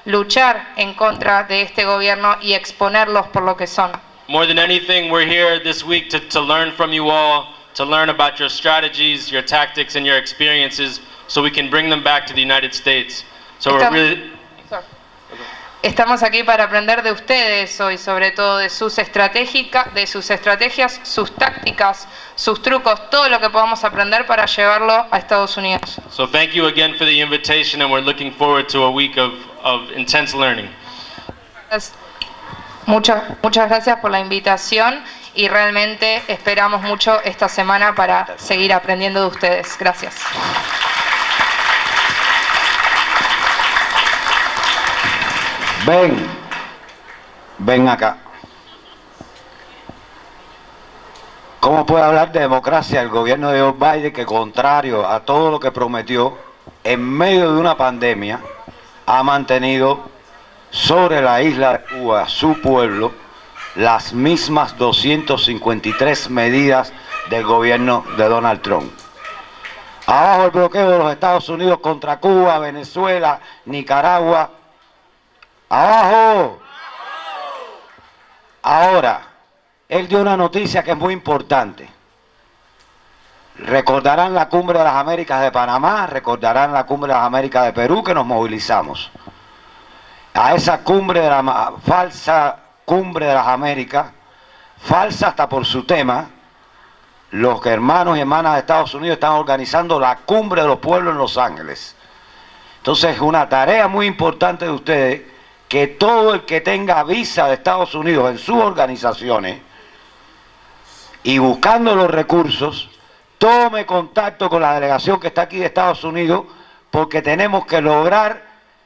luchar en contra de este gobierno y exponerlos por lo que son. More than anything, we're here this week to learn from you all, to learn about your strategies, your tactics, and your experiences, so we can bring them back to the United States. So we're really... Estamos aquí para aprender de ustedes hoy, sobre todo de sus estrategias, sus tácticas, sus trucos, todo lo que podamos aprender para llevarlo a Estados Unidos. So thank you again for the invitation, and we're looking forward to a week of intense learning. Muchas gracias por la invitación y realmente esperamos mucho esta semana para seguir aprendiendo de ustedes. Gracias. Ven acá. ¿Cómo puede hablar de democracia el gobierno de Joe Biden, que contrario a todo lo que prometió, en medio de una pandemia, ha mantenido sobre la isla de Cuba, su pueblo, las mismas 253 medidas del gobierno de Donald Trump? Abajo el bloqueo de los Estados Unidos contra Cuba, Venezuela, Nicaragua. ¡Abajo! Ahora, él dio una noticia que es muy importante. Recordarán la Cumbre de las Américas de Panamá, recordarán la Cumbre de las Américas de Perú, que nos movilizamos. A esa cumbre de la falsa Cumbre de las Américas, falsa hasta por su tema, los hermanos y hermanas de Estados Unidos están organizando la Cumbre de los Pueblos en Los Ángeles. Entonces, es una tarea muy importante de ustedes, que todo el que tenga visa de Estados Unidos en sus organizaciones y buscando los recursos, tome contacto con la delegación que está aquí de Estados Unidos, porque tenemos que lograr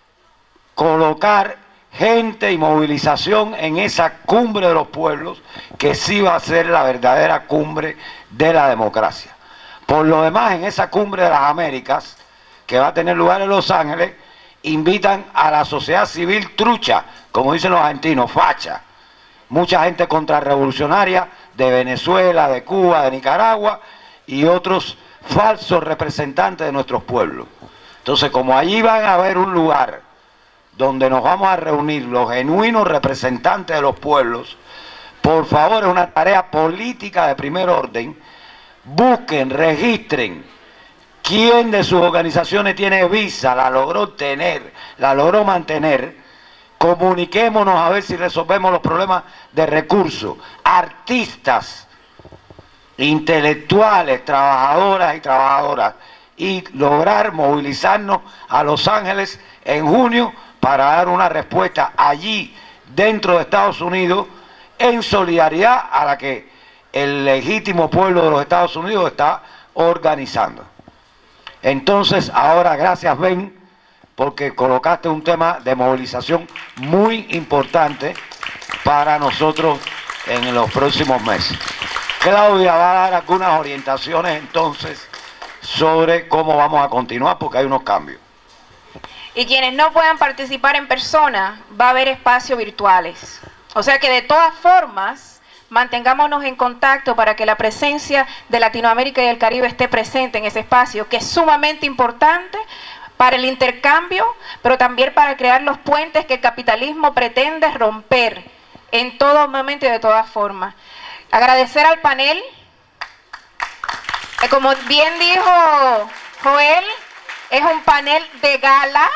colocar gente y movilización en esa cumbre de los pueblos, que sí va a ser la verdadera cumbre de la democracia. Por lo demás, en esa cumbre de las Américas, que va a tener lugar en Los Ángeles, invitan a la sociedad civil trucha, como dicen los argentinos, facha. Mucha gente contrarrevolucionaria de Venezuela, de Cuba, de Nicaragua y otros falsos representantes de nuestros pueblos. Entonces, como allí van a haber un lugar donde nos vamos a reunir los genuinos representantes de los pueblos, por favor, es una tarea política de primer orden. Busquen, registren quién de sus organizaciones tiene visa, la logró obtener, la logró mantener. Comuniquémonos a ver si resolvemos los problemas de recursos. Artistas, intelectuales, trabajadoras y trabajadoras, y lograr movilizarnos a Los Ángeles en junio para dar una respuesta allí dentro de Estados Unidos, en solidaridad a la que el legítimo pueblo de los Estados Unidos está organizando. Entonces, ahora, gracias, Ben, porque colocaste un tema de movilización muy importante para nosotros en los próximos meses. Claudia va a dar algunas orientaciones entonces sobre cómo vamos a continuar, porque hay unos cambios. Y quienes no puedan participar en persona, va a haber espacios virtuales. O sea que de todas formas, mantengámonos en contacto para que la presencia de Latinoamérica y el Caribe esté presente en ese espacio, que es sumamente importante para el intercambio, pero también para crear los puentes que el capitalismo pretende romper en todo momento y de todas formas. Agradecer al panel, que como bien dijo Joel, es un panel de gala.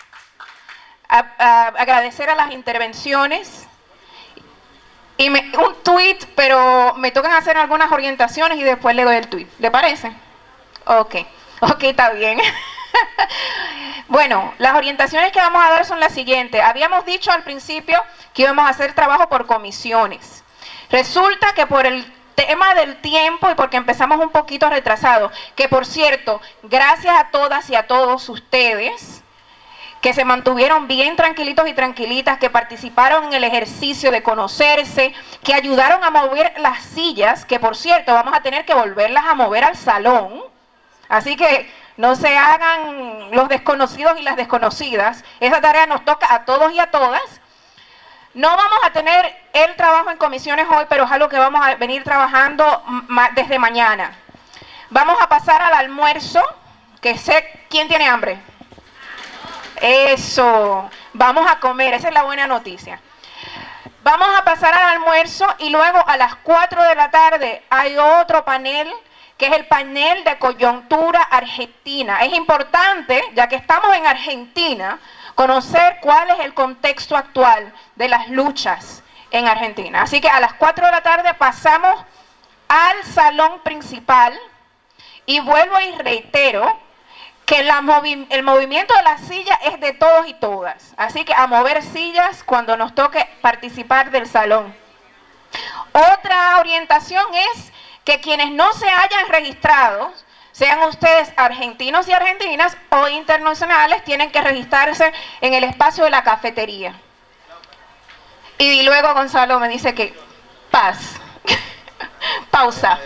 Agradecer a las intervenciones. Y un tweet, pero me tocan hacer algunas orientaciones y después le doy el tweet. ¿Le parece? Ok, está bien. Bueno, las orientaciones que vamos a dar son las siguientes. Habíamos dicho al principio que íbamos a hacer trabajo por comisiones. Resulta que por el tema del tiempo y porque empezamos un poquito retrasado, que por cierto, gracias a todas y a todos ustedes, que se mantuvieron bien tranquilitos y tranquilitas, que participaron en el ejercicio de conocerse, que ayudaron a mover las sillas, que por cierto vamos a tener que volverlas a mover al salón, así que no se hagan los desconocidos y las desconocidas, esa tarea nos toca a todos y a todas. No vamos a tener el trabajo en comisiones hoy, pero es algo que vamos a venir trabajando desde mañana. Vamos a pasar al almuerzo, que sé, ¿quién tiene hambre? Eso, vamos a comer, esa es la buena noticia. Vamos a pasar al almuerzo y luego a las 4 de la tarde hay otro panel, que es el panel de coyuntura argentina. Es importante, ya que estamos en Argentina, conocer cuál es el contexto actual de las luchas en Argentina. Así que a las 4 de la tarde pasamos al salón principal y vuelvo y reitero que el movimiento de las sillas es de todos y todas. Así que a mover sillas cuando nos toque participar del salón. Otra orientación es que quienes no se hayan registrado, sean ustedes argentinos y argentinas o internacionales, tienen que registrarse en el espacio de la cafetería. Y luego Gonzalo me dice que paz. Pausa.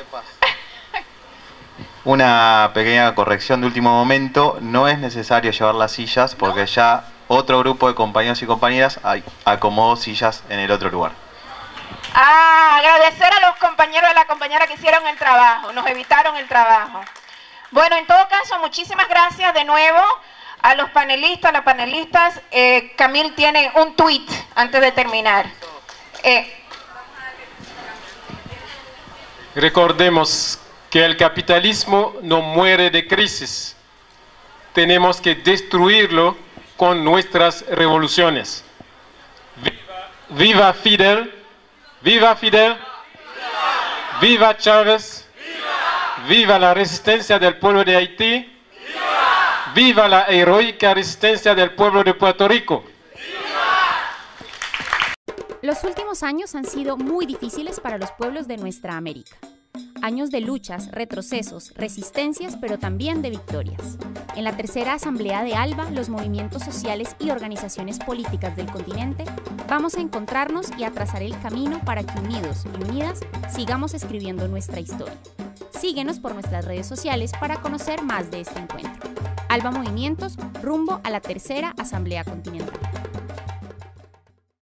Una pequeña corrección de último momento, no es necesario llevar las sillas porque ya otro grupo de compañeros y compañeras acomodó sillas en el otro lugar. Agradecer a los compañeros y a la compañera que hicieron el trabajo, nos evitaron el trabajo. Bueno, en todo caso, muchísimas gracias de nuevo a los panelistas, las panelistas. Camil tiene un tweet antes de terminar. Recordemos que el capitalismo no muere de crisis. Tenemos que destruirlo con nuestras revoluciones. ¡Viva Fidel! ¡Viva Fidel! ¡Viva Chávez! ¡Viva la resistencia del pueblo de Haití! ¡Viva la heroica resistencia del pueblo de Puerto Rico! Los últimos años han sido muy difíciles para los pueblos de nuestra América. Años de luchas, retrocesos, resistencias, pero también de victorias. En la tercera Asamblea de ALBA, los movimientos sociales y organizaciones políticas del continente vamos a encontrarnos y a trazar el camino para que unidos y unidas sigamos escribiendo nuestra historia. Síguenos por nuestras redes sociales para conocer más de este encuentro. ALBA Movimientos, rumbo a la tercera Asamblea Continental.